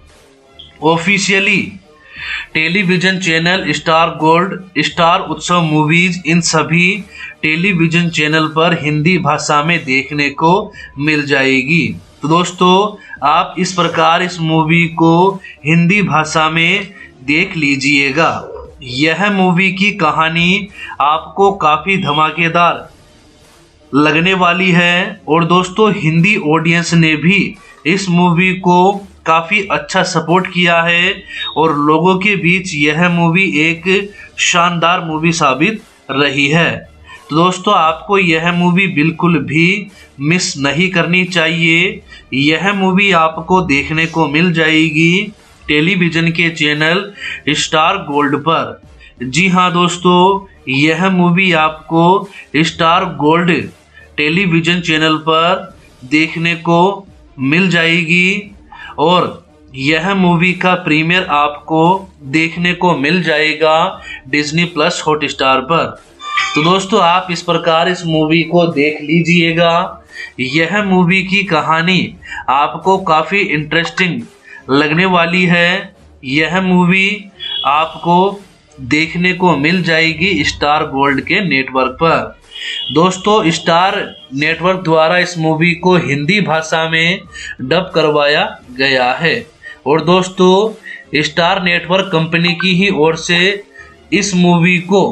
officially television channel Star Gold, Star Utsav Movies, इन सभी टेलीविजन चैनल पर हिंदी भाषा में देखने को मिल जाएगी। तो दोस्तों आप इस प्रकार इस मूवी को हिंदी भाषा में देख लीजिएगा। यह मूवी की कहानी आपको काफी धमाकेदार लगने वाली है, और दोस्तों हिंदी ऑडियंस ने भी इस मूवी को काफी अच्छा सपोर्ट किया है, और लोगों के बीच यह मूवी एक शानदार मूवी साबित रही है। तो दोस्तों आपको यह मूवी बिल्कुल भी मिस नहीं करनी चाहिए। यह मूवी आपको देखने को मिल जाएगी टेलीविजन के चैनल स्टार गोल्ड पर। जी हाँ दोस्तों, यह मूवी आपको स्टार गोल्ड टेलीविजन चैनल पर देखने को मिल जाएगी, और यह मूवी का प्रीमियर आपको देखने को मिल जाएगा डिज्नी प्लस हॉट स्टार पर। तो दोस्तों आप इस प्रकार इस मूवी को देख लीजिएगा। यह मूवी की कहानी आपको काफी इंटरेस्टिंग लगने वाली है। यह मूवी आपको देखने को मिल जाएगी स्टार गोल्ड के नेटवर्क पर। दोस्तों स्टार नेटवर्क द्वारा इस मूवी को हिंदी भाषा में डब करवाया गया है, और दोस्तों स्टार नेटवर्क कंपनी की ही ओर से इस मूवी को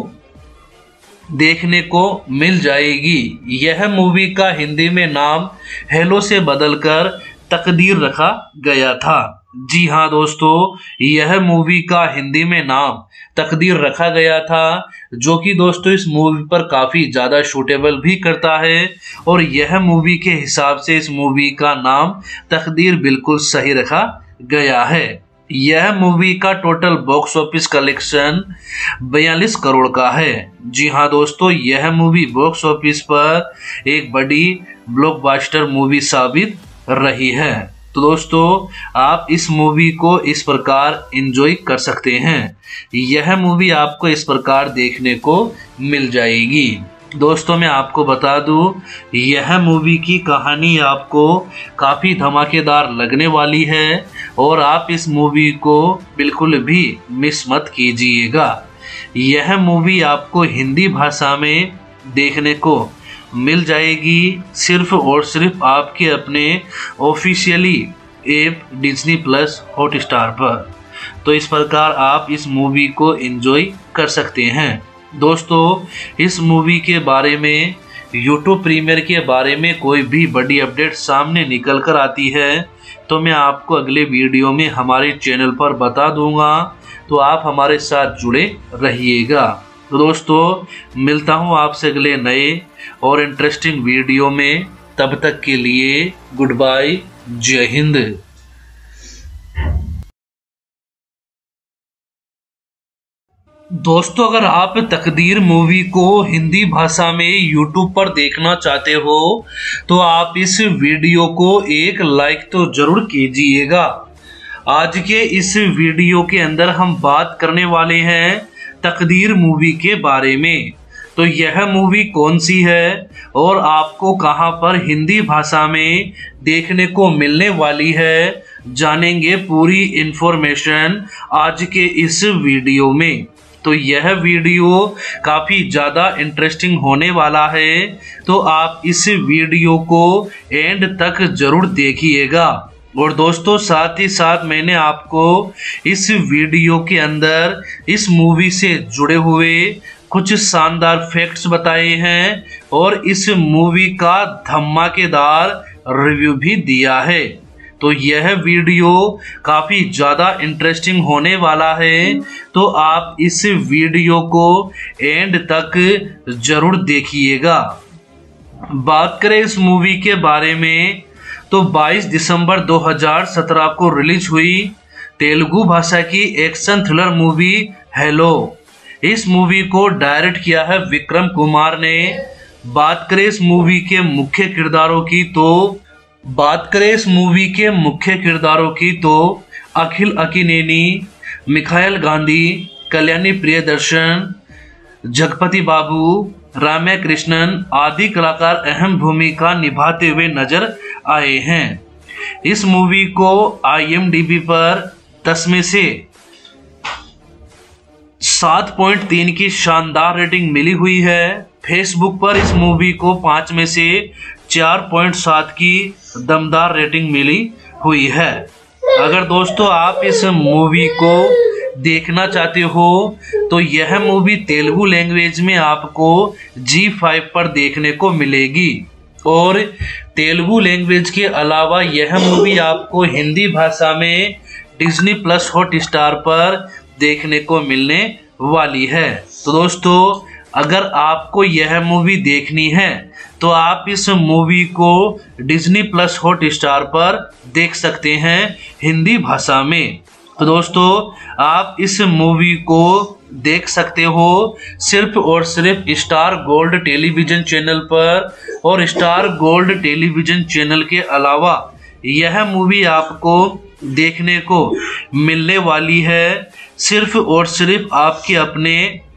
देखने को मिल जाएगी। यह मूवी का हिंदी में नाम हेलो से बदलकर तकदीर रखा गया था। जी हाँ दोस्तों, यह मूवी का हिंदी में नाम तकदीर रखा गया था, जो कि दोस्तों इस मूवी पर काफी ज्यादा सूटेबल भी करता है, और यह मूवी के हिसाब से इस मूवी का नाम तकदीर बिल्कुल सही रखा गया है। यह मूवी का टोटल बॉक्स ऑफिस कलेक्शन बयालीस करोड़ का है। जी हाँ दोस्तों, यह मूवी बॉक्स ऑफिस पर एक बड़ी ब्लॉकबस्टर मूवी साबित रही है। तो दोस्तों आप इस मूवी को इस प्रकार एंजॉय कर सकते हैं। यह मूवी आपको इस प्रकार देखने को मिल जाएगी। दोस्तों मैं आपको बता दूं, यह मूवी की कहानी आपको काफ़ी धमाकेदार लगने वाली है, और आप इस मूवी को बिल्कुल भी मिस मत कीजिएगा। यह मूवी आपको हिंदी भाषा में देखने को मिल जाएगी सिर्फ और सिर्फ आपके अपने officially app Disney Plus Hotstar पर। तो इस प्रकार आप इस मूवी को एंजॉय कर सकते हैं। दोस्तों इस मूवी के बारे में, यूट्यूब प्रीमियर के बारे में कोई भी बड़ी अपडेट सामने निकल कर आती है तो मैं आपको अगले वीडियो में हमारे चैनल पर बता दूंगा, तो आप हमारे साथ जुड़े रहिएगा। तो दोस्तों मिलता हूँ आपसे अगले नए और इंटरेस्टिंग वीडियो में। तब तक के लिए गुड बाय, जय हिंद। दोस्तों अगर आप तकदीर मूवी को हिंदी भाषा में यूट्यूब पर देखना चाहते हो तो आप इस वीडियो को एक लाइक तो जरूर कीजिएगा। आज के इस वीडियो के अंदर हम बात करने वाले हैं तकदीर मूवी के बारे में। तो यह मूवी कौन सी है और आपको कहां पर हिंदी भाषा में देखने को मिलने वाली है, जानेंगे पूरी इंफॉर्मेशन आज के इस वीडियो में। तो यह वीडियो काफी ज्यादा इंटरेस्टिंग होने वाला है, तो आप इस वीडियो को एंड तक जरूर देखिएगा। और दोस्तों साथ ही साथ मैंने आपको इस वीडियो के अंदर इस मूवी से जुड़े हुए कुछ शानदार फैक्ट्स बताए हैं और इस मूवी का धमाकेदार रिव्यू भी दिया है। तो यह वीडियो काफी ज्यादा इंटरेस्टिंग होने वाला है, तो आप इस वीडियो को एंड तक जरूर देखिएगा। बात करें इस मूवी के बारे में तो बाईस दिसंबर दो हज़ार सत्रह को रिलीज हुई तेलुगु भाषा की एक्शन थ्रिलर मूवी हेलो। इस मूवी को डायरेक्ट किया है विक्रम कुमार ने। बात करें इस मूवी के मुख्य किरदारों की तो बात करें इस मूवी के मुख्य किरदारों की तो अखिल अकिनेनी, मिखाइल गांधी, कल्याणी प्रियदर्शन, जगपति बाबू, राम्या कृष्णन आदि कलाकार अहम भूमिका निभाते हुए नजर आए हैं। इस मूवी को आई एम डी बी पर दस में से सात पॉइंट तीन की शानदार रेटिंग मिली हुई है। फेसबुक पर इस मूवी को पाँच में से चार पॉइंट सात की दमदार रेटिंग मिली हुई है। अगर दोस्तों आप इस मूवी को देखना चाहते हो तो यह मूवी तेलुगु लैंग्वेज में आपको जी फाइव पर देखने को मिलेगी और तेलुगु लैंग्वेज के अलावा यह मूवी आपको हिंदी भाषा में डिज्नी प्लस हॉट स्टार पर देखने को मिलने वाली है। तो दोस्तों अगर आपको यह मूवी देखनी है तो आप इस मूवी को डिज्नी प्लस हॉट स्टार पर देख सकते हैं हिंदी भाषा में। तो दोस्तों आप इस मूवी को देख सकते हो सिर्फ और सिर्फ स्टार गोल्ड टेलीविजन चैनल पर और स्टार गोल्ड टेलीविजन चैनल के अलावा यह मूवी आपको देखने को मिलने वाली है सिर्फ और सिर्फ आपके अपने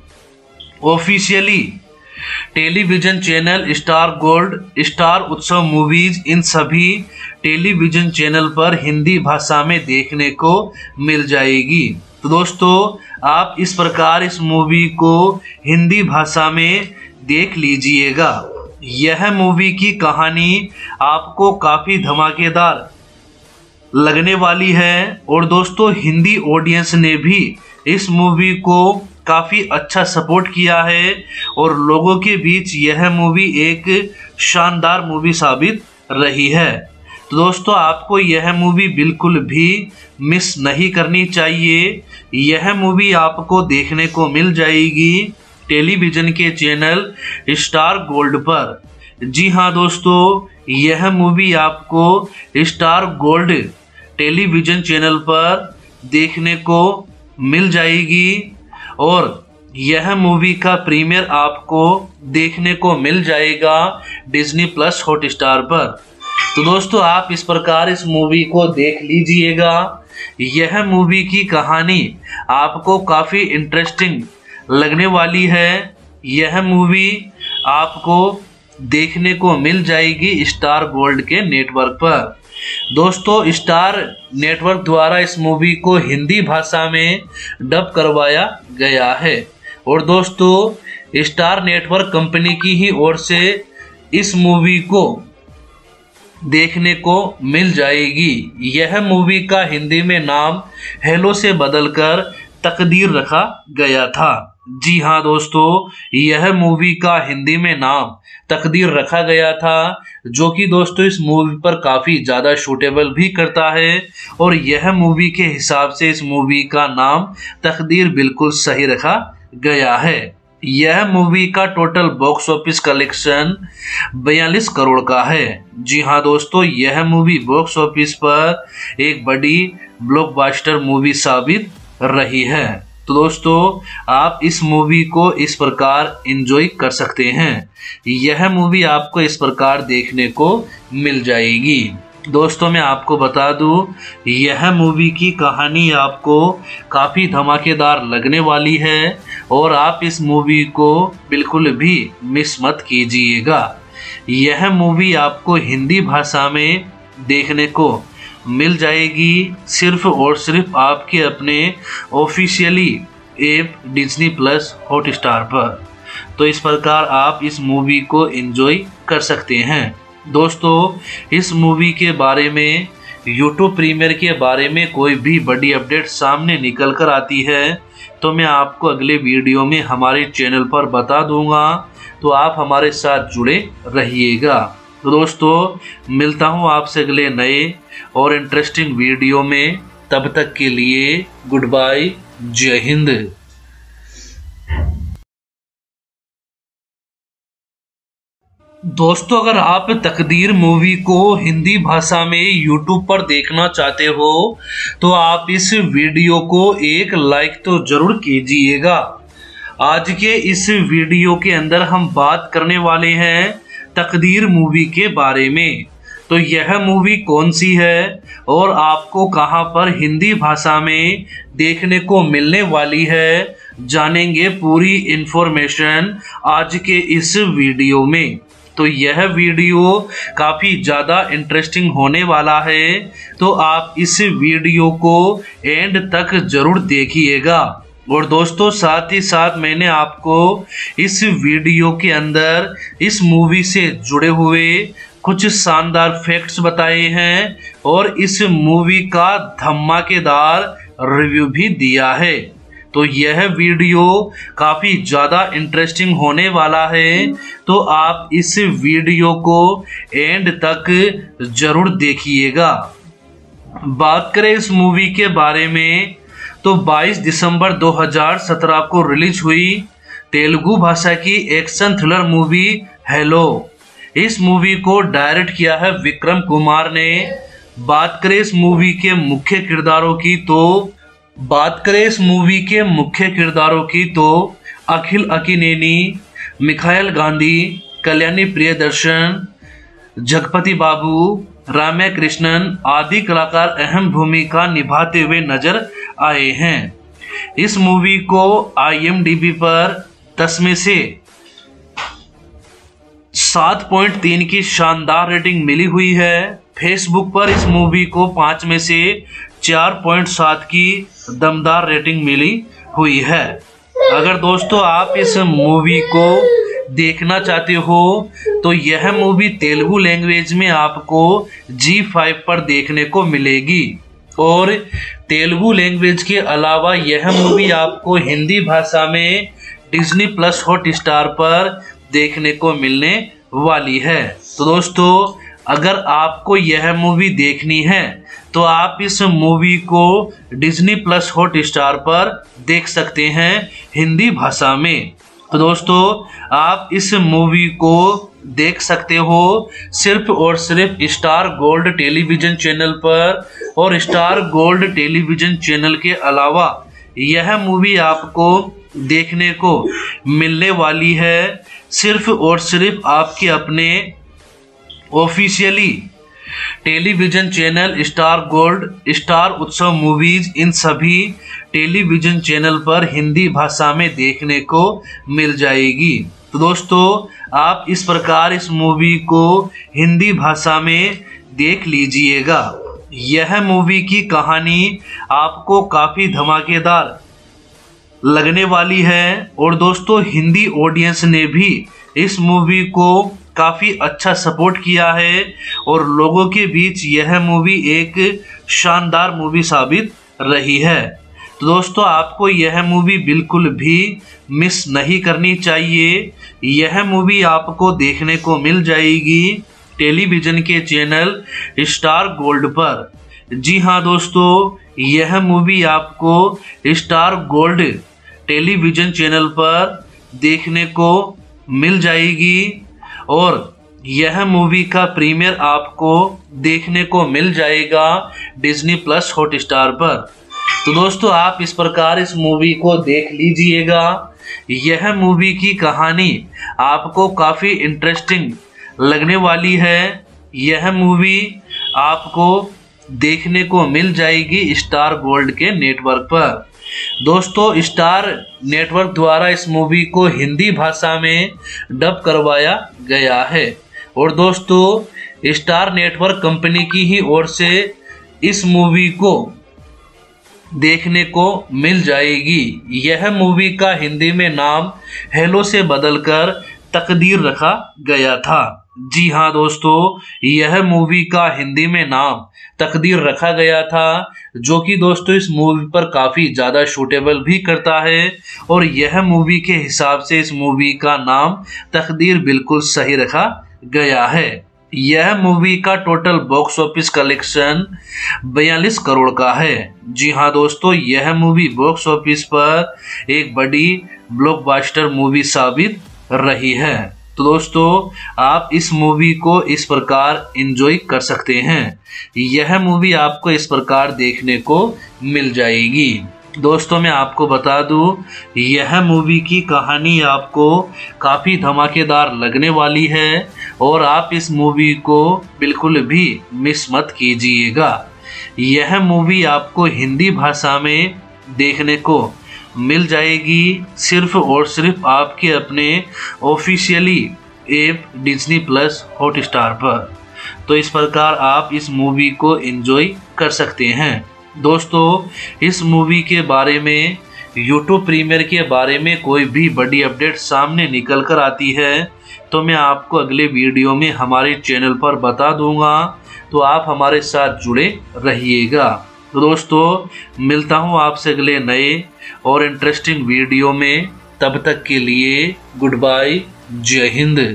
officially television channel Star Gold, Star Utsav Movies, इन सभी टेलीविजन चैनल पर हिंदी भाषा में देखने को मिल जाएगी। तो दोस्तों आप इस प्रकार इस मूवी को हिंदी भाषा में देख लीजिएगा। यह मूवी की कहानी आपको काफी धमाकेदार लगने वाली है और दोस्तों हिंदी ऑडियंस ने भी इस मूवी को काफी अच्छा सपोर्ट किया है और लोगों के बीच यह मूवी एक शानदार मूवी साबित रही है। तो दोस्तों आपको यह मूवी बिल्कुल भी मिस नहीं करनी चाहिए। यह मूवी आपको देखने को मिल जाएगी टेलीविजन के चैनल स्टार गोल्ड पर। जी हाँ दोस्तों यह मूवी आपको स्टार गोल्ड टेलीविजन चैनल पर देखने को मिल जाएगी और यह मूवी का प्रीमियर आपको देखने को मिल जाएगा डिज्नी प्लस हॉट स्टार पर। तो दोस्तों आप इस प्रकार इस मूवी को देख लीजिएगा। यह मूवी की कहानी आपको काफी इंटरेस्टिंग लगने वाली है। यह मूवी आपको देखने को मिल जाएगी स्टार गोल्ड के नेटवर्क पर। दोस्तों स्टार नेटवर्क द्वारा इस मूवी को हिंदी भाषा में डब करवाया गया है और दोस्तों स्टार नेटवर्क कंपनी की ही ओर से इस मूवी को देखने को मिल जाएगी। यह मूवी का हिंदी में नाम हेलो से बदलकर तकदीर रखा गया था। जी हाँ दोस्तों यह मूवी का हिंदी में नाम तकदीर रखा गया था जो कि दोस्तों इस मूवी पर काफी ज्यादा सूटेबल भी करता है और यह मूवी के हिसाब से इस मूवी का नाम तकदीर बिल्कुल सही रखा गया है। यह मूवी का टोटल बॉक्स ऑफिस कलेक्शन बयालीस करोड़ का है। जी हाँ दोस्तों यह मूवी बॉक्स ऑफिस पर एक बड़ी ब्लॉकबस्टर मूवी साबित रही है। तो दोस्तों आप इस मूवी को इस प्रकार एंजॉय कर सकते हैं। यह मूवी आपको इस प्रकार देखने को मिल जाएगी। दोस्तों मैं आपको बता दूं यह मूवी की कहानी आपको काफ़ी धमाकेदार लगने वाली है और आप इस मूवी को बिल्कुल भी मिस मत कीजिएगा। यह मूवी आपको हिंदी भाषा में देखने को मिल जाएगी सिर्फ और सिर्फ आपके अपने officially app Disney Plus Hotstar पर। तो इस प्रकार आप इस मूवी को एंजॉय कर सकते हैं। दोस्तों इस मूवी के बारे में यूट्यूब प्रीमियर के बारे में कोई भी बड़ी अपडेट सामने निकल कर आती है तो मैं आपको अगले वीडियो में हमारे चैनल पर बता दूंगा। तो आप हमारे साथ जुड़े रहिएगा। तो दोस्तों मिलता हूँ आपसे अगले नए और इंटरेस्टिंग वीडियो में। तब तक के लिए गुड बाय, जय हिंद। दोस्तों, अगर आप तकदीर मूवी को हिंदी भाषा में यूट्यूब पर देखना चाहते हो तो आप इस वीडियो को एक लाइक तो जरूर कीजिएगा। आज के इस वीडियो के अंदर हम बात करने वाले हैं तकदीर मूवी के बारे में। तो यह मूवी कौन सी है और आपको कहां पर हिंदी भाषा में देखने को मिलने वाली है, जानेंगे पूरी इंफॉर्मेशन आज के इस वीडियो में। तो यह वीडियो काफी ज्यादा इंटरेस्टिंग होने वाला है, तो आप इस वीडियो को एंड तक जरूर देखिएगा। और दोस्तों, साथ ही साथ मैंने आपको इस वीडियो के अंदर इस मूवी से जुड़े हुए कुछ शानदार फैक्ट्स बताए हैं और इस मूवी का धमाकेदार रिव्यू भी दिया है। तो यह वीडियो काफी ज्यादा इंटरेस्टिंग होने वाला है, तो आप इस वीडियो को एंड तक जरूर देखिएगा। बात करें इस मूवी के बारे में तो बाईस दिसंबर दो हज़ार सत्रह को रिलीज हुई तेलुगु भाषा की एक्शन थ्रिलर मूवी हेलो। इस मूवी को डायरेक्ट किया है विक्रम कुमार ने। बात करें इस मूवी के मुख्य किरदारों की तो बात करें इस मूवी के मुख्य किरदारों की तो अखिल अकिनेनी, मिखाइल गांधी, कल्याणी प्रियदर्शन, जगपति बाबू, राम्या कृष्णन आदि कलाकार अहम भूमिका निभाते हुए नजर आए हैं। इस मूवी को आई एम डी बी पर दस में से सात पॉइंट तीन की शानदार रेटिंग मिली हुई है। फेसबुक पर इस मूवी को पाँच में से चार पॉइंट सात की दमदार रेटिंग मिली हुई है। अगर दोस्तों आप इस मूवी को देखना चाहते हो तो यह मूवी तेलुगु लैंग्वेज में आपको जी फाइव पर देखने को मिलेगी और तेलुगु लैंग्वेज के अलावा यह मूवी आपको हिंदी भाषा में डिज्नी प्लस हॉट स्टार पर देखने को मिलने वाली है। तो दोस्तों, अगर आपको यह मूवी देखनी है तो आप इस मूवी को डिज्नी प्लस हॉट स्टार पर देख सकते हैं हिंदी भाषा में। तो दोस्तों, आप इस मूवी को देख सकते हो सिर्फ और सिर्फ स्टार गोल्ड टेलीविजन चैनल पर, और स्टार गोल्ड टेलीविजन चैनल के अलावा यह मूवी आपको देखने को मिलने वाली है सिर्फ और सिर्फ आपके अपने officially television channel Star Gold, Star Utsav Movies, इन सभी टेलीविजन चैनल पर हिंदी भाषा में देखने को मिल जाएगी। तो दोस्तों, आप इस प्रकार इस मूवी को हिंदी भाषा में देख लीजिएगा। यह मूवी की कहानी आपको काफी धमाकेदार लगने वाली है और दोस्तों, हिंदी ऑडियंस ने भी इस मूवी को काफी अच्छा सपोर्ट किया है और लोगों के बीच यह मूवी एक शानदार मूवी साबित रही है। तो दोस्तों, आपको यह मूवी बिल्कुल भी मिस नहीं करनी चाहिए। यह मूवी आपको देखने को मिल जाएगी टेलीविजन के चैनल स्टार गोल्ड पर। जी हाँ दोस्तों, यह मूवी आपको स्टार गोल्ड टेलीविजन चैनल पर देखने को मिल जाएगी और यह मूवी का प्रीमियर आपको देखने को मिल जाएगा डिज्नी प्लस हॉट स्टार पर। तो दोस्तों, आप इस प्रकार इस मूवी को देख लीजिएगा। यह मूवी की कहानी आपको काफी इंटरेस्टिंग लगने वाली है। यह मूवी आपको देखने को मिल जाएगी स्टार गोल्ड के नेटवर्क पर। दोस्तों, स्टार नेटवर्क द्वारा इस मूवी को हिंदी भाषा में डब करवाया गया है और दोस्तों, स्टार नेटवर्क कंपनी की ही ओर से इस मूवी को देखने को मिल जाएगी। यह मूवी का हिंदी में नाम हेलो से बदलकर तकदीर रखा गया था। जी हाँ दोस्तों, यह मूवी का हिंदी में नाम तकदीर रखा गया था, जो कि दोस्तों इस मूवी पर काफी ज्यादा सूटेबल भी करता है और यह मूवी के हिसाब से इस मूवी का नाम तकदीर बिल्कुल सही रखा गया है। यह मूवी का टोटल बॉक्स ऑफिस कलेक्शन बयालीस करोड़ का है। जी हाँ दोस्तों, यह मूवी बॉक्स ऑफिस पर एक बड़ी ब्लॉकबस्टर मूवी साबित रही है। तो दोस्तों आप इस मूवी को इस प्रकार एंजॉय कर सकते हैं। यह मूवी आपको इस प्रकार देखने को मिल जाएगी। दोस्तों मैं आपको बता दूं, यह मूवी की कहानी आपको काफ़ी धमाकेदार लगने वाली है और आप इस मूवी को बिल्कुल भी मिस मत कीजिएगा। यह मूवी आपको हिंदी भाषा में देखने को मिल जाएगी सिर्फ और सिर्फ आपके अपने officially app Disney Plus Hotstar पर। तो इस प्रकार आप इस मूवी को एंजॉय कर सकते हैं। दोस्तों इस मूवी के बारे में, यूट्यूब प्रीमियर के बारे में कोई भी बड़ी अपडेट सामने निकल कर आती है तो मैं आपको अगले वीडियो में हमारे चैनल पर बता दूंगा, तो आप हमारे साथ जुड़े रहिएगा। तो दोस्तों मिलता हूं आपसे अगले नए और इंटरेस्टिंग वीडियो में। तब तक के लिए गुड बाय, जय हिंद।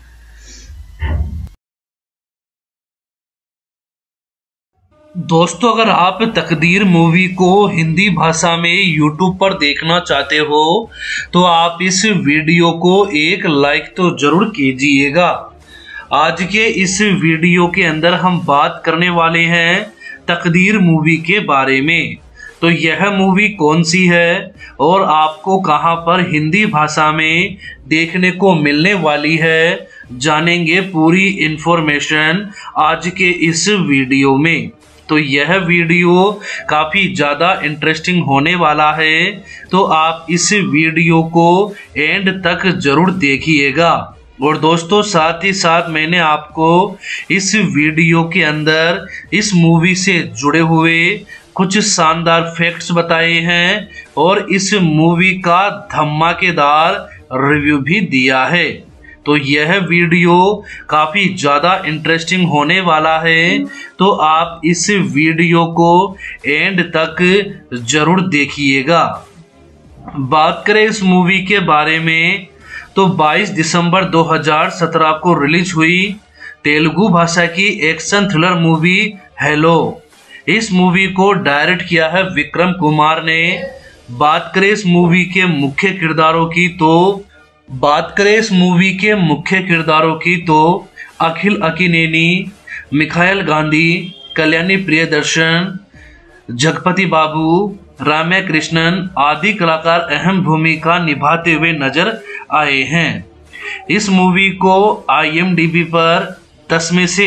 दोस्तों अगर आप तकदीर मूवी को हिंदी भाषा में यूट्यूब पर देखना चाहते हो तो आप इस वीडियो को एक लाइक तो जरूर कीजिएगा। आज के इस वीडियो के अंदर हम बात करने वाले हैं तकदीर मूवी के बारे में। तो यह मूवी कौन सी है और आपको कहां पर हिंदी भाषा में देखने को मिलने वाली है, जानेंगे पूरी इंफॉर्मेशन आज के इस वीडियो में। तो यह वीडियो काफ़ी ज़्यादा इंटरेस्टिंग होने वाला है, तो आप इस वीडियो को एंड तक जरूर देखिएगा। और दोस्तों साथ ही साथ मैंने आपको इस वीडियो के अंदर इस मूवी से जुड़े हुए कुछ शानदार फैक्ट्स बताए हैं और इस मूवी का धमाकेदार रिव्यू भी दिया है। तो यह वीडियो काफ़ी ज़्यादा इंटरेस्टिंग होने वाला है, तो आप इस वीडियो को एंड तक ज़रूर देखिएगा। बात करें इस मूवी के बारे में तो बाईस दिसंबर दो हज़ार सत्रह को रिलीज हुई तेलुगु भाषा की एक्शन थ्रिलर मूवी हेलो। इस मूवी को डायरेक्ट किया है विक्रम कुमार ने। बात करें इस मूवी के मुख्य किरदारों की तो बात करें इस मूवी के मुख्य किरदारों की तो अखिल अकिनेनी, मिखाइल गांधी, कल्याणी प्रियदर्शन, जगपति बाबू, राम्या कृष्णन आदि कलाकार अहम भूमिका निभाते हुए नजर आए हैं। इस मूवी को आई एम डी बी पर दस में से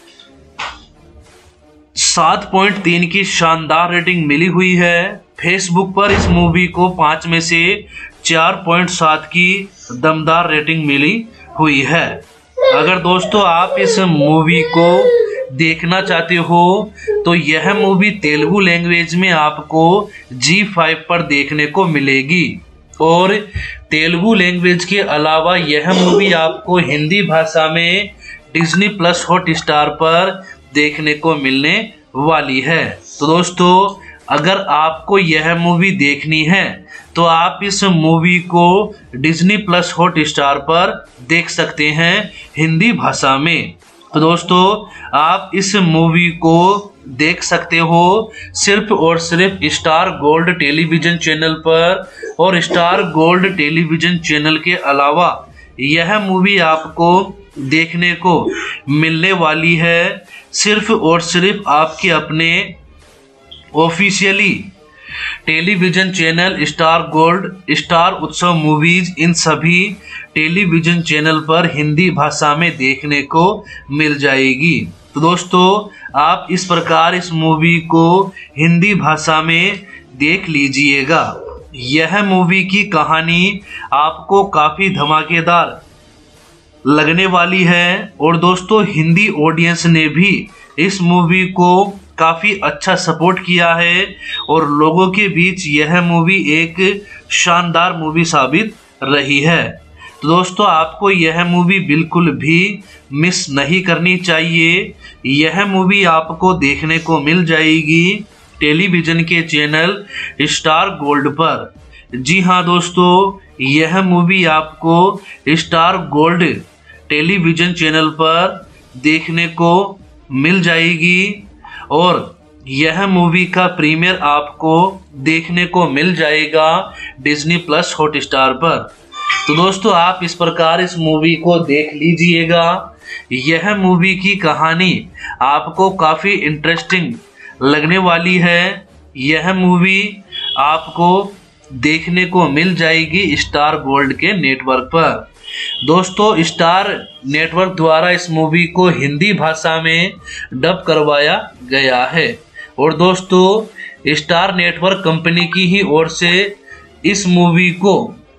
सात पॉइंट तीन की शानदार रेटिंग मिली हुई है। फेसबुक पर इस मूवी को पाँच में से चार पॉइंट सात की दमदार रेटिंग मिली हुई है। अगर दोस्तों आप इस मूवी को देखना चाहते हो तो यह मूवी तेलुगु लैंग्वेज में आपको जी फाइव पर देखने को मिलेगी और तेलुगु लैंग्वेज के अलावा यह मूवी आपको हिंदी भाषा में डिज्नी प्लस हॉटस्टार पर देखने को मिलने वाली है। तो दोस्तों अगर आपको यह मूवी देखनी है तो आप इस मूवी को डिज्नी प्लस हॉटस्टार पर देख सकते हैं हिंदी भाषा में। तो दोस्तों आप इस मूवी को देख सकते हो सिर्फ और सिर्फ स्टार गोल्ड टेलीविजन चैनल पर, और स्टार गोल्ड टेलीविजन चैनल के अलावा यह मूवी आपको देखने को मिलने वाली है सिर्फ और सिर्फ आपके अपने officially television channel Star Gold, Star Utsav Movies, इन सभी टेलीविजन चैनल पर हिंदी भाषा में देखने को मिल जाएगी। तो दोस्तों आप इस प्रकार इस मूवी को हिंदी भाषा में देख लीजिएगा। यह मूवी की कहानी आपको काफ़ी धमाकेदार लगने वाली है और दोस्तों हिंदी ऑडियंस ने भी इस मूवी को काफ़ी अच्छा सपोर्ट किया है और लोगों के बीच यह मूवी एक शानदार मूवी साबित रही है। तो दोस्तों आपको यह मूवी बिल्कुल भी मिस नहीं करनी चाहिए। यह मूवी आपको देखने को मिल जाएगी टेलीविज़न के चैनल स्टार गोल्ड पर। जी हाँ दोस्तों, यह मूवी आपको स्टार गोल्ड टेलीविज़न चैनल पर देखने को मिल जाएगी और यह मूवी का प्रीमियर आपको देखने को मिल जाएगा डिज्नी प्लस हॉटस्टार पर। तो दोस्तों आप इस प्रकार इस मूवी को देख लीजिएगा। यह मूवी की कहानी आपको काफी इंटरेस्टिंग लगने वाली है। यह मूवी आपको देखने को मिल जाएगी स्टार गोल्ड के नेटवर्क पर। दोस्तों स्टार नेटवर्क द्वारा इस मूवी को हिंदी भाषा में डब करवाया गया है और दोस्तों स्टार नेटवर्क कंपनी की ही ओर से इस मूवी को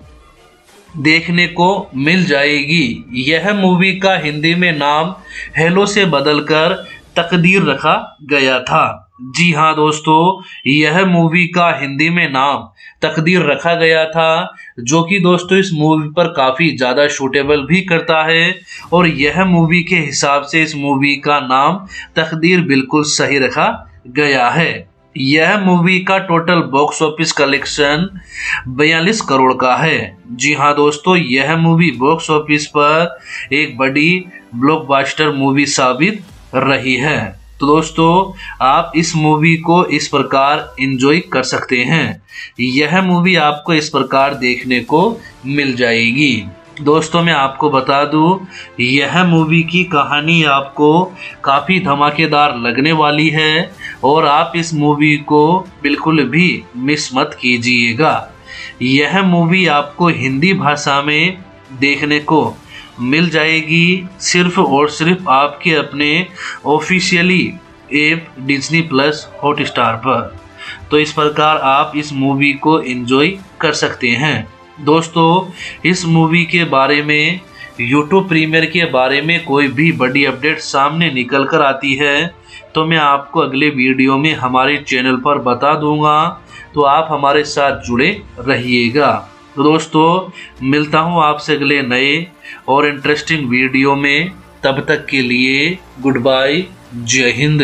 देखने को मिल जाएगी। यह मूवी का हिंदी में नाम हेलो से बदलकर तकदीर रखा गया था। जी हाँ दोस्तों, यह मूवी का हिंदी में नाम तकदीर रखा गया था, जो कि दोस्तों इस मूवी पर काफी ज्यादा सूटेबल भी करता है और यह मूवी के हिसाब से इस मूवी का नाम तकदीर बिल्कुल सही रखा गया है। यह मूवी का टोटल बॉक्स ऑफिस कलेक्शन बयालीस करोड़ का है। जी हाँ दोस्तों, यह मूवी बॉक्स ऑफिस पर एक बड़ी ब्लॉकबस्टर मूवी साबित रही है। तो दोस्तों आप इस मूवी को इस प्रकार एंजॉय कर सकते हैं। यह मूवी आपको इस प्रकार देखने को मिल जाएगी। दोस्तों मैं आपको बता दूं, यह मूवी की कहानी आपको काफ़ी धमाकेदार लगने वाली है और आप इस मूवी को बिल्कुल भी मिस मत कीजिएगा। यह मूवी आपको हिंदी भाषा में देखने को मिल जाएगी सिर्फ और सिर्फ आपके अपने officially app Disney Plus Hotstar पर। तो इस प्रकार आप इस मूवी को एंजॉय कर सकते हैं। दोस्तों इस मूवी के बारे में, यूट्यूब प्रीमियर के बारे में कोई भी बड़ी अपडेट सामने निकल कर आती है तो मैं आपको अगले वीडियो में हमारे चैनल पर बता दूंगा, तो आप हमारे साथ जुड़े रहिएगा। तो दोस्तों मिलता हूं आपसे अगले नए और इंटरेस्टिंग वीडियो में। तब तक के लिए गुड बाय, जय हिंद।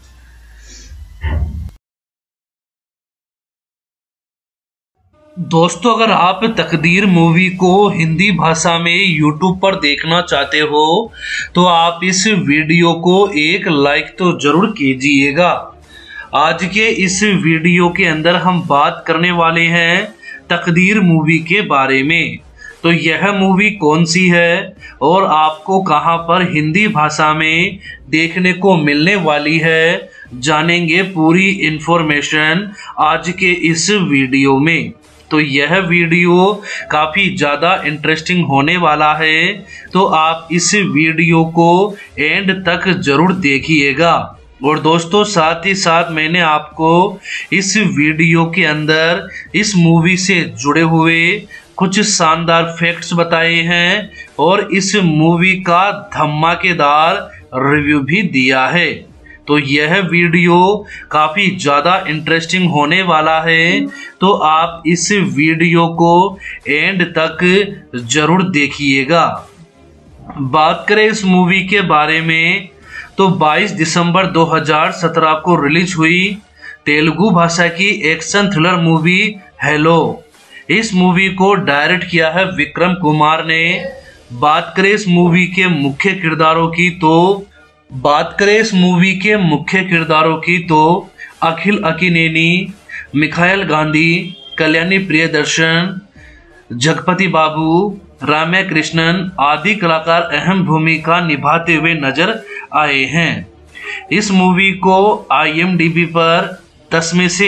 दोस्तों अगर आप तकदीर मूवी को हिंदी भाषा में यूट्यूब पर देखना चाहते हो तो आप इस वीडियो को एक लाइक तो जरूर कीजिएगा। आज के इस वीडियो के अंदर हम बात करने वाले हैं तकदीर मूवी के बारे में। तो यह मूवी कौन सी है और आपको कहां पर हिंदी भाषा में देखने को मिलने वाली है, जानेंगे पूरी इंफॉर्मेशन आज के इस वीडियो में। तो यह वीडियो काफी ज्यादा इंटरेस्टिंग होने वाला है, तो आप इस वीडियो को एंड तक जरूर देखिएगा। और दोस्तों साथ ही साथ मैंने आपको इस वीडियो के अंदर इस मूवी से जुड़े हुए कुछ शानदार फैक्ट्स बताए हैं और इस मूवी का धमाकेदार रिव्यू भी दिया है। तो यह वीडियो काफी ज्यादा इंटरेस्टिंग होने वाला है, तो आप इस वीडियो को एंड तक जरूर देखिएगा। बात करें इस मूवी के बारे में तो बाईस दिसंबर दो हज़ार सत्रह को रिलीज हुई तेलुगु भाषा की एक्शन थ्रिलर मूवी हेलो। इस मूवी को डायरेक्ट किया है विक्रम कुमार ने। बात करें इस मूवी के मुख्य किरदारों की तो बात करें इस मूवी के मुख्य किरदारों की तो अखिल अकिनेनी, मिखाइल गांधी, कल्याणी प्रियदर्शन, जगपति बाबू, राम्या कृष्णन आदि कलाकार अहम भूमिका निभाते हुए नजर आए हैं। इस मूवी को आई एम डी बी पर दस में से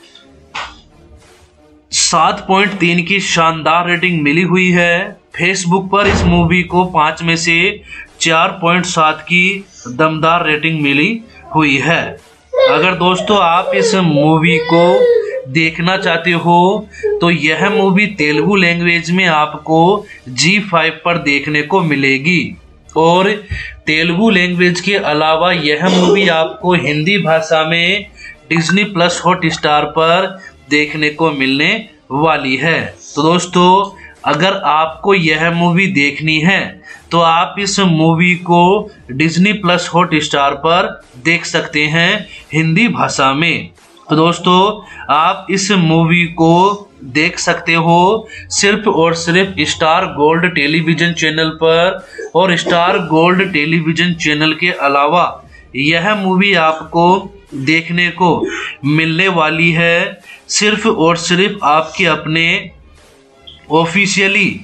सात पॉइंट तीन की शानदार रेटिंग मिली हुई है। फेसबुक पर इस मूवी को पाँच में से चार पॉइंट सात की दमदार रेटिंग मिली हुई है। अगर दोस्तों आप इस मूवी को देखना चाहते हो तो यह मूवी तेलुगु लैंग्वेज में आपको जी फाइव पर देखने को मिलेगी और तेलुगु लैंग्वेज के अलावा यह मूवी आपको हिंदी भाषा में डिज्नी प्लस हॉटस्टार पर देखने को मिलने वाली है। तो दोस्तों अगर आपको यह मूवी देखनी है तो आप इस मूवी को डिज्नी प्लस हॉटस्टार पर देख सकते हैं हिंदी भाषा में। तो दोस्तों आप इस मूवी को देख सकते हो सिर्फ और सिर्फ स्टार गोल्ड टेलीविजन चैनल पर, और स्टार गोल्ड टेलीविजन चैनल के अलावा यह मूवी आपको देखने को मिलने वाली है सिर्फ और सिर्फ आपके अपने officially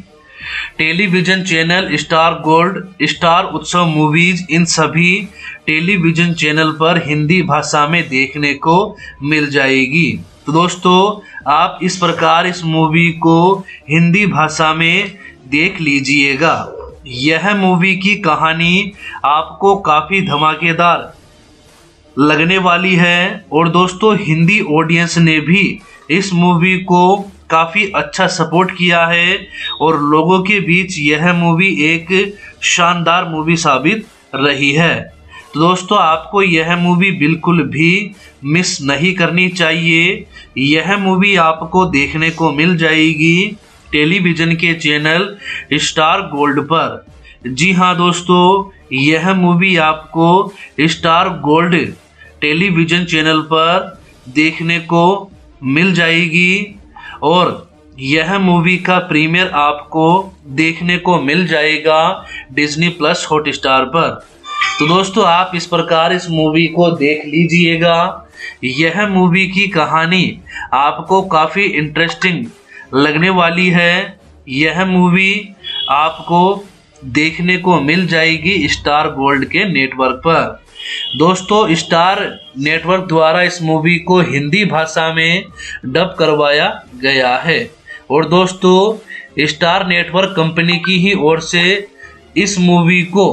television channel Star Gold, Star Utsav Movies, इन सभी टेलीविजन चैनल पर हिंदी भाषा में देखने को मिल जाएगी। तो दोस्तों आप इस प्रकार इस मूवी को हिंदी भाषा में देख लीजिएगा। यह मूवी की कहानी आपको काफी धमाकेदार लगने वाली है और दोस्तों हिंदी ऑडियंस ने भी इस मूवी को काफी अच्छा सपोर्ट किया है और लोगों के बीच यह मूवी एक शानदार मूवी साबित रही है। तो दोस्तों आपको यह मूवी बिल्कुल भी मिस नहीं करनी चाहिए। यह मूवी आपको देखने को मिल जाएगी टेलीविजन के चैनल स्टार गोल्ड पर। जी हाँ दोस्तों, यह मूवी आपको स्टार गोल्ड टेलीविजन चैनल पर देखने को मिल जाएगी और यह मूवी का प्रीमियर आपको देखने को मिल जाएगा डिज्नी प्लस हॉटस्टार पर। तो दोस्तों आप इस प्रकार इस मूवी को देख लीजिएगा। यह मूवी की कहानी आपको काफी इंटरेस्टिंग लगने वाली है। यह मूवी आपको देखने को मिल जाएगी स्टार गोल्ड के नेटवर्क पर। दोस्तों स्टार नेटवर्क द्वारा इस मूवी को हिंदी भाषा में डब करवाया गया है और दोस्तों स्टार नेटवर्क कंपनी की ही ओर से इस मूवी को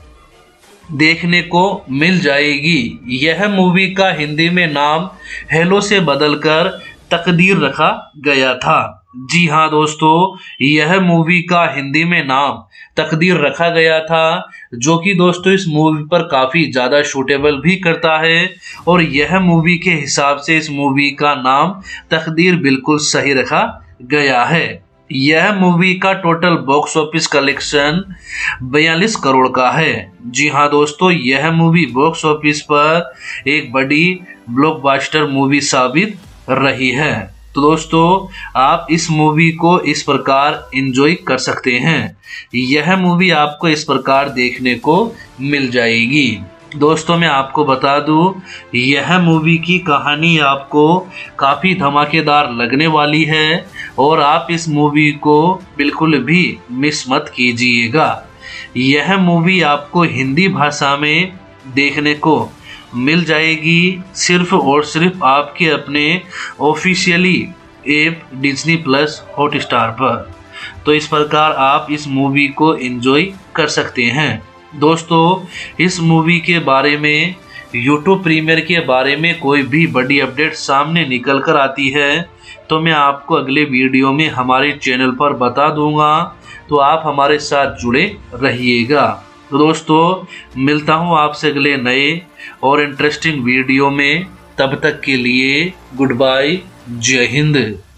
देखने को मिल जाएगी। यह मूवी का हिंदी में नाम हेलो से बदलकर तकदीर रखा गया था। जी हाँ दोस्तों, यह मूवी का हिंदी में नाम तकदीर रखा गया था, जो कि दोस्तों इस मूवी पर काफी ज्यादा सूटेबल भी करता है और यह मूवी के हिसाब से इस मूवी का नाम तकदीर बिल्कुल सही रखा गया है। यह मूवी का टोटल बॉक्स ऑफिस कलेक्शन बयालीस करोड़ का है। जी हाँ दोस्तों, यह मूवी बॉक्स ऑफिस पर एक बड़ी ब्लॉकबस्टर मूवी साबित रही है। तो दोस्तों आप इस मूवी को इस प्रकार एंजॉय कर सकते हैं। यह मूवी आपको इस प्रकार देखने को मिल जाएगी। दोस्तों मैं आपको बता दूं, यह मूवी की कहानी आपको काफ़ी धमाकेदार लगने वाली है और आप इस मूवी को बिल्कुल भी मिस मत कीजिएगा। यह मूवी आपको हिंदी भाषा में देखने को मिल जाएगी सिर्फ और सिर्फ आपके अपने officially app Disney Plus Hotstar पर। तो इस प्रकार आप इस मूवी को एंजॉय कर सकते हैं। दोस्तों इस मूवी के बारे में, यूट्यूब प्रीमियर के बारे में कोई भी बड़ी अपडेट सामने निकल कर आती है तो मैं आपको अगले वीडियो में हमारे चैनल पर बता दूंगा। तो आप हमारे साथ जुड़े रहिएगा। तो दोस्तों मिलता हूँ आपसे अगले नए और इंटरेस्टिंग वीडियो में। तब तक के लिए गुड बाय, जय हिंद।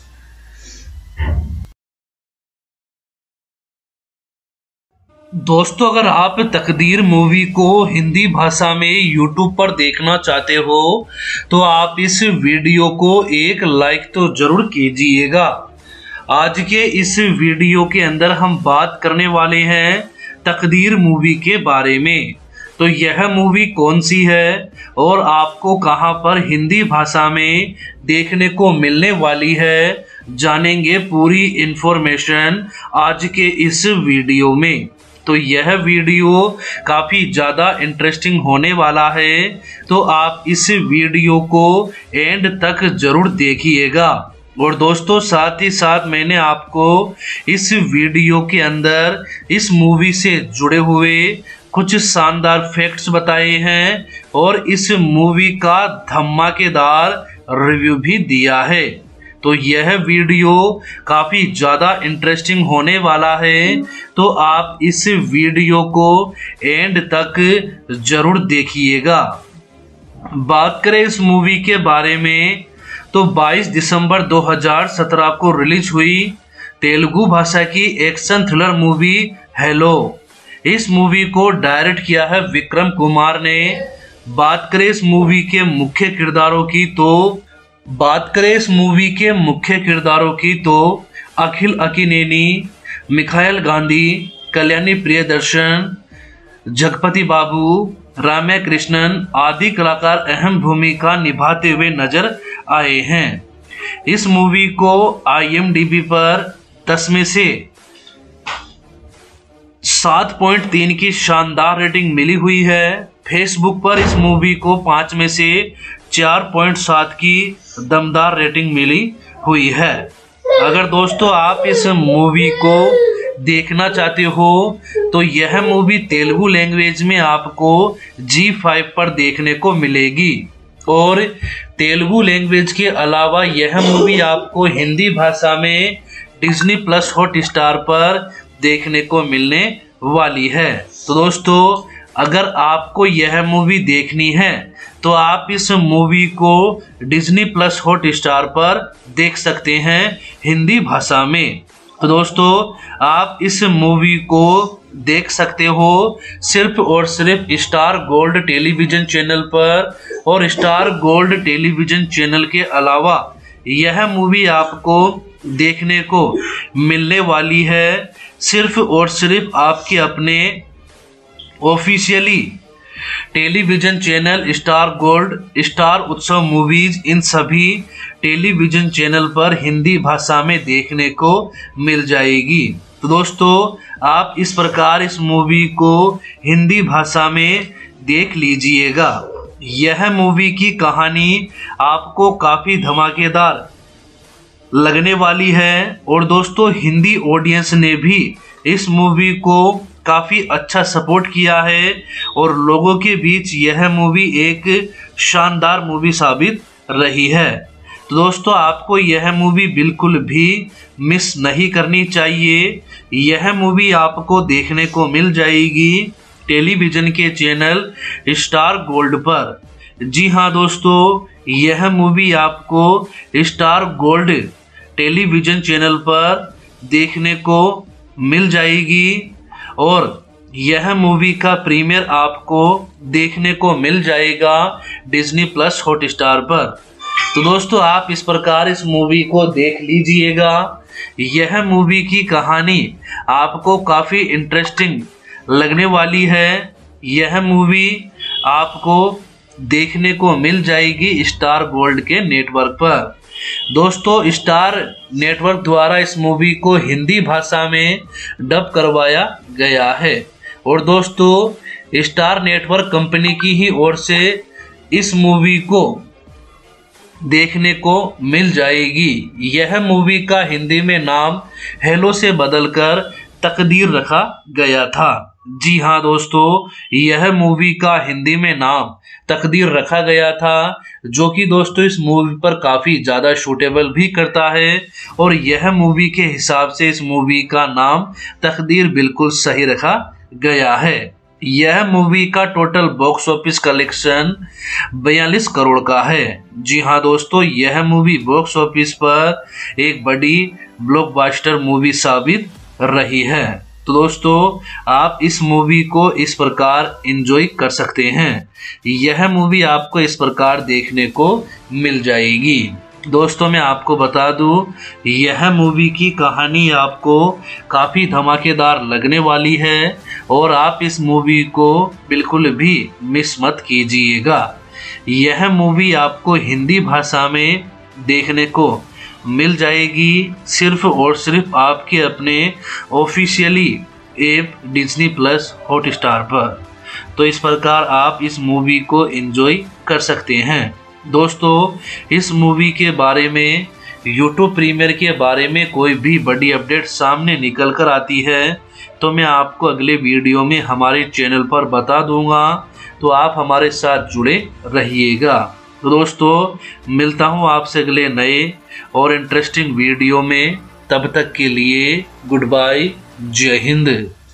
दोस्तों अगर आप तकदीर मूवी को हिंदी भाषा में यूट्यूब पर देखना चाहते हो तो आप इस वीडियो को एक लाइक तो जरूर कीजिएगा। आज के इस वीडियो के अंदर हम बात करने वाले हैं तकदीर मूवी के बारे में। तो यह मूवी कौन सी है और आपको कहां पर हिंदी भाषा में देखने को मिलने वाली है, जानेंगे पूरी इंफॉर्मेशन आज के इस वीडियो में। तो यह वीडियो काफ़ी ज़्यादा इंटरेस्टिंग होने वाला है, तो आप इस वीडियो को एंड तक जरूर देखिएगा। और दोस्तों साथ ही साथ मैंने आपको इस वीडियो के अंदर इस मूवी से जुड़े हुए कुछ शानदार फैक्ट्स बताए हैं और इस मूवी का धमाकेदार रिव्यू भी दिया है। तो यह वीडियो काफ़ी ज़्यादा इंटरेस्टिंग होने वाला है, तो आप इस वीडियो को एंड तक ज़रूर देखिएगा। बात करें इस मूवी के बारे में तो बाईस दिसंबर दो हज़ार सत्रह को रिलीज हुई तेलुगु भाषा की एक्शन थ्रिलर मूवी हेलो। इस मूवी को डायरेक्ट किया है विक्रम कुमार ने। बात करें इस मूवी के मुख्य किरदारों की तो बात करें इस मूवी के मुख्य किरदारों की तो अखिल अकिनेनी, मिखाइल गांधी, कल्याणी प्रियदर्शन, जगपति बाबू, राम्या कृष्णन आदि कलाकार अहम भूमिका निभाते हुए नजर आए हैं। इस मूवी को आई एम डी बी पर दस में से सात पॉइंट तीन की शानदार रेटिंग मिली हुई है। फेसबुक पर इस मूवी को पाँच में से चार पॉइंट सात की दमदार रेटिंग मिली हुई है। अगर दोस्तों आप इस मूवी को देखना चाहते हो तो यह मूवी तेलुगु लैंग्वेज में आपको जी फाइव पर देखने को मिलेगी और तेलुगु लैंग्वेज के अलावा यह मूवी आपको हिंदी भाषा में डिज्नी प्लस हॉटस्टार पर देखने को मिलने वाली है। तो दोस्तों अगर आपको यह मूवी देखनी है तो आप इस मूवी को डिज्नी प्लस हॉटस्टार पर देख सकते हैं हिंदी भाषा में। तो दोस्तों आप इस मूवी को देख सकते हो सिर्फ और सिर्फ स्टार गोल्ड टेलीविजन चैनल पर और स्टार गोल्ड टेलीविजन चैनल के अलावा यह मूवी आपको देखने को मिलने वाली है सिर्फ और सिर्फ आपके अपने officially television channel Star Gold, Star Utsav Movies, इन सभी टेलीविजन चैनल पर हिंदी भाषा में देखने को मिल जाएगी। तो दोस्तों आप इस प्रकार इस मूवी को हिंदी भाषा में देख लीजिएगा। यह मूवी की कहानी आपको काफी धमाकेदार लगने वाली है और दोस्तों हिंदी ऑडियंस ने भी इस मूवी को काफी अच्छा सपोर्ट किया है और लोगों के बीच यह मूवी एक शानदार मूवी साबित रही है। तो दोस्तों आपको यह मूवी बिल्कुल भी मिस नहीं करनी चाहिए। यह मूवी आपको देखने को मिल जाएगी टेलीविजन के चैनल स्टार गोल्ड पर। जी हाँ दोस्तों यह मूवी आपको स्टार गोल्ड टेलीविजन चैनल पर देखने को मिल जाएगी और यह मूवी का प्रीमियर आपको देखने को मिल जाएगा डिज्नी प्लस हॉटस्टार पर। तो दोस्तों आप इस प्रकार इस मूवी को देख लीजिएगा। यह मूवी की कहानी आपको काफी इंटरेस्टिंग लगने वाली है। यह मूवी आपको देखने को मिल जाएगी स्टार गोल्ड के नेटवर्क पर। दोस्तों स्टार नेटवर्क द्वारा इस मूवी को हिंदी भाषा में डब करवाया गया है और दोस्तों स्टार नेटवर्क कंपनी की ही ओर से इस मूवी को देखने को मिल जाएगी। यह मूवी का हिंदी में नाम हेलो से बदलकर तकदीर रखा गया था। जी हाँ दोस्तों यह मूवी का हिंदी में नाम तकदीर रखा गया था जो कि दोस्तों इस मूवी पर काफी ज्यादा सूटेबल भी करता है और यह मूवी के हिसाब से इस मूवी का नाम तकदीर बिल्कुल सही रखा गया है। यह मूवी का टोटल बॉक्स ऑफिस कलेक्शन बयालीस करोड़ का है। जी हाँ दोस्तों यह मूवी बॉक्स ऑफिस पर एक बड़ी ब्लॉकबस्टर मूवी साबित रही है। तो दोस्तों आप इस मूवी को इस प्रकार एंजॉय कर सकते हैं। यह मूवी आपको इस प्रकार देखने को मिल जाएगी। दोस्तों मैं आपको बता दूं यह मूवी की कहानी आपको काफ़ी धमाकेदार लगने वाली है और आप इस मूवी को बिल्कुल भी मिस मत कीजिएगा। यह मूवी आपको हिंदी भाषा में देखने को मिल जाएगी सिर्फ और सिर्फ आपके अपने officially app Disney Plus Hotstar पर। तो इस प्रकार आप इस मूवी को एंजॉय कर सकते हैं। दोस्तों इस मूवी के बारे में यूट्यूब प्रीमियर के बारे में कोई भी बड़ी अपडेट सामने निकल कर आती है तो मैं आपको अगले वीडियो में हमारे चैनल पर बता दूंगा। तो आप हमारे साथ जुड़े रहिएगा। तो दोस्तों मिलता हूँ आपसे अगले नए और इंटरेस्टिंग वीडियो में। तब तक के लिए गुड बाय, जय हिंद।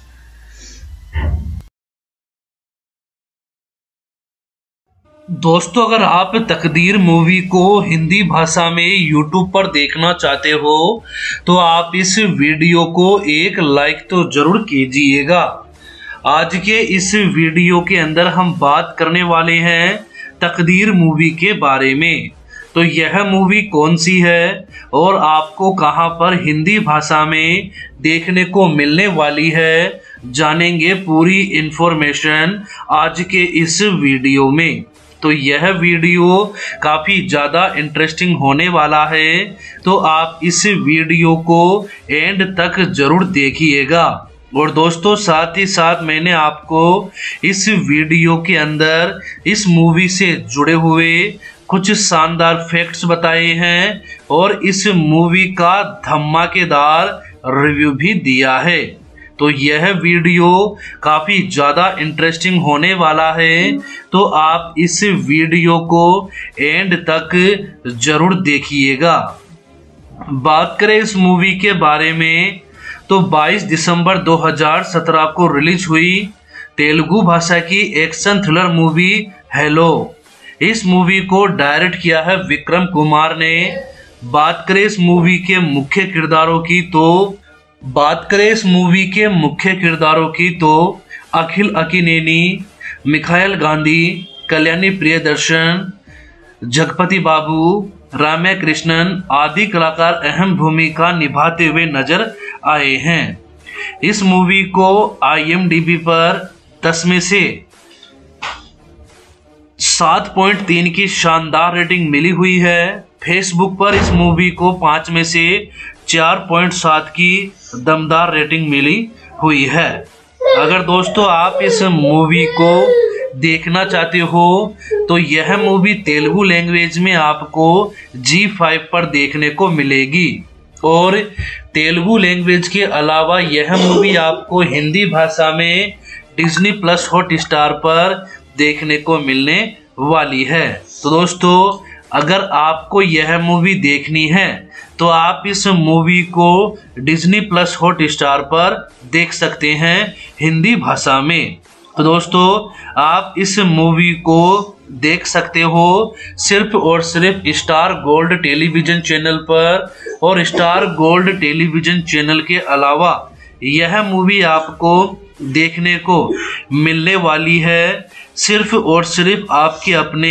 दोस्तों अगर आप तकदीर मूवी को हिंदी भाषा में यूट्यूब पर देखना चाहते हो तो आप इस वीडियो को एक लाइक तो जरूर कीजिएगा। आज के इस वीडियो के अंदर हम बात करने वाले हैं तकदीर मूवी के बारे में। तो यह मूवी कौन सी है और आपको कहां पर हिंदी भाषा में देखने को मिलने वाली है, जानेंगे पूरी इंफॉर्मेशन आज के इस वीडियो में। तो यह वीडियो काफ़ी ज़्यादा इंटरेस्टिंग होने वाला है, तो आप इस वीडियो को एंड तक ज़रूर देखिएगा। और दोस्तों साथ ही साथ मैंने आपको इस वीडियो के अंदर इस मूवी से जुड़े हुए कुछ शानदार फैक्ट्स बताए हैं और इस मूवी का धमाकेदार रिव्यू भी दिया है। तो यह वीडियो काफी ज्यादा इंटरेस्टिंग होने वाला है, तो आप इस वीडियो को एंड तक जरूर देखिएगा। बात करें इस मूवी के बारे में तो बाईस दिसंबर दो हज़ार सत्रह को रिलीज हुई तेलुगु भाषा की एक्शन थ्रिलर मूवी हेलो। इस मूवी को डायरेक्ट किया है विक्रम कुमार ने। बात करें इस मूवी के मुख्य किरदारों की तो बात करें इस मूवी के मुख्य किरदारों की तो अखिल अकिनेनी, मिखाइल गांधी, कल्याणी प्रियदर्शन, जगपति बाबू, राम्या कृष्णन आदि कलाकार अहम भूमिका निभाते हुए नजर आए हैं। इस मूवी को आई एम डी बी पर दस में से सात पॉइंट तीन की शानदार रेटिंग मिली हुई है। फेसबुक पर इस मूवी को पाँच में से चार पॉइंट सात की दमदार रेटिंग मिली हुई है। अगर दोस्तों आप इस मूवी को देखना चाहते हो तो यह मूवी तेलुगु लैंग्वेज में आपको जी फाइव पर देखने को मिलेगी और तेलुगु लैंग्वेज के अलावा यह मूवी आपको हिंदी भाषा में डिज्नी प्लस हॉट स्टार पर देखने को मिलने वाली है। तो दोस्तों अगर आपको यह मूवी देखनी है तो आप इस मूवी को डिज्नी प्लस हॉट स्टार पर देख सकते हैं हिंदी भाषा में। तो दोस्तों आप इस मूवी को देख सकते हो सिर्फ और सिर्फ स्टार गोल्ड टेलीविजन चैनल पर, और स्टार गोल्ड टेलीविजन चैनल के अलावा यह मूवी आपको देखने को मिलने वाली है सिर्फ और सिर्फ आपके अपने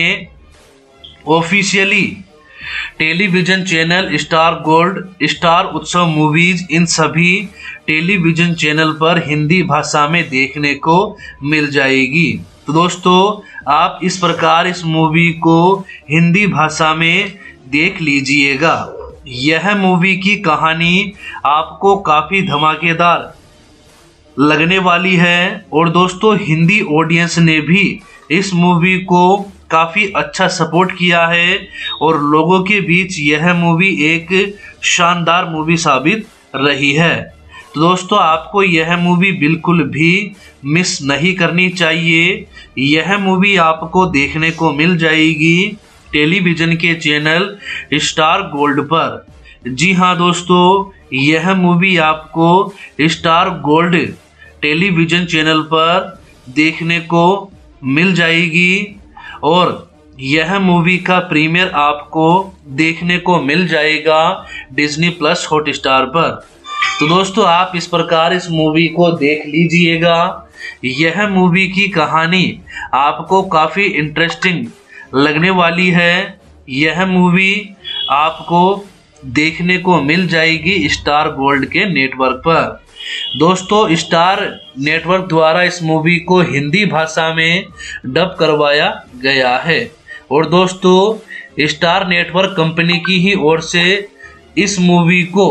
officially television channel Star Gold, Star Utsav Movies, इन सभी टेलीविजन चैनल पर हिंदी भाषा में देखने को मिल जाएगी। तो दोस्तों आप इस प्रकार इस मूवी को हिंदी भाषा में देख लीजिएगा। यह मूवी की कहानी आपको काफी धमाकेदार लगने वाली है और दोस्तों हिंदी ऑडियंस ने भी इस मूवी को काफी अच्छा सपोर्ट किया है और लोगों के बीच यह मूवी एक शानदार मूवी साबित रही है। तो दोस्तों आपको यह मूवी बिल्कुल भी मिस नहीं करनी चाहिए। यह मूवी आपको देखने को मिल जाएगी टेलीविजन के चैनल स्टार गोल्ड पर। जी हाँ दोस्तों यह मूवी आपको स्टार गोल्ड टेलीविजन चैनल पर देखने को मिल जाएगी और यह मूवी का प्रीमियर आपको देखने को मिल जाएगा डिज्नी प्लस हॉट स्टार पर। तो दोस्तों आप इस प्रकार इस मूवी को देख लीजिएगा। यह मूवी की कहानी आपको काफी इंटरेस्टिंग लगने वाली है। यह मूवी आपको देखने को मिल जाएगी स्टार गोल्ड के नेटवर्क पर। दोस्तों स्टार नेटवर्क द्वारा इस मूवी को हिंदी भाषा में डब करवाया गया है और दोस्तों स्टार नेटवर्क कंपनी की ही ओर से इस मूवी को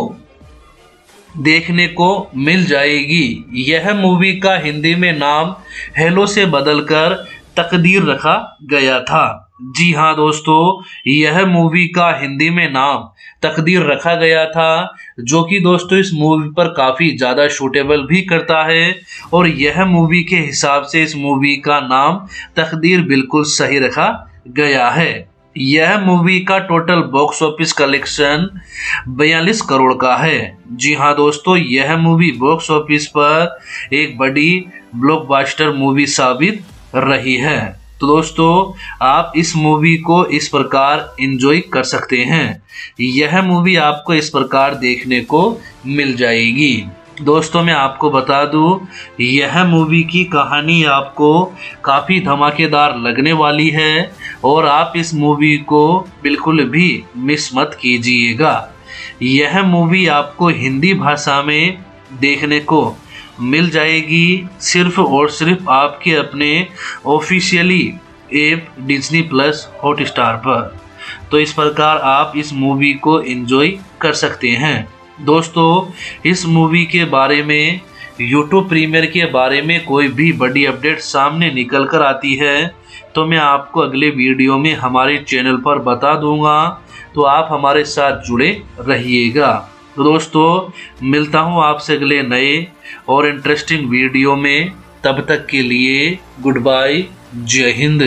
देखने को मिल जाएगी। यह मूवी का हिंदी में नाम हेलो से बदलकर तकदीर रखा गया था। जी हाँ दोस्तों यह मूवी का हिंदी में नाम तकदीर रखा गया था, जो कि दोस्तों इस मूवी पर काफी ज्यादा सूटेबल भी करता है और यह मूवी के हिसाब से इस मूवी का नाम तकदीर बिल्कुल सही रखा गया है। यह मूवी का टोटल बॉक्स ऑफिस कलेक्शन बयालीस करोड़ का है। जी हाँ दोस्तों यह मूवी बॉक्स ऑफिस पर एक बड़ी ब्लॉकबस्टर मूवी साबित रही है। तो दोस्तों आप इस मूवी को इस प्रकार एंजॉय कर सकते हैं। यह मूवी आपको इस प्रकार देखने को मिल जाएगी। दोस्तों मैं आपको बता दूं यह मूवी की कहानी आपको काफ़ी धमाकेदार लगने वाली है और आप इस मूवी को बिल्कुल भी मिस मत कीजिएगा। यह मूवी आपको हिंदी भाषा में देखने को मिल जाएगी सिर्फ और सिर्फ आपके अपने officially app Disney Plus Hotstar पर। तो इस प्रकार आप इस मूवी को एंजॉय कर सकते हैं। दोस्तों इस मूवी के बारे में यूट्यूब प्रीमियर के बारे में कोई भी बड़ी अपडेट सामने निकल कर आती है तो मैं आपको अगले वीडियो में हमारे चैनल पर बता दूंगा, तो आप हमारे साथ जुड़े रहिएगा। तो दोस्तों मिलता हूं आपसे अगले नए और इंटरेस्टिंग वीडियो में। तब तक के लिए गुड बाय, जय हिंद।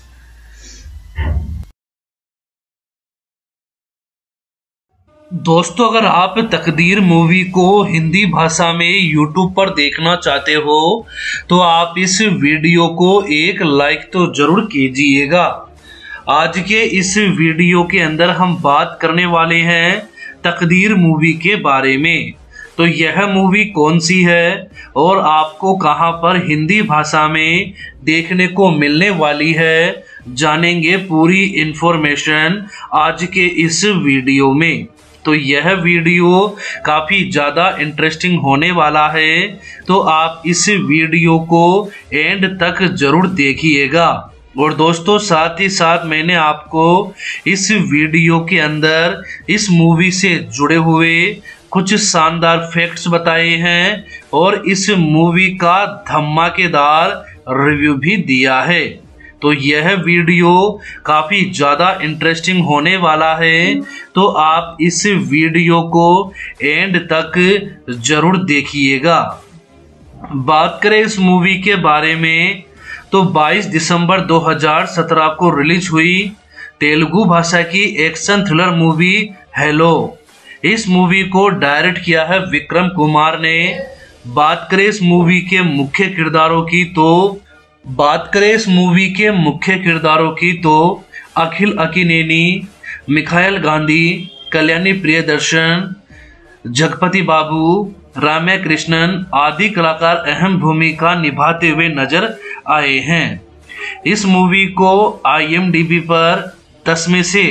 दोस्तों अगर आप तकदीर मूवी को हिंदी भाषा में यूट्यूब पर देखना चाहते हो तो आप इस वीडियो को एक लाइक तो जरूर कीजिएगा। आज के इस वीडियो के अंदर हम बात करने वाले हैं तकदीर मूवी के बारे में। तो यह मूवी कौन सी है और आपको कहां पर हिंदी भाषा में देखने को मिलने वाली है, जानेंगे पूरी इंफॉर्मेशन आज के इस वीडियो में। तो यह वीडियो काफी ज्यादा इंटरेस्टिंग होने वाला है, तो आप इस वीडियो को एंड तक जरूर देखिएगा। और दोस्तों साथ ही साथ मैंने आपको इस वीडियो के अंदर इस मूवी से जुड़े हुए कुछ शानदार फैक्ट्स बताए हैं और इस मूवी का धमाकेदार रिव्यू भी दिया है। तो यह वीडियो काफी ज्यादा इंटरेस्टिंग होने वाला है, तो आप इस वीडियो को एंड तक जरूर देखिएगा। बात करें इस मूवी के बारे में तो बाईस दिसंबर दो हज़ार सत्रह को रिलीज हुई तेलुगु भाषा की एक्शन थ्रिलर मूवी हेलो। इस मूवी को डायरेक्ट किया है विक्रम कुमार ने। बात करें इस मूवी के मुख्य किरदारों की तो बात करें इस मूवी के मुख्य किरदारों की तो अखिल अकिनेनी, मिखाइल गांधी, कल्याणी प्रियदर्शन, जगपति बाबू, राम्या कृष्णन आदि कलाकार अहम भूमिका निभाते हुए नजर आए हैं। इस मूवी को आई एम डी बी पर दस में से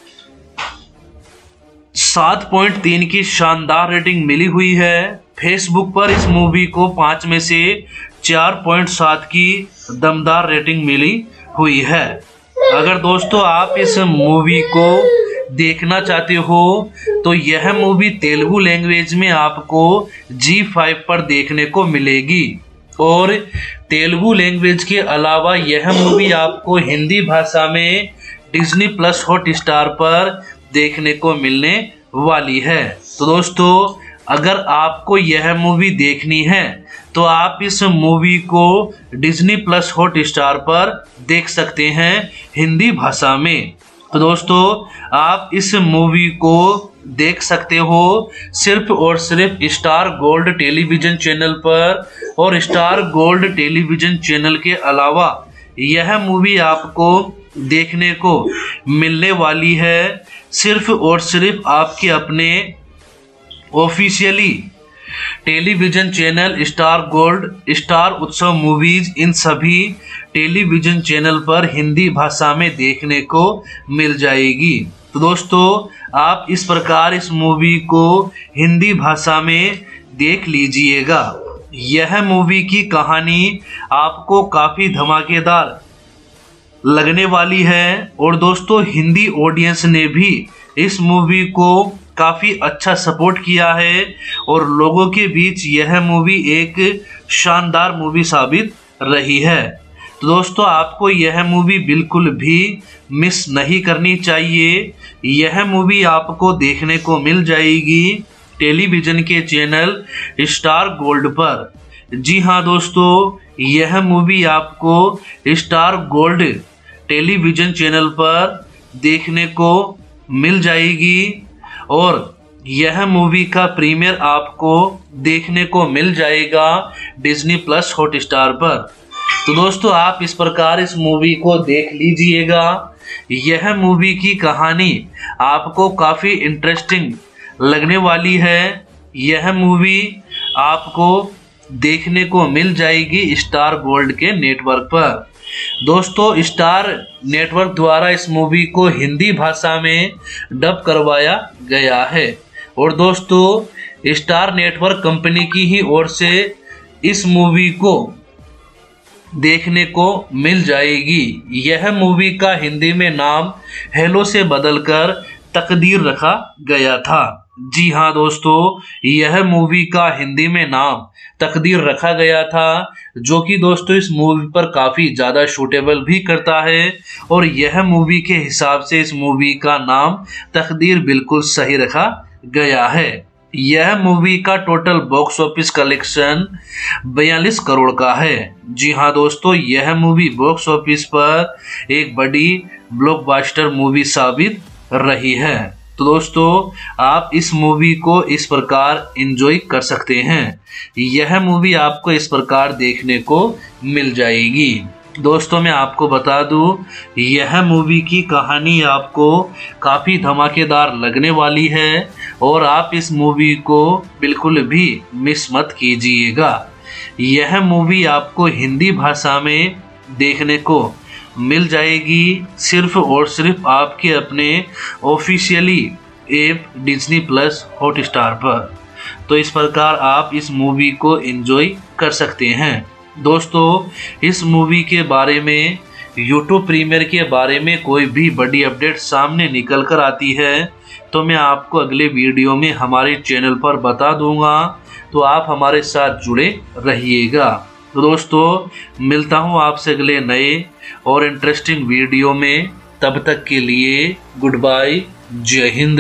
सात पॉइंट तीन की शानदार रेटिंग मिली हुई है। फेसबुक पर इस मूवी को पाँच में से चार पॉइंट सात की दमदार रेटिंग मिली हुई है। अगर दोस्तों आप इस मूवी को देखना चाहते हो तो यह मूवी तेलुगु लैंग्वेज में आपको जी फाइव पर देखने को मिलेगी और तेलुगु लैंग्वेज के अलावा यह मूवी आपको हिंदी भाषा में डिज्नी प्लस हॉट स्टार पर देखने को मिलने वाली है। तो दोस्तों अगर आपको यह मूवी देखनी है तो आप इस मूवी को डिज्नी प्लस हॉट स्टार पर देख सकते हैं हिंदी भाषा में। तो दोस्तों आप इस मूवी को देख सकते हो सिर्फ और सिर्फ स्टार गोल्ड टेलीविजन चैनल पर, और स्टार गोल्ड टेलीविजन चैनल के अलावा यह मूवी आपको देखने को मिलने वाली है सिर्फ और सिर्फ आपके अपने officially television channel Star Gold, Star Utsav Movies, इन सभी टेलीविजन चैनल पर हिंदी भाषा में देखने को मिल जाएगी। तो दोस्तों आप इस प्रकार इस मूवी को हिंदी भाषा में देख लीजिएगा। यह मूवी की कहानी आपको काफी धमाकेदार लगने वाली है और दोस्तों हिंदी ऑडियंस ने भी इस मूवी को काफी अच्छा सपोर्ट किया है और लोगों के बीच यह मूवी एक शानदार मूवी साबित रही है। तो दोस्तों आपको यह मूवी बिल्कुल भी मिस नहीं करनी चाहिए। यह मूवी आपको देखने को मिल जाएगी टेलीविजन के चैनल स्टार गोल्ड पर। जी हाँ दोस्तों यह मूवी आपको स्टार गोल्ड टेलीविजन चैनल पर देखने को मिल जाएगी और यह मूवी का प्रीमियर आपको देखने को मिल जाएगा डिज्नी प्लस हॉट स्टार पर। तो दोस्तों आप इस प्रकार इस मूवी को देख लीजिएगा। यह मूवी की कहानी आपको काफी इंटरेस्टिंग लगने वाली है। यह मूवी आपको देखने को मिल जाएगी स्टार गोल्ड के नेटवर्क पर। दोस्तों स्टार नेटवर्क द्वारा इस मूवी को हिंदी भाषा में डब करवाया गया है और दोस्तों स्टार नेटवर्क कंपनी की ही ओर से इस मूवी को देखने को मिल जाएगी। यह मूवी का हिंदी में नाम हेलो से बदलकर तकदीर रखा गया था। जी हाँ दोस्तों, यह मूवी का हिंदी में नाम तकदीर रखा गया था, जो कि दोस्तों इस मूवी पर काफी ज्यादा सूटेबल भी करता है। और यह मूवी के हिसाब से इस मूवी का नाम तकदीर बिल्कुल सही रखा गया है। यह मूवी का टोटल बॉक्स ऑफिस कलेक्शन बयालीस करोड़ का है। जी हाँ दोस्तों, यह मूवी बॉक्स ऑफिस पर एक बड़ी ब्लॉकबस्टर मूवी साबित रही है। तो दोस्तों, आप इस मूवी को इस प्रकार एंजॉय कर सकते हैं। यह मूवी आपको इस प्रकार देखने को मिल जाएगी। दोस्तों, मैं आपको बता दूं, यह मूवी की कहानी आपको काफ़ी धमाकेदार लगने वाली है और आप इस मूवी को बिल्कुल भी मिस मत कीजिएगा। यह मूवी आपको हिंदी भाषा में देखने को मिल जाएगी, सिर्फ और सिर्फ आपके अपने officially app Disney Plus Hotstar पर। तो इस प्रकार आप इस मूवी को एंजॉय कर सकते हैं। दोस्तों, इस मूवी के बारे में, यूट्यूब प्रीमियर के बारे में कोई भी बड़ी अपडेट सामने निकल कर आती है तो मैं आपको अगले वीडियो में हमारे चैनल पर बता दूंगा, तो आप हमारे साथ जुड़े रहिएगा। तो दोस्तों, मिलता हूं आपसे अगले नए और इंटरेस्टिंग वीडियो में। तब तक के लिए गुड बाय, जय हिंद।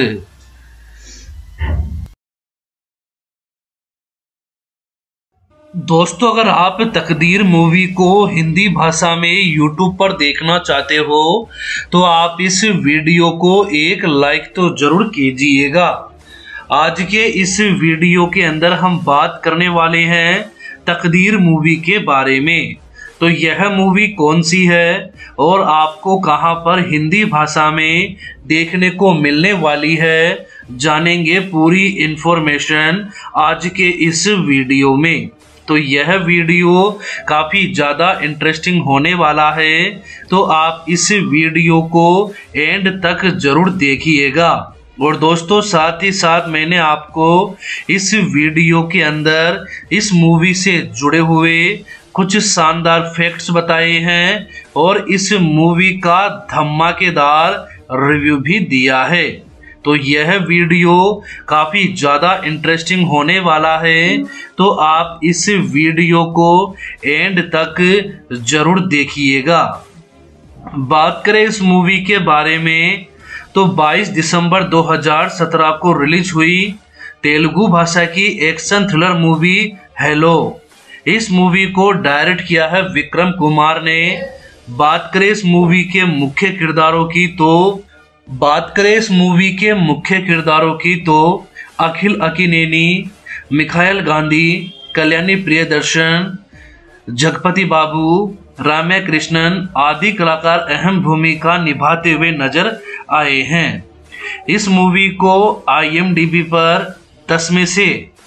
दोस्तों, अगर आप तकदीर मूवी को हिंदी भाषा में यूट्यूब पर देखना चाहते हो तो आप इस वीडियो को एक लाइक तो जरूर कीजिएगा। आज के इस वीडियो के अंदर हम बात करने वाले हैं तकदीर मूवी के बारे में। तो यह मूवी कौन सी है और आपको कहां पर हिंदी भाषा में देखने को मिलने वाली है, जानेंगे पूरी इंफॉर्मेशन आज के इस वीडियो में। तो यह वीडियो काफ़ी ज़्यादा इंटरेस्टिंग होने वाला है, तो आप इस वीडियो को एंड तक जरूर देखिएगा। और दोस्तों, साथ ही साथ मैंने आपको इस वीडियो के अंदर इस मूवी से जुड़े हुए कुछ शानदार फैक्ट्स बताए हैं और इस मूवी का धमाकेदार रिव्यू भी दिया है। तो यह वीडियो काफ़ी ज़्यादा इंटरेस्टिंग होने वाला है, तो आप इस वीडियो को एंड तक जरूर देखिएगा। बात करें इस मूवी के बारे में तो बाईस दिसंबर दो हज़ार सत्रह को रिलीज हुई तेलुगु भाषा की एक्शन थ्रिलर मूवी हेलो। इस मूवी को डायरेक्ट किया है विक्रम कुमार ने। बात करें इस मूवी के मुख्य किरदारों की तो बात करें इस मूवी के मुख्य किरदारों की तो अखिल अकिनेनी, मिखाइल गांधी, कल्याणी प्रियदर्शन, जगपति बाबू, राम्या कृष्णन आदि कलाकार अहम भूमिका निभाते हुए नजर आए हैं। इस मूवी को आई एम डी बी पर दस में से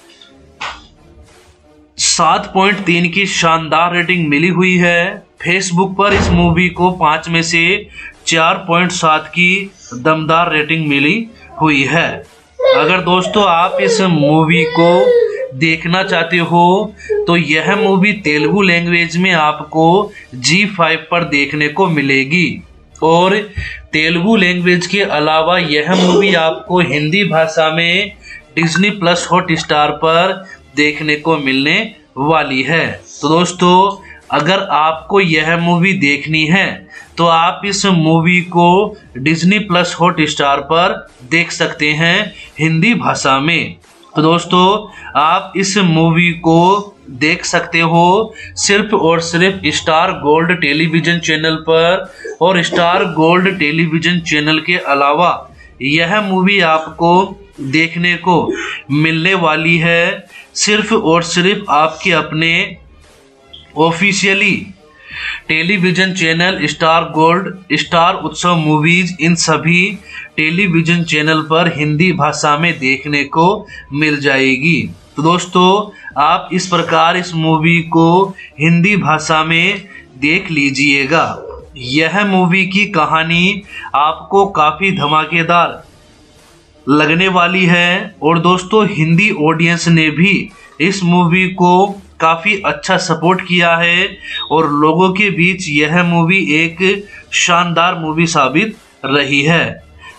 सात पॉइंट तीन की शानदार रेटिंग मिली हुई है। फेसबुक पर इस मूवी को पाँच में से चार पॉइंट सात की दमदार रेटिंग मिली हुई है। अगर दोस्तों आप इस मूवी को देखना चाहते हो तो यह मूवी तेलुगु लैंग्वेज में आपको जी फाइव पर देखने को मिलेगी और तेलुगु लैंग्वेज के अलावा यह मूवी आपको हिंदी भाषा में डिज्नी प्लस हॉटस्टार पर देखने को मिलने वाली है। तो दोस्तों, अगर आपको यह मूवी देखनी है तो आप इस मूवी को डिज्नी प्लस हॉटस्टार पर देख सकते हैं हिंदी भाषा में। तो दोस्तों, आप इस मूवी को देख सकते हो सिर्फ और सिर्फ स्टार गोल्ड टेलीविजन चैनल पर, और स्टार गोल्ड टेलीविजन चैनल के अलावा यह मूवी आपको देखने को मिलने वाली है सिर्फ और सिर्फ आपके अपने officially television channel Star Gold, Star Utsav Movies, इन सभी टेलीविजन चैनल पर हिंदी भाषा में देखने को मिल जाएगी। तो दोस्तों, आप इस प्रकार इस मूवी को हिंदी भाषा में देख लीजिएगा। यह मूवी की कहानी आपको काफ़ी धमाकेदार लगने वाली है और दोस्तों हिंदी ऑडियंस ने भी इस मूवी को काफ़ी अच्छा सपोर्ट किया है और लोगों के बीच यह मूवी एक शानदार मूवी साबित रही है।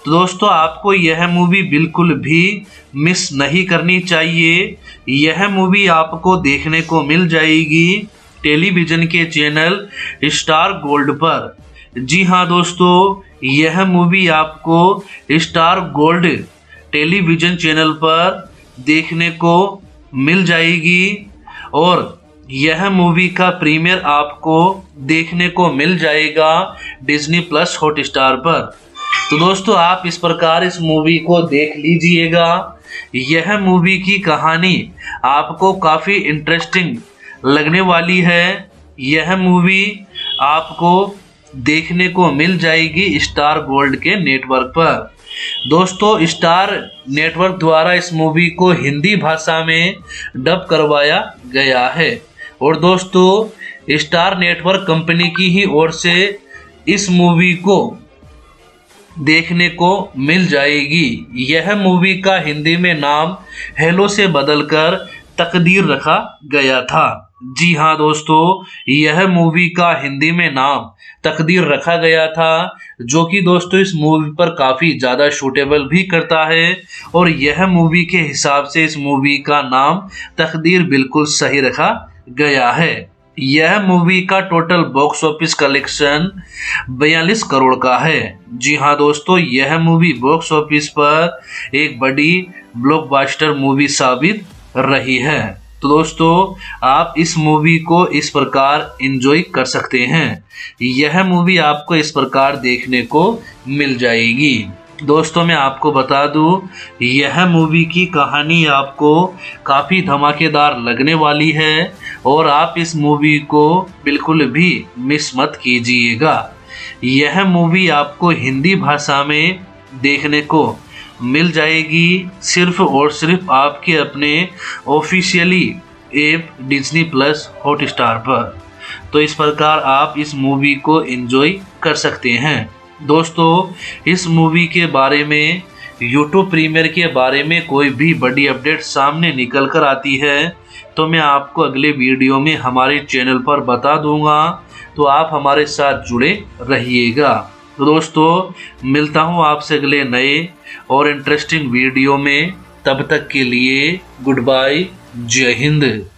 तो दोस्तों आपको यह मूवी बिल्कुल भी मिस नहीं करनी चाहिए। यह मूवी आपको देखने को मिल जाएगी टेलीविजन के चैनल स्टार गोल्ड पर। जी हाँ दोस्तों, यह मूवी आपको स्टार गोल्ड टेलीविजन चैनल पर देखने को मिल जाएगी और यह मूवी का प्रीमियर आपको देखने को मिल जाएगा डिज्नी प्लस हॉटस्टार पर। तो दोस्तों आप इस प्रकार इस मूवी को देख लीजिएगा। यह मूवी की कहानी आपको काफ़ी इंटरेस्टिंग लगने वाली है। यह मूवी आपको देखने को मिल जाएगी स्टार गोल्ड के नेटवर्क पर। दोस्तों स्टार नेटवर्क द्वारा इस मूवी को हिंदी भाषा में डब करवाया गया है और दोस्तों स्टार नेटवर्क कंपनी की ही ओर से इस मूवी को देखने को मिल जाएगी। यह मूवी का हिंदी में नाम हेलो से बदलकर तकदीर रखा गया था। जी हाँ दोस्तों, यह मूवी का हिंदी में नाम तकदीर रखा गया था, जो कि दोस्तों इस मूवी पर काफ़ी ज़्यादा सूटेबल भी करता है और यह मूवी के हिसाब से इस मूवी का नाम तकदीर बिल्कुल सही रखा गया है। यह मूवी का टोटल बॉक्स ऑफिस कलेक्शन बयालीस करोड़ का है। जी हाँ दोस्तों, यह मूवी बॉक्स ऑफिस पर एक बड़ी ब्लॉकबस्टर मूवी साबित रही है। तो दोस्तों आप इस मूवी को इस प्रकार एंजॉय कर सकते हैं। यह मूवी आपको इस प्रकार देखने को मिल जाएगी। दोस्तों मैं आपको बता दूं, यह मूवी की कहानी आपको काफ़ी धमाकेदार लगने वाली है और आप इस मूवी को बिल्कुल भी मिस मत कीजिएगा। यह मूवी आपको हिंदी भाषा में देखने को मिल जाएगी सिर्फ और सिर्फ आपके अपने officially app Disney Plus Hotstar पर। तो इस प्रकार आप इस मूवी को एंजॉय कर सकते हैं। दोस्तों इस मूवी के बारे में, यूट्यूब प्रीमियर के बारे में कोई भी बड़ी अपडेट सामने निकल कर आती है तो मैं आपको अगले वीडियो में हमारे चैनल पर बता दूंगा। तो आप हमारे साथ जुड़े रहिएगा। तो दोस्तों मिलता हूँ आपसे अगले नए और इंटरेस्टिंग वीडियो में। तब तक के लिए गुड बाय, जय हिंद।